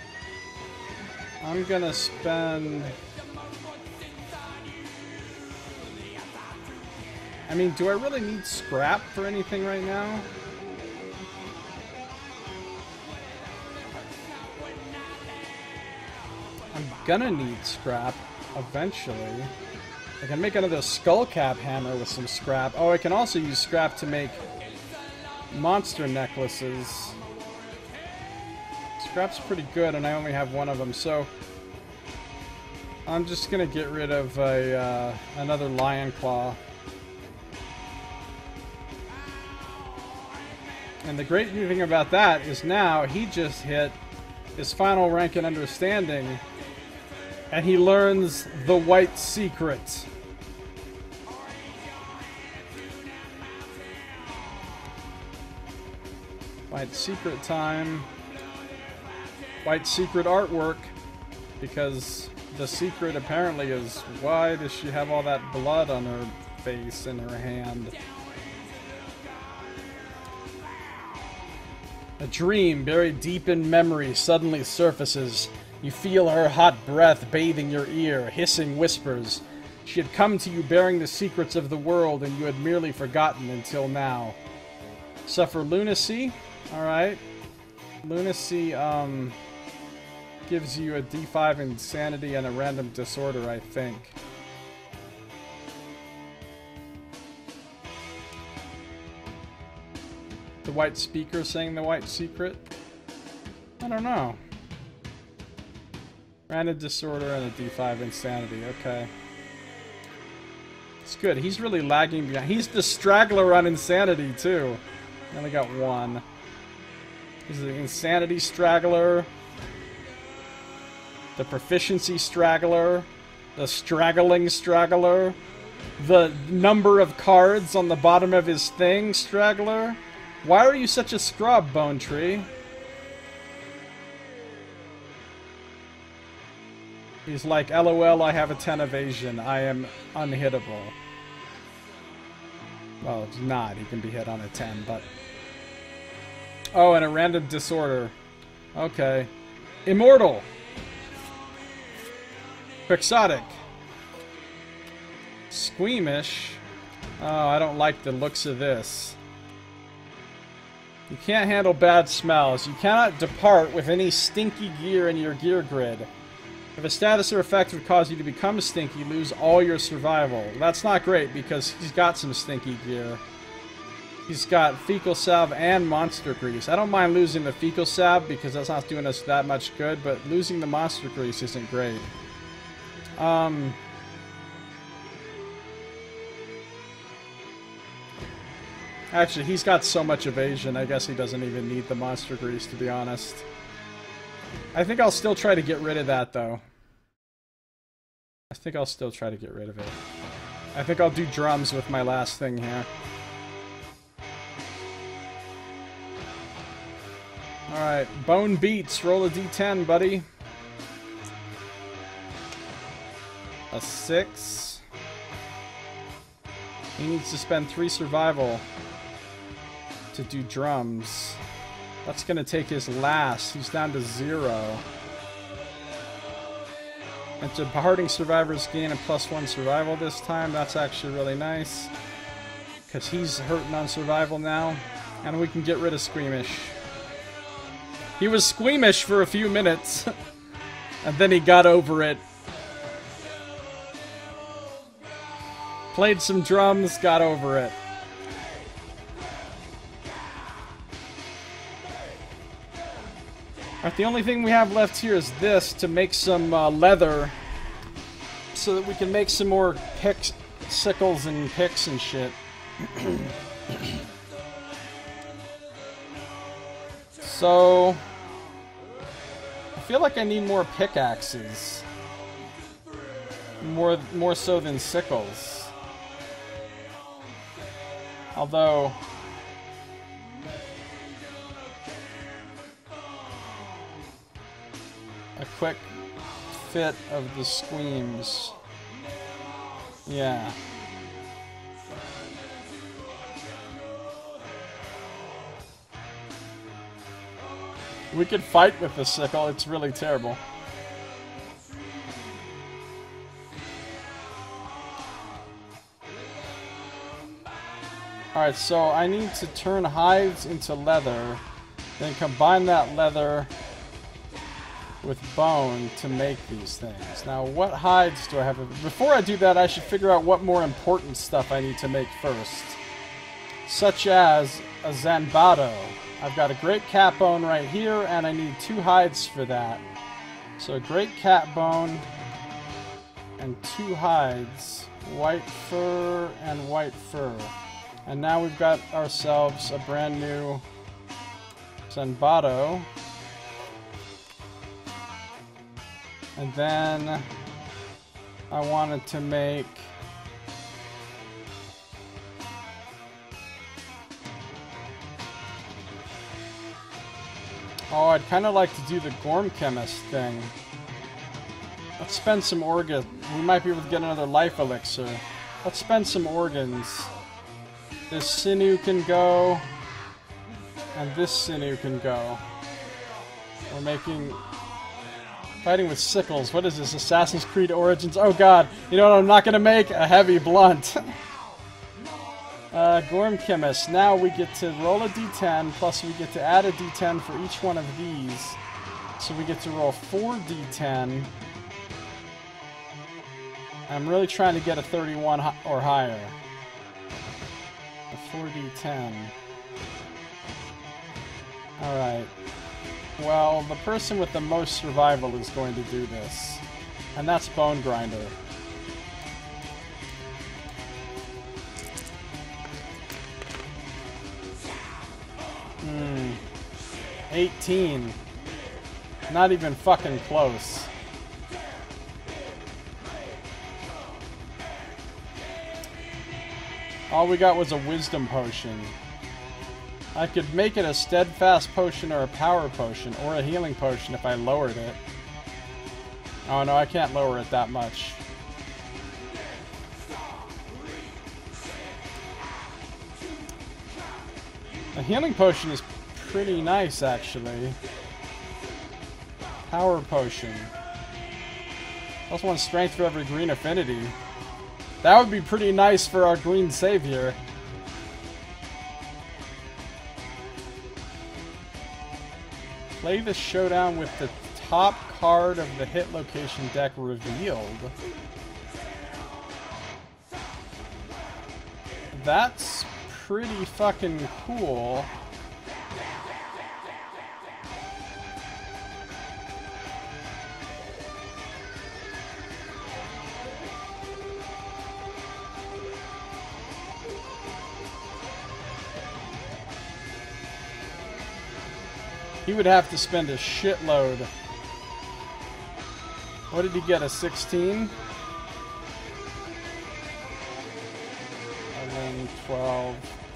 I'm gonna spend... I mean, do I really need scrap for anything right now? I'm gonna need scrap eventually. I can make another skull cap hammer with some scrap. Oh, I can also use scrap to make monster necklaces. Scrap's pretty good, and I only have 1 of them, so I'm just gonna get rid of another lion claw. And the great new thing about that is now he just hit his final rank in understanding, and he learns the white secret. White secret time. White secret artwork. Because the secret apparently is, why does she have all that blood on her face and her hand? A dream buried deep in memory suddenly surfaces. You feel her hot breath bathing your ear, hissing whispers. She had come to you bearing the secrets of the world, and you had merely forgotten until now. Suffer lunacy. Alright. Lunacy, gives you a D5 insanity and a random disorder, I think. The white speaker saying the white secret? I don't know. Random disorder and a D5 insanity, okay. It's good. He's really lagging behind. He's the straggler on insanity, too. I only got 1. He's the insanity straggler. the proficiency straggler, the straggling straggler, the number of cards on the bottom of his thing straggler. Why are you such a scrub, Bone Tree? He's like, LOL, I have a 10 evasion. I am unhittable. Well, it's not. He can be hit on a 10, but... Oh, and a random disorder. Okay. Immortal. Quixotic. Squeamish. Oh, I don't like the looks of this. You can't handle bad smells. You cannot depart with any stinky gear in your gear grid. If a status or effect would cause you to become stinky, lose all your survival. That's not great because he's got some stinky gear. He's got fecal salve and monster grease. I don't mind losing the fecal salve because that's not doing us that much good, but losing the monster grease isn't great. Actually, he's got so much evasion, I guess he doesn't even need the monster grease, to be honest. I think I'll still try to get rid of that, though. I think I'll still try to get rid of it. I think I'll do drums with my last thing here. Alright, Bone Beats. Roll a d10, buddy. A 6. He needs to spend 3 survival to do drums. That's gonna take his last. He's down to 0. And departing survivors gain a +1 survival this time. That's actually really nice. Because he's hurting on survival now. And we can get rid of Squeamish. He was squeamish for a few minutes. And then he got over it. Played some drums, got over it. Alright, the only thing we have left here is this to make some leather so that we can make some more picks, sickles and picks and shit. So I feel like I need more pickaxes. More so than sickles. Although a quick fit of the squeams. Yeah. We could fight with the sickle, it's really terrible. Alright, so I need to turn hides into leather, then combine that leather with bone to make these things. Now, what hides do I have? Before I do that, I should figure out what more important stuff I need to make first. Such as a Zanbato. I've got a great cat bone right here, and I need 2 hides for that. So a great cat bone and 2 hides. White fur and white fur. And now we've got ourselves a brand new Zanbato. And then I wanted to make oh, I'd kind of like to do the Gorm Chemist thing. Let's spend some organs. We might be able to get another life elixir. Let's spend some organs. This sinew can go, and this sinew can go. We're making... Fighting with sickles. What is this? Assassin's Creed Origins? Oh god. You know what I'm not going to make? A heavy blunt. Gorm Chemist. Now we get to roll a d10, plus we get to add a d10 for each one of these. So we get to roll 4 d10. I'm really trying to get a 31 or higher. A 4d10. Alright. Well, the person with the most survival is going to do this. And that's Bone Grinder. 18. Not even fucking close. All we got was a wisdom potion. I could make it a steadfast potion or a power potion or a healing potion if I lowered it. Oh no, I can't lower it that much. A healing potion is pretty nice, actually. Power potion. Plus one strength for every green affinity. That would be pretty nice for our green savior. Play the showdown with the top card of the hit location deck revealed. That's pretty fucking cool. He would have to spend a shitload. What did he get, a 16? 11, 12,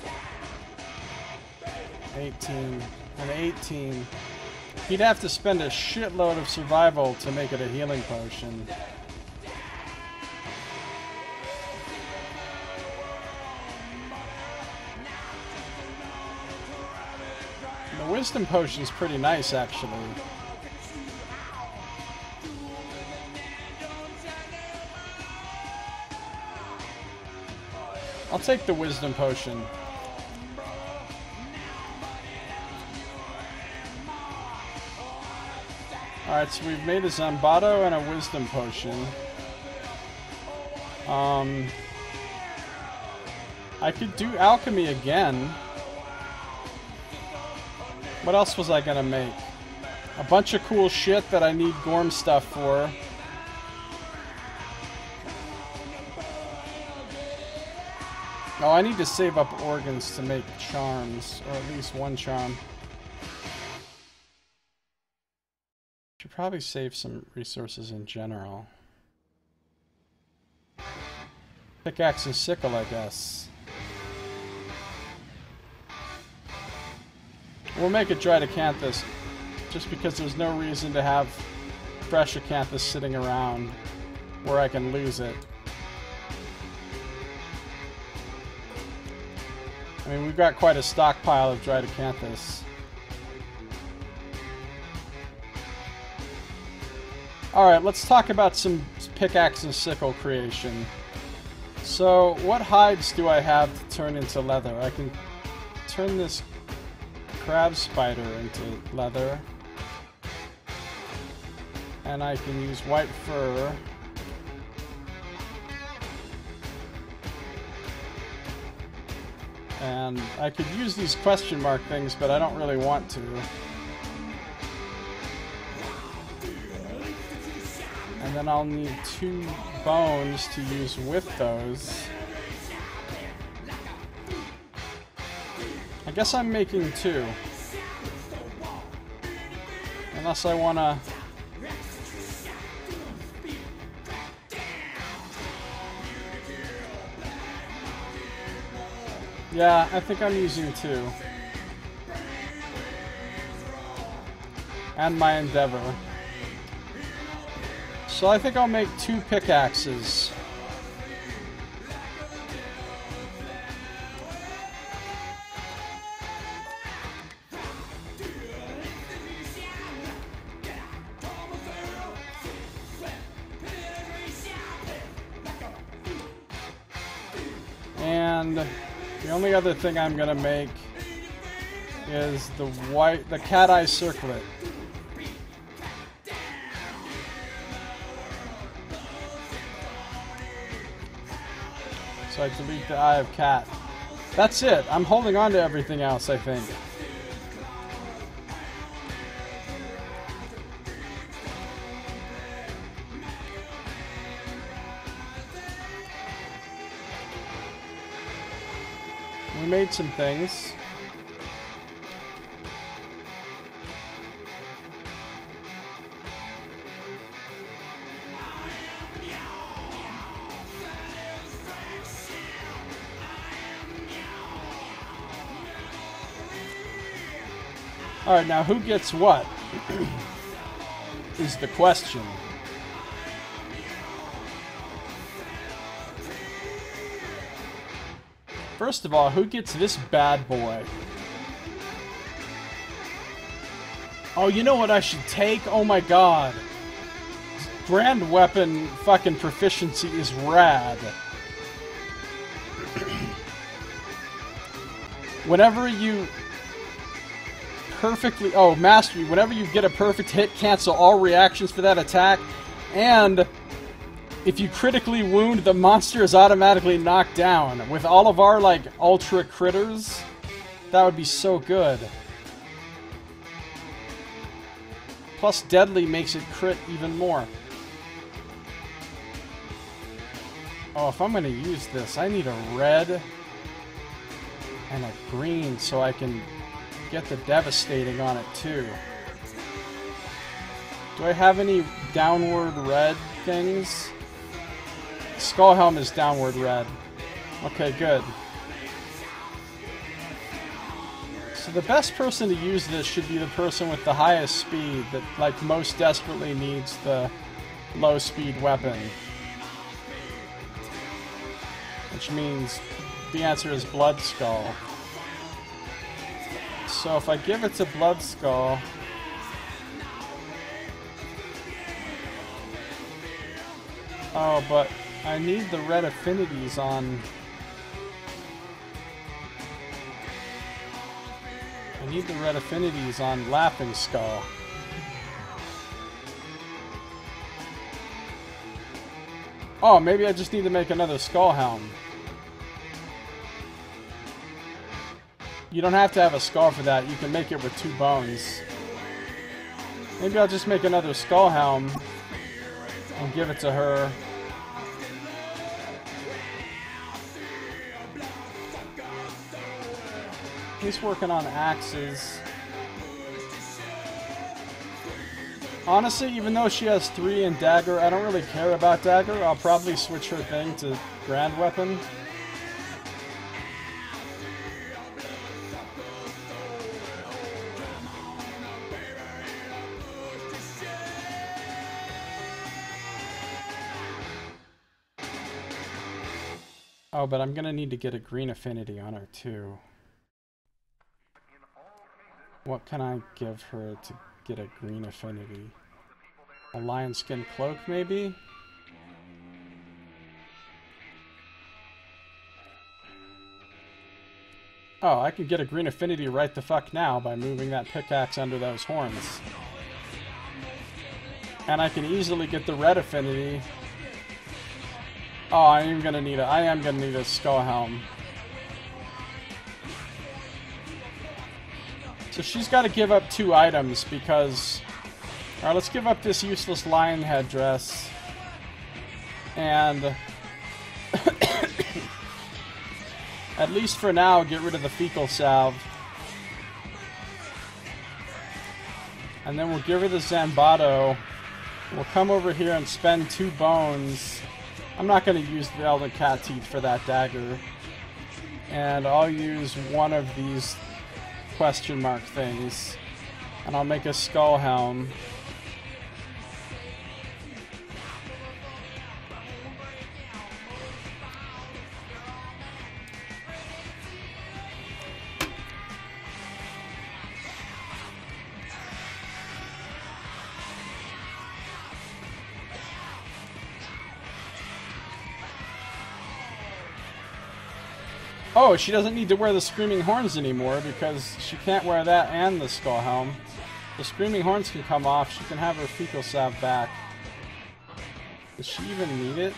18, and 18. He'd have to spend a shitload of survival to make it a healing potion. The wisdom potion's pretty nice, actually. I'll take the wisdom potion. Alright, so we've made a Zambato and a wisdom potion. I could do alchemy again. What else was I gonna make? A bunch of cool shit that I need Gorm stuff for. Oh, I need to save up organs to make charms, or at least one charm. Should probably save some resources in general. Pickaxe and sickle, I guess. We'll make a dried acanthus, just because there's no reason to have fresh acanthus sitting around where I can lose it. I mean, we've got quite a stockpile of dried acanthus. Alright, let's talk about some pickaxe and sickle creation. So, what hides do I have to turn into leather? I can turn this crab spider into leather. And I can use white fur. And I could use these question mark things, but I don't really want to. And then I'll need 2 bones to use with those. I guess I'm making 2. Unless I wanna... Yeah, I think I'm using 2. And my endeavor. So I think I'll make 2 pickaxes. And the only other thing I'm gonna make is the cat eye circlet. So I delete the eye of cat. That's it. I'm holding on to everything else, I think. We made some things. Alright, now who gets what? Is the question. First of all, who gets this bad boy? Oh, you know what I should take? Oh my god. Grand weapon fucking proficiency is rad. Whenever you perfectly... Oh, mastery. Whenever you get a perfect hit, cancel all reactions for that attack. And if you critically wound, the monster is automatically knocked down. With all of our, like, ultra critters, that would be so good. Plus, deadly makes it crit even more. Oh, if I'm going to use this, I need a red and a green so I can get the devastating on it too. Do I have any downward red things? Skull Helm is downward red. Okay, good. So the best person to use this should be the person with the highest speed that, like, most desperately needs the low speed weapon. Which means the answer is Blood Skull. So if I give it to Blood Skull... Oh, but I need the red affinities on... I need the red affinities on Laughing Skull. Oh, maybe I just need to make another Skull Helm. You don't have to have a skull for that. You can make it with 2 bones. Maybe I'll just make another Skull Helm and give it to her. He's working on axes. Honestly, even though she has 3 in Dagger, I don't really care about Dagger. I'll probably switch her thing to Grand Weapon. Oh, but I'm gonna need to get a green affinity on her too. What can I give her to get a green affinity? A lion skin cloak, maybe? Oh, I can get a green affinity right the fuck now by moving that pickaxe under those horns. And I can easily get the red affinity. Oh, I am gonna need a Skull Helm. So she's got to give up 2 items because... Alright, let's give up this useless lion headdress. And... at least for now, get rid of the fecal salve. And then we'll give her the Zambato. We'll come over here and spend 2 bones. I'm not going to use the Elden Cat Teeth for that dagger. And I'll use one of these question mark things. And I'll make a Skull Helm. Oh, she doesn't need to wear the Screaming Horns anymore because she can't wear that and the Skull Helm. The Screaming Horns can come off. She can have her fecal salve back. Does she even need it?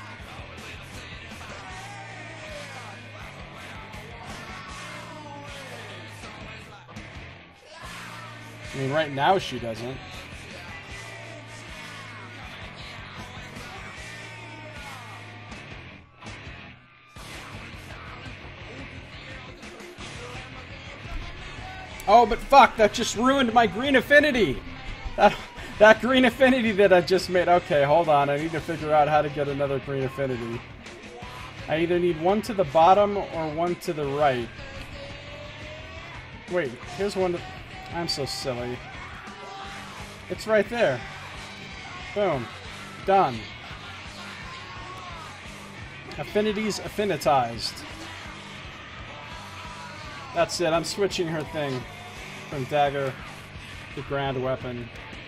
I mean, right now she doesn't. Oh, but fuck, that just ruined my green affinity! That green affinity that I just made. Okay, hold on, I need to figure out how to get another green affinity. I either need one to the bottom or one to the right. Wait, here's one to... I'm so silly. It's right there. Boom. Done. Affinities affinitized. That's it. I'm switching her thing from dagger to grand weapon.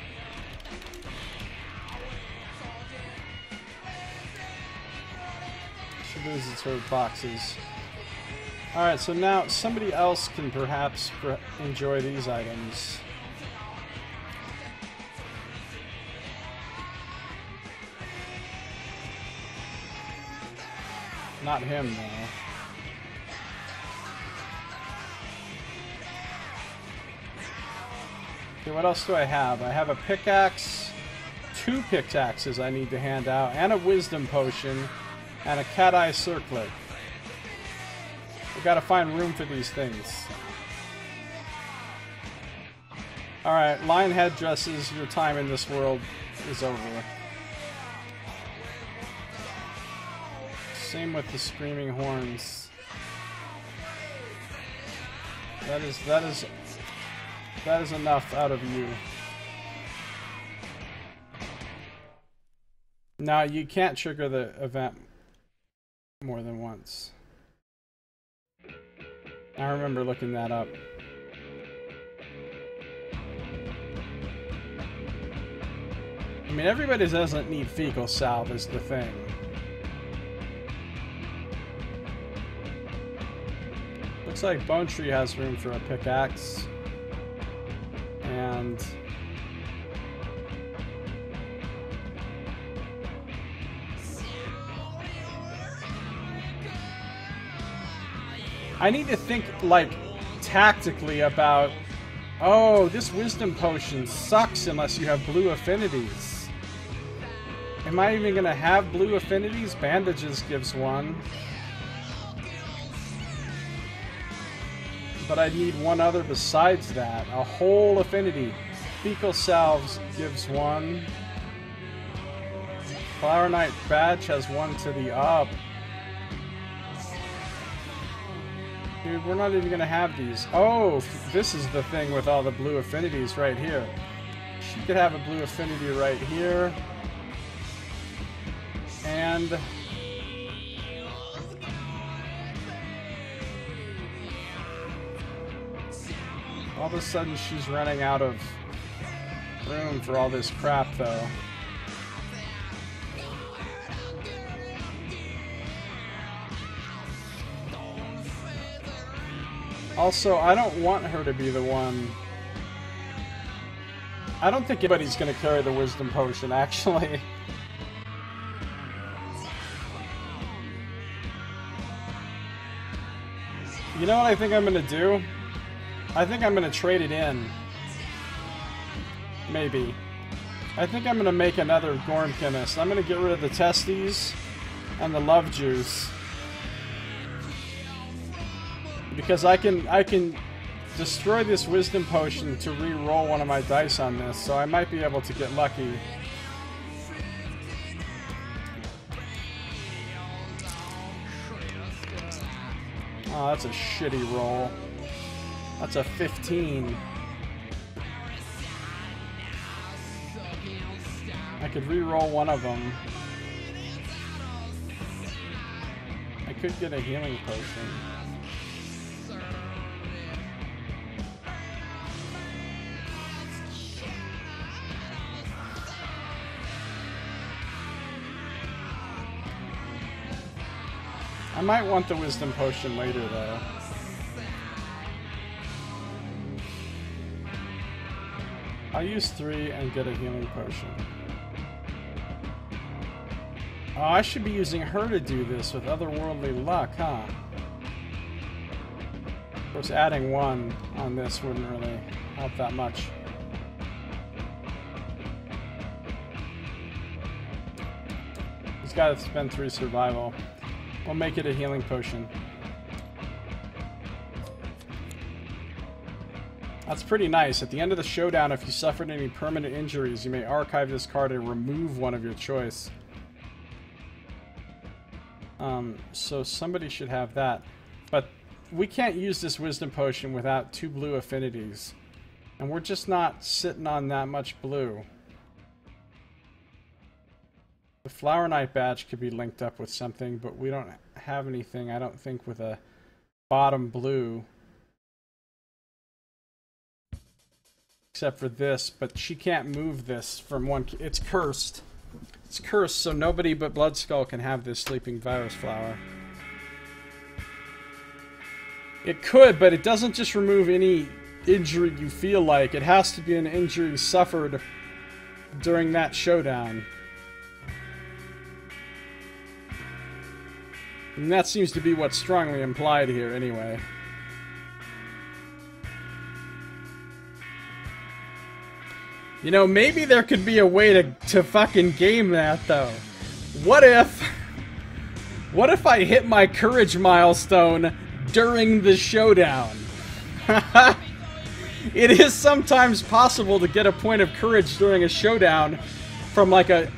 She loses her boxes. Alright, so now somebody else can perhaps enjoy these items. Not him, though. Okay, what else do I have? I have a pickaxe, 2 pickaxes I need to hand out, and a wisdom potion, and a cat-eye circlet. I gotta find room for these things. Alright, lion headdresses, your time in this world is over. Same with the screaming horns. That is enough out of you. Now you can't trigger the event more than once. I remember looking that up. I mean, everybody doesn't need fecal salve is the thing. Looks like Bone Tree has room for a pickaxe. And I need to think, like, tactically about, oh, this wisdom potion sucks unless you have blue affinities. Am I even gonna have blue affinities? Bandages gives one. But I need one other besides that. A whole affinity. Fecal salves gives one. Flower Knight badge has one to the up. Dude, we're not even gonna have these. Oh, this is the thing with all the blue affinities right here. She could have a blue affinity right here. And all of a sudden she's running out of room for all this crap, though. Also, I don't want her to be the one. I don't think anybody's going to carry the wisdom potion, actually. You know what I think I'm going to do? I think I'm going to trade it in. Maybe. I think I'm going to make another Gorm chemist. I'm going to get rid of the testes and the love juice. Because I can destroy this wisdom potion to re-roll one of my dice on this, so I might be able to get lucky. Oh, that's a shitty roll. That's a 15. I could re-roll one of them. I could get a healing potion. I might want the wisdom potion later, though. I'll use 3 and get a healing potion. Oh, I should be using her to do this with otherworldly luck, huh? Of course, adding 1 on this wouldn't really help that much. He's got to spend 3 survival. We'll make it a healing potion. That's pretty nice. At the end of the showdown, if you suffered any permanent injuries, you may archive this card and remove one of your choice. So somebody should have that. But we can't use this wisdom potion without 2 blue affinities. And we're just not sitting on that much blue. The Flower Knight badge could be linked up with something, but we don't have anything, I don't think, with a bottom blue. Except for this, but she can't move this from one... It's cursed. It's cursed, so nobody but Bloodskull can have this Sleeping Virus Flower. It could, but it doesn't just remove any injury you feel like. It has to be an injury suffered during that showdown. And that seems to be what's strongly implied here, anyway. You know, maybe there could be a way to fucking game that, though. What if I hit my courage milestone during the showdown? It is sometimes possible to get a point of courage during a showdown from like a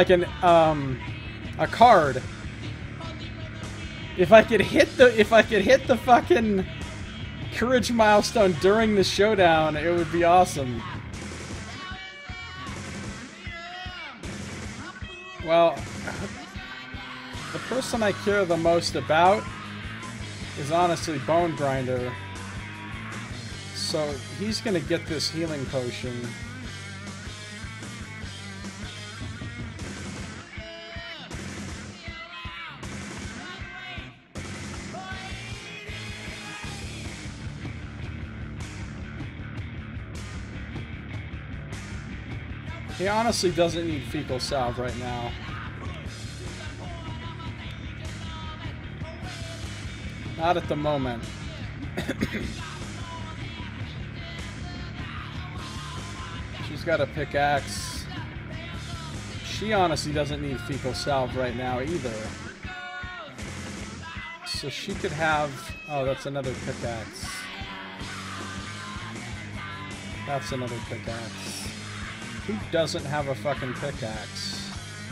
card. If I could hit the fucking courage milestone during the showdown, it would be awesome. Well, the person I care the most about is honestly Bone Grinder. So he's gonna get this healing potion. He honestly doesn't need Fecal Salve right now. Not at the moment. She's got a pickaxe. She honestly doesn't need Fecal Salve right now either. So she could have... Oh, that's another pickaxe. That's another pickaxe. Who doesn't have a fucking pickaxe?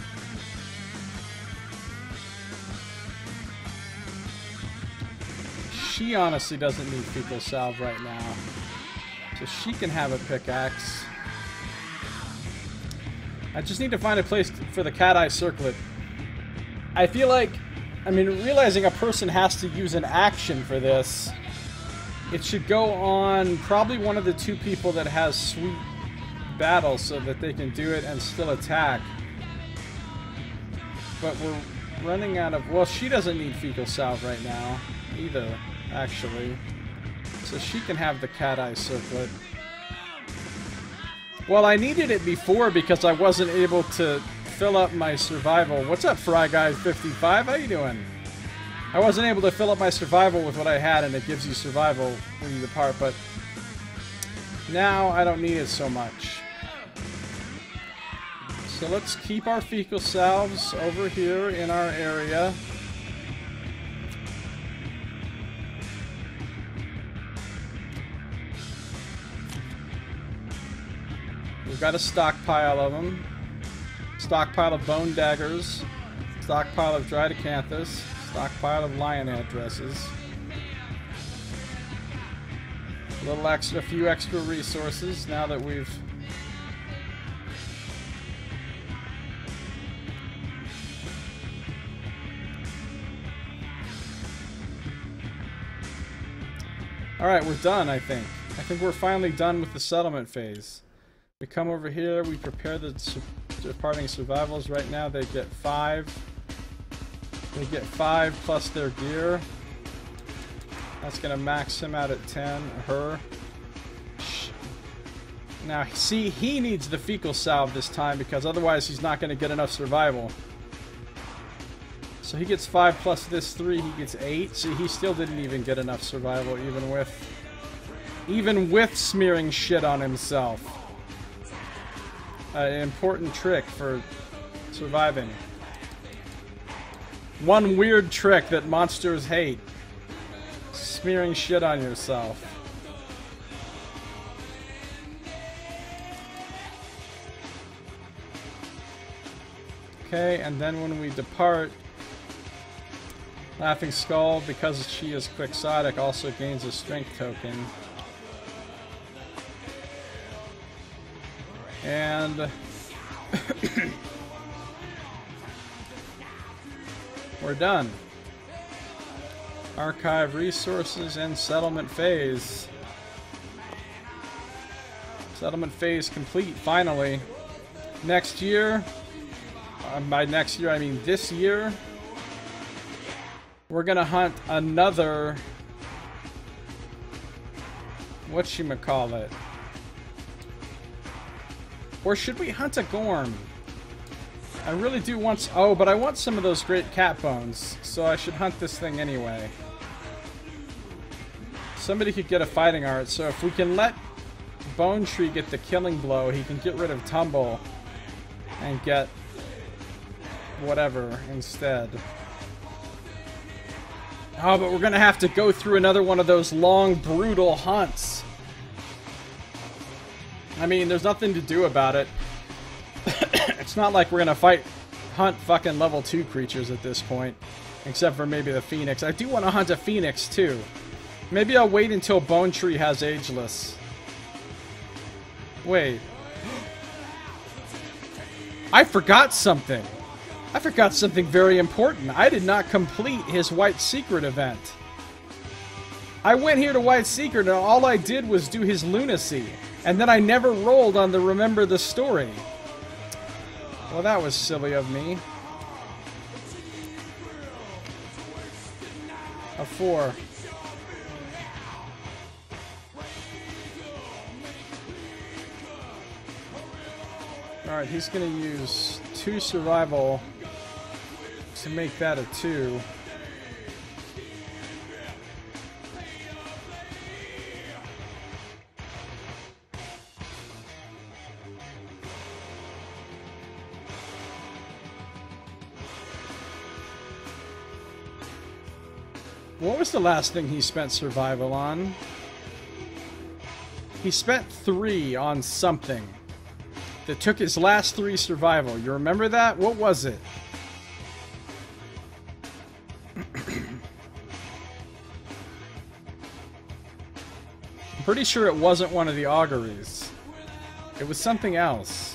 She honestly doesn't need Fecal Salve right now. So she can have a pickaxe. I just need to find a place for the Cat Eye Circlet. I feel like, I mean, realizing a person has to use an action for this, it should go on probably one of the two people that has sweet battle so that they can do it and still attack. But we're running out of... Well, she doesn't need Fecal Salve right now either, actually. So she can have the Cat Eye Circlet. Well, I needed it before because I wasn't able to fill up my survival. What's up, Fry Guy 55? How you doing? I wasn't able to fill up my survival with what I had, and it gives you survival when you depart, but now I don't need it so much. So let's keep our Fecal Salves over here in our area. We've got a stockpile of them. Stockpile of Bone Daggers. Stockpile of Dried Acanthus. Stockpile of Lionhead Dresses. A few extra resources now that we've... Alright, we're done, I think. I think we're finally done with the settlement phase. We come over here, we prepare the departing survivals. Right now they get 5. They get 5 plus their gear. That's gonna max him out at 10, her. Now, see, he needs the Fecal Salve this time because otherwise he's not gonna get enough survival. So he gets 5 plus this 3, he gets 8. See, he still didn't even get enough survival even with smearing shit on himself. An important trick for surviving. One weird trick that monsters hate. Smearing shit on yourself. Okay, and then when we depart, Laughing Skull, because she is quixotic, also gains a strength token. And we're done. Archive resources and settlement phase. Settlement phase complete, finally. Next year, by next year I mean this year, we're gonna hunt another, whatchamacallit? Or should we hunt a Gorm? I really do want, oh, but I want some of those great cat bones, so I should hunt this thing anyway. Somebody could get a fighting art, so if we can let Bone Tree get the killing blow, he can get rid of Tumble and get whatever instead. Oh, but we're gonna have to go through another one of those long, brutal hunts. I mean, there's nothing to do about it. It's not like we're gonna hunt fucking level 2 creatures at this point. Except for maybe the Phoenix. I do want to hunt a Phoenix too. Maybe I'll wait until Bone Tree has Ageless. Wait. I forgot something. I forgot something very important. I did not complete his White Secret event. I went here to White Secret and all I did was do his lunacy. And then I never rolled on the Remember the Story. Well, that was silly of me. A 4. Alright, he's gonna use 2 survival to make that a 2. What was the last thing he spent survival on? He spent 3 on something that took his last 3 survival. You remember that? What was it? I'm pretty sure it wasn't one of the auguries. It was something else.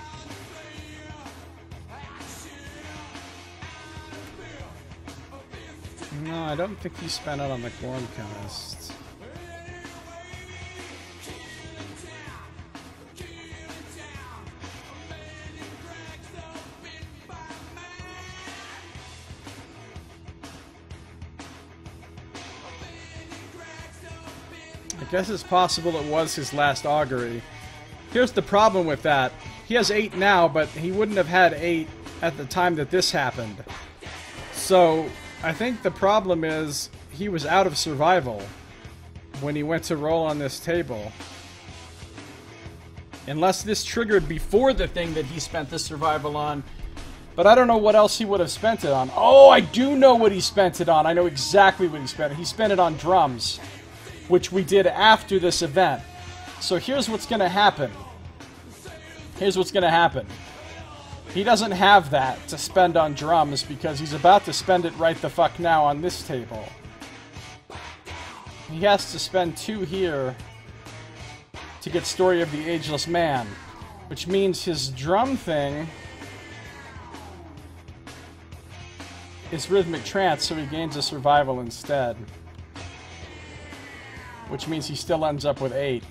No, I don't think he spent it on the Gorm Chemist. I guess it's possible it was his last augury. Here's the problem with that. He has 8 now, but he wouldn't have had 8 at the time that this happened. So I think the problem is he was out of survival when he went to roll on this table. Unless this triggered before the thing that he spent the survival on. But I don't know what else he would have spent it on. Oh, I do know what he spent it on. I know exactly what he spent it. He spent it on drums, which we did after this event. So here's what's going to happen. Here's what's going to happen. He doesn't have that to spend on drums because he's about to spend it right the fuck now on this table. He has to spend 2 here to get Story of the Ageless Man, which means his drum thing is Rhythmic Trance, so he gains a survival instead. Which means he still ends up with 8.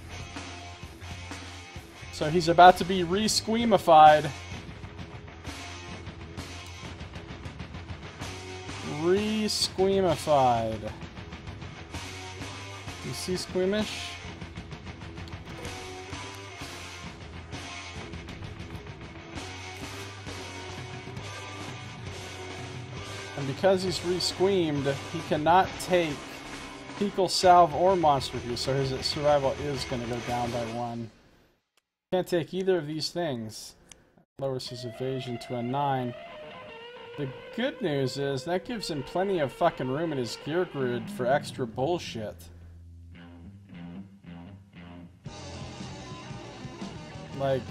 So he's about to be re-squeamified. Re-squeamified. You see squeamish? And because he's re-squeamed, he cannot take Fecal Salve or Monster View, so his survival is going to go down by 1. Can't take either of these things. Lowers his evasion to a 9. The good news is that gives him plenty of fucking room in his gear grid for extra bullshit. Like,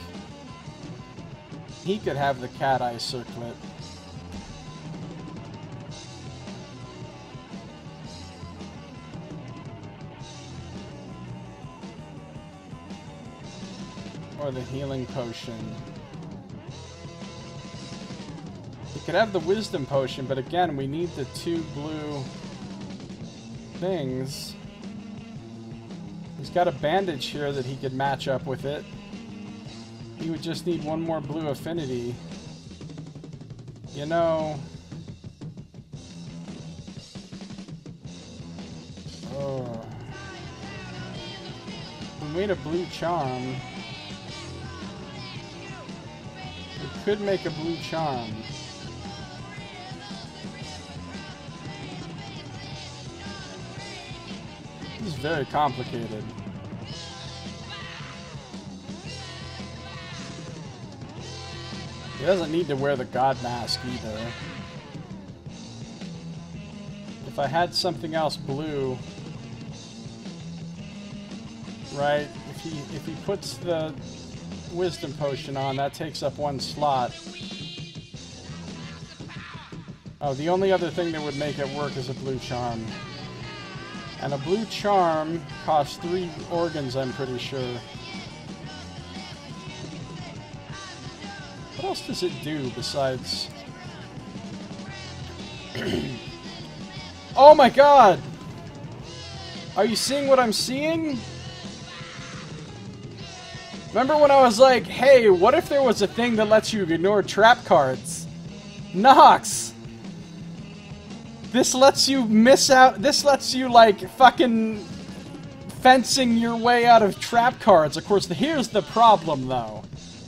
he could have the Cat Eye Circlet. or the healing potion. You could have the wisdom potion, but again, we need the 2 blue things. He's got a bandage here that he could match up with it. He would just need 1 more blue affinity. You know... Oh. We made a blue charm. We could make a blue charm. This is very complicated. He doesn't need to wear the god mask either. If I had something else blue, right? If he puts the wisdom potion on, that takes up 1 slot. Oh, the only other thing that would make it work is a blue charm. And a blue charm costs 3 organs, I'm pretty sure. What else does it do besides... Oh my god! Are you seeing what I'm seeing? Remember when I was like, hey, what if there was a thing that lets you ignore trap cards? Nox! This lets you miss out, this lets you like fucking fencing your way out of trap cards. Of course, here's the problem though.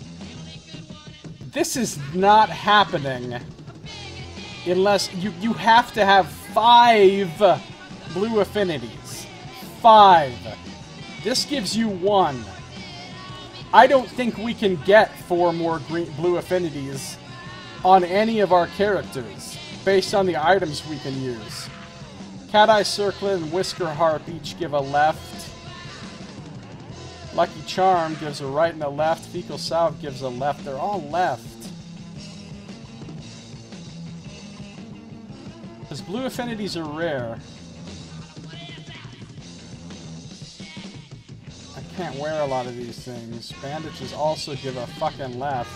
This is not happening unless you have to have 5 blue affinities. 5. This gives you 1. I don't think we can get 4 more blue affinities on any of our characters based on the items we can use. Cat Eye Circlet and Whisker Harp each give a left. Lucky Charm gives a right and a left. Fecal Salve gives a left. They're all left. Because blue affinities are rare. I can't wear a lot of these things. Bandages also give a fucking left.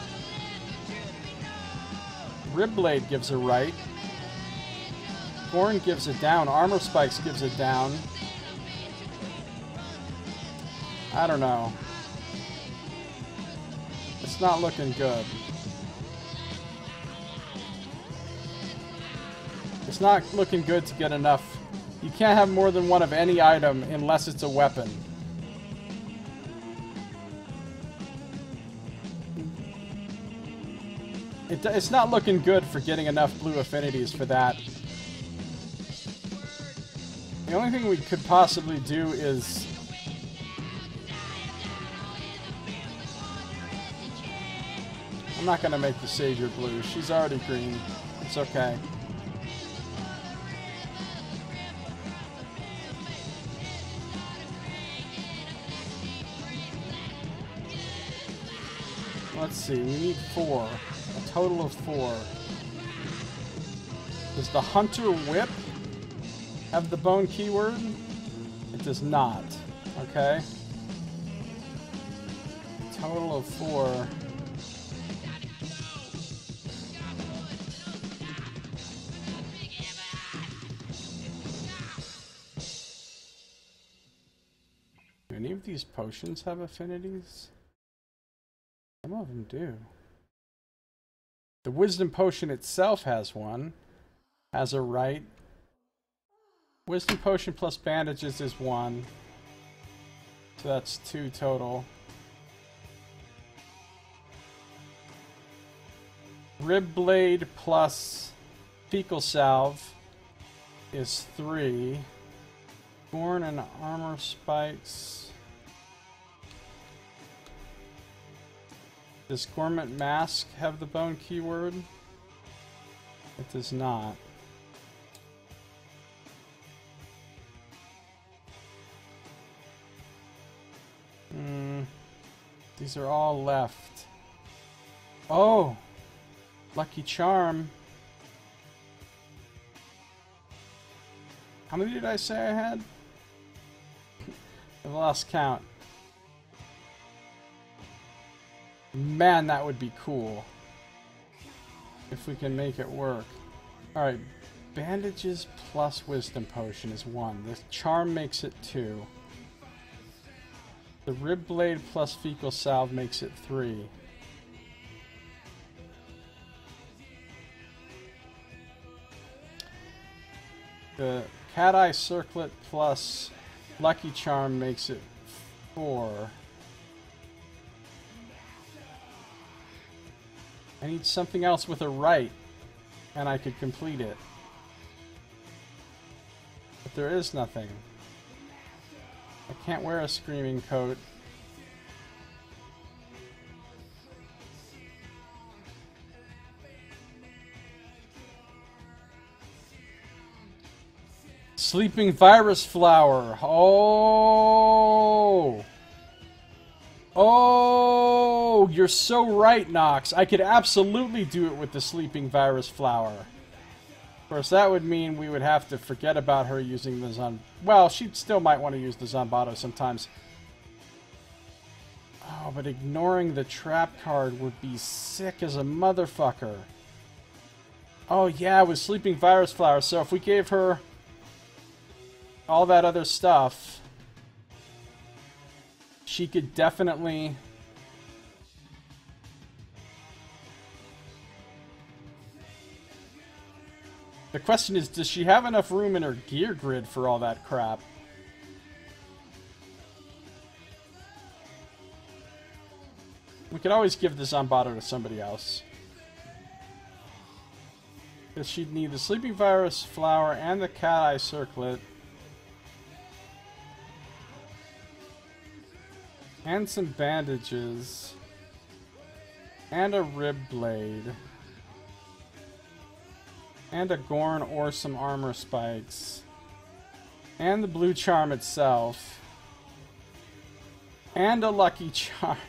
Ribblade gives a right. Gorm gives a down. Armor Spikes gives a down. I don't know. It's not looking good. It's not looking good to get enough. You can't have more than 1 of any item unless it's a weapon. It's not looking good for getting enough blue affinities for that. The only thing we could possibly do is... I'm not going to make the Savior blue. She's already green. It's okay. Let's see, we need 4. A total of 4. Does the Hunter Whip have the bone keyword? It does not. Okay. Total of 4. Do any of these potions have affinities? Some of them do. The Wisdom Potion itself has one. Has a right. Wisdom Potion plus bandages is 1. So that's 2 total. Rib Blade plus Fecal Salve is 3. Thorn and Armor Spikes. Does Gormit Mask have the bone keyword? It does not. These are all left. Oh! Lucky Charm. How many did I say I had? I've lost count. Man, that would be cool. If we can make it work. Alright, bandages plus wisdom potion is 1. The charm makes it 2. The rib blade plus fecal salve makes it 3. The cat eye circlet plus lucky charm makes it 4. I need something else with a right, and I could complete it. But there is nothing. I can't wear a screaming coat. Sleeping virus flower. Oh! Oh! You're so right, Nox. I could absolutely do it with the sleeping virus flower. Of course, that would mean we would have to forget about her using the Zon... Well, she still might want to use the Zombato sometimes. Oh, but ignoring the trap card would be sick as a motherfucker. Oh, yeah, with sleeping virus flower. So if we gave her all that other stuff, she could definitely... The question is, does she have enough room in her gear grid for all that crap? We could always give the Zombato to somebody else. Because she'd need the sleeping virus flower and the cat eye circlet. And some bandages. And a rib blade. And a Gorm or some armor spikes. And the blue charm itself. And a lucky charm.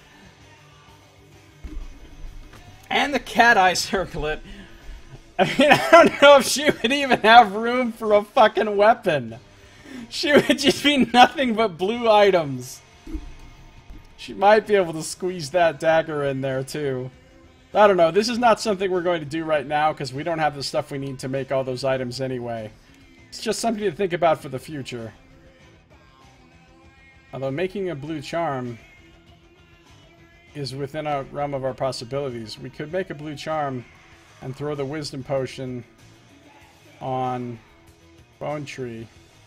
And the cat eye circlet. I mean, I don't know if she would even have room for a fucking weapon. She would just be nothing but blue items. She might be able to squeeze that dagger in there, too. I don't know. This is not something we're going to do right now, because we don't have the stuff we need to make all those items anyway. It's just something to think about for the future. Although making a blue charm is within our realm of our possibilities. We could make a blue charm and throw the wisdom potion on Bone Tree.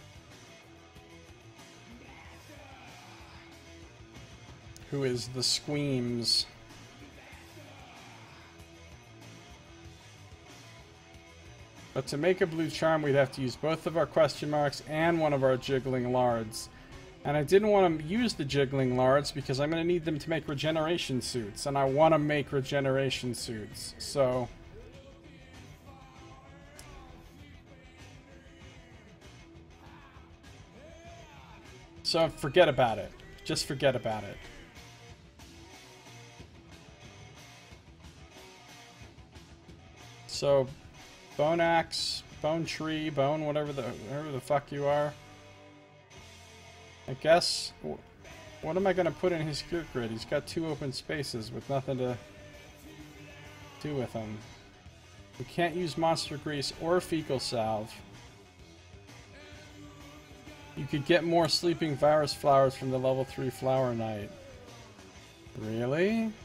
Who is the Squeams. But to make a blue charm, we'd have to use both of our question marks and one of our jiggling lards. And I didn't want to use the jiggling lards because I'm going to need them to make regeneration suits. And I want to make regeneration suits. So forget about it. Just forget about it. So Bone Axe, Bone Tree, Bone, whatever the fuck you are. I guess, what am I going to put in his gear grid? He's got 2 open spaces with nothing to do with them. We can't use monster grease or fecal salve. You could get more sleeping virus flowers from the level 3 flower knight. Really?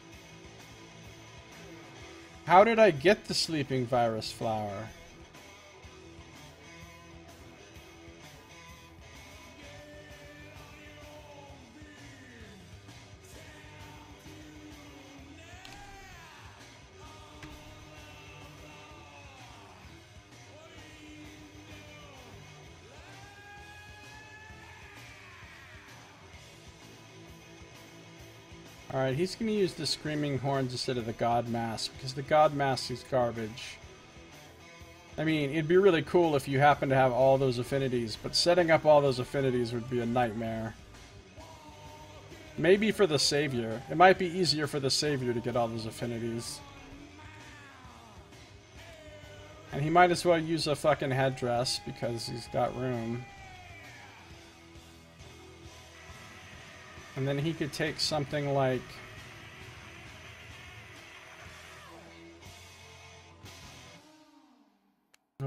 How did I get the sleeping virus flower? Alright, he's going to use the Screaming Horns instead of the God Mask, because the God Mask is garbage. I mean, it'd be really cool if you happen to have all those affinities, but setting up all those affinities would be a nightmare. Maybe for the Savior. It might be easier for the Savior to get all those affinities. And he might as well use a fucking headdress, because he's got room. And then he could take something like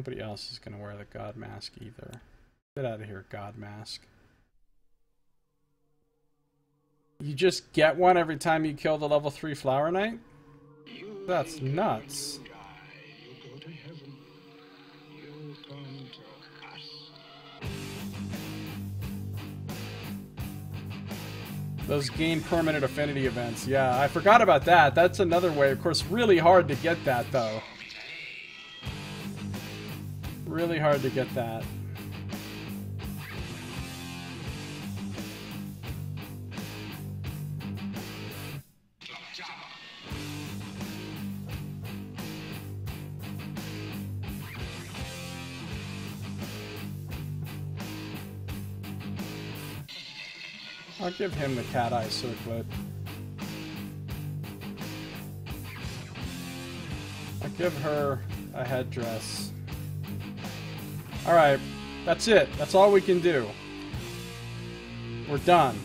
Nobody else is going to wear the God Mask either. Get out of here, God Mask. You just get one every time you kill the level 3 Flower Knight? That's nuts. You go to heaven. You come to us. Those gain permanent affinity events. Yeah, I forgot about that. That's another way. Of course, really hard to get that, though. Really hard to get that. I'll give him the cat eye circlet. I'll give her a headdress. Alright, that's it. That's all we can do. We're done.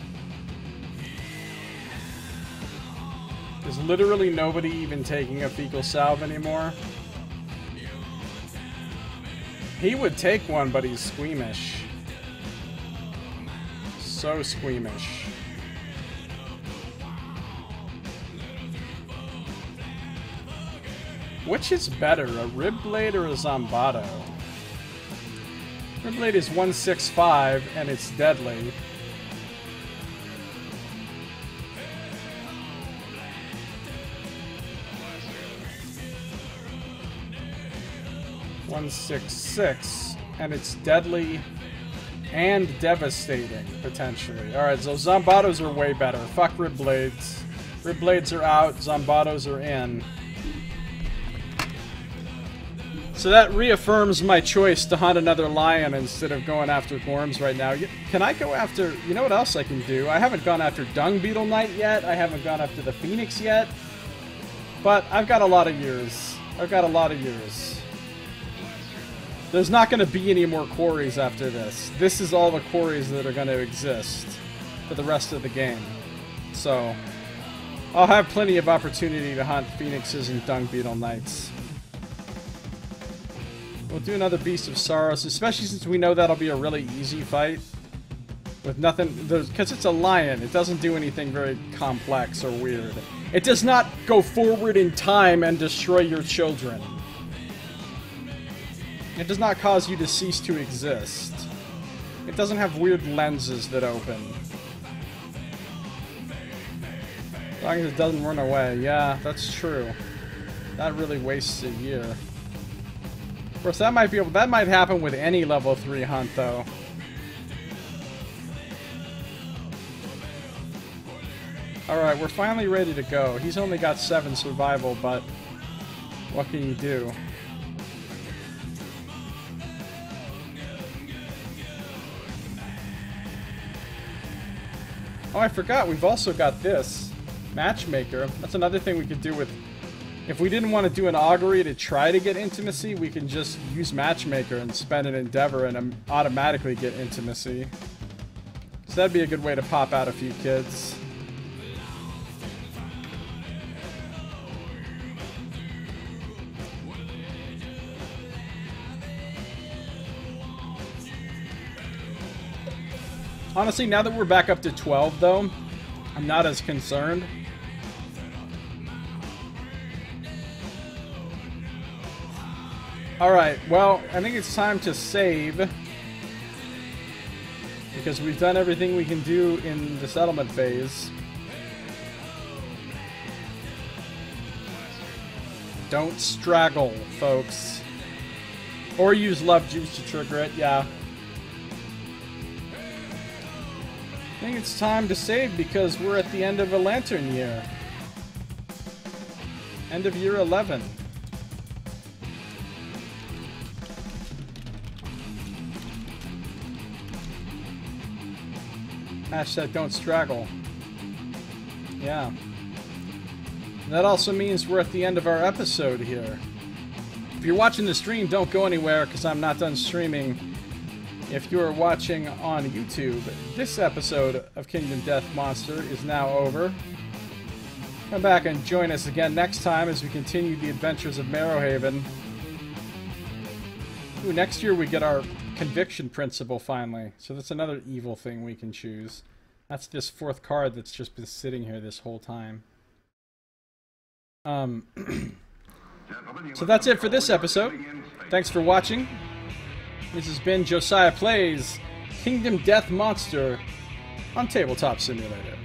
There's literally nobody even taking a fecal salve anymore. He would take one, but he's squeamish. So squeamish. Which is better, a rib blade or a Zombato? Rib blade is 165 and it's deadly. .166 and it's deadly and devastating, potentially. Alright, so Zombatos are way better. Fuck Rib Blades. Rib Blades are out, Zombatos are in. So that reaffirms my choice to hunt another lion instead of going after Gorms right now. Can I go after... You know what else I can do? I haven't gone after Dung Beetle Knight yet. I haven't gone after the Phoenix yet. But I've got a lot of years. I've got a lot of years. There's not going to be any more quarries after this. This is all the quarries that are going to exist for the rest of the game. So, I'll have plenty of opportunity to hunt Phoenixes and Dung Beetle Knights. We'll do another Beast of Sorrows, especially since we know that'll be a really easy fight. With nothing... Because it's a lion, it doesn't do anything very complex or weird. It does not go forward in time and destroy your children. It does not cause you to cease to exist. It doesn't have weird lenses that open. As long as it doesn't run away. Yeah, that's true. That really wastes a year. Of course, that might happen with any level 3 hunt, though. Alright, we're finally ready to go. He's only got 7 survival, but what can you do? Oh, I forgot, we've also got this. Matchmaker. That's another thing we could do with... If we didn't want to do an augury to try to get intimacy, we can just use Matchmaker and spend an endeavor and automatically get intimacy. So that'd be a good way to pop out a few kids. Honestly, now that we're back up to 12, though, I'm not as concerned. Alright, well, I think it's time to save. Because we've done everything we can do in the settlement phase. Don't straggle, folks. Or use love juice to trigger it, yeah. I think it's time to save because we're at the end of a lantern year. End of year 11. Hashtag don't straggle. Yeah. That also means we're at the end of our episode here. If you're watching the stream, don't go anywhere because I'm not done streaming. If you are watching on YouTube, this episode of Kingdom Death Monster is now over. Come back and join us again next time as we continue the adventures of Marrowhaven. Ooh, next year we get our conviction principle finally. So that's another evil thing we can choose. That's this fourth card that's just been sitting here this whole time. So that's it for this episode. Thanks for watching. This has been Josiah Plays Kingdom Death Monster on Tabletop Simulator.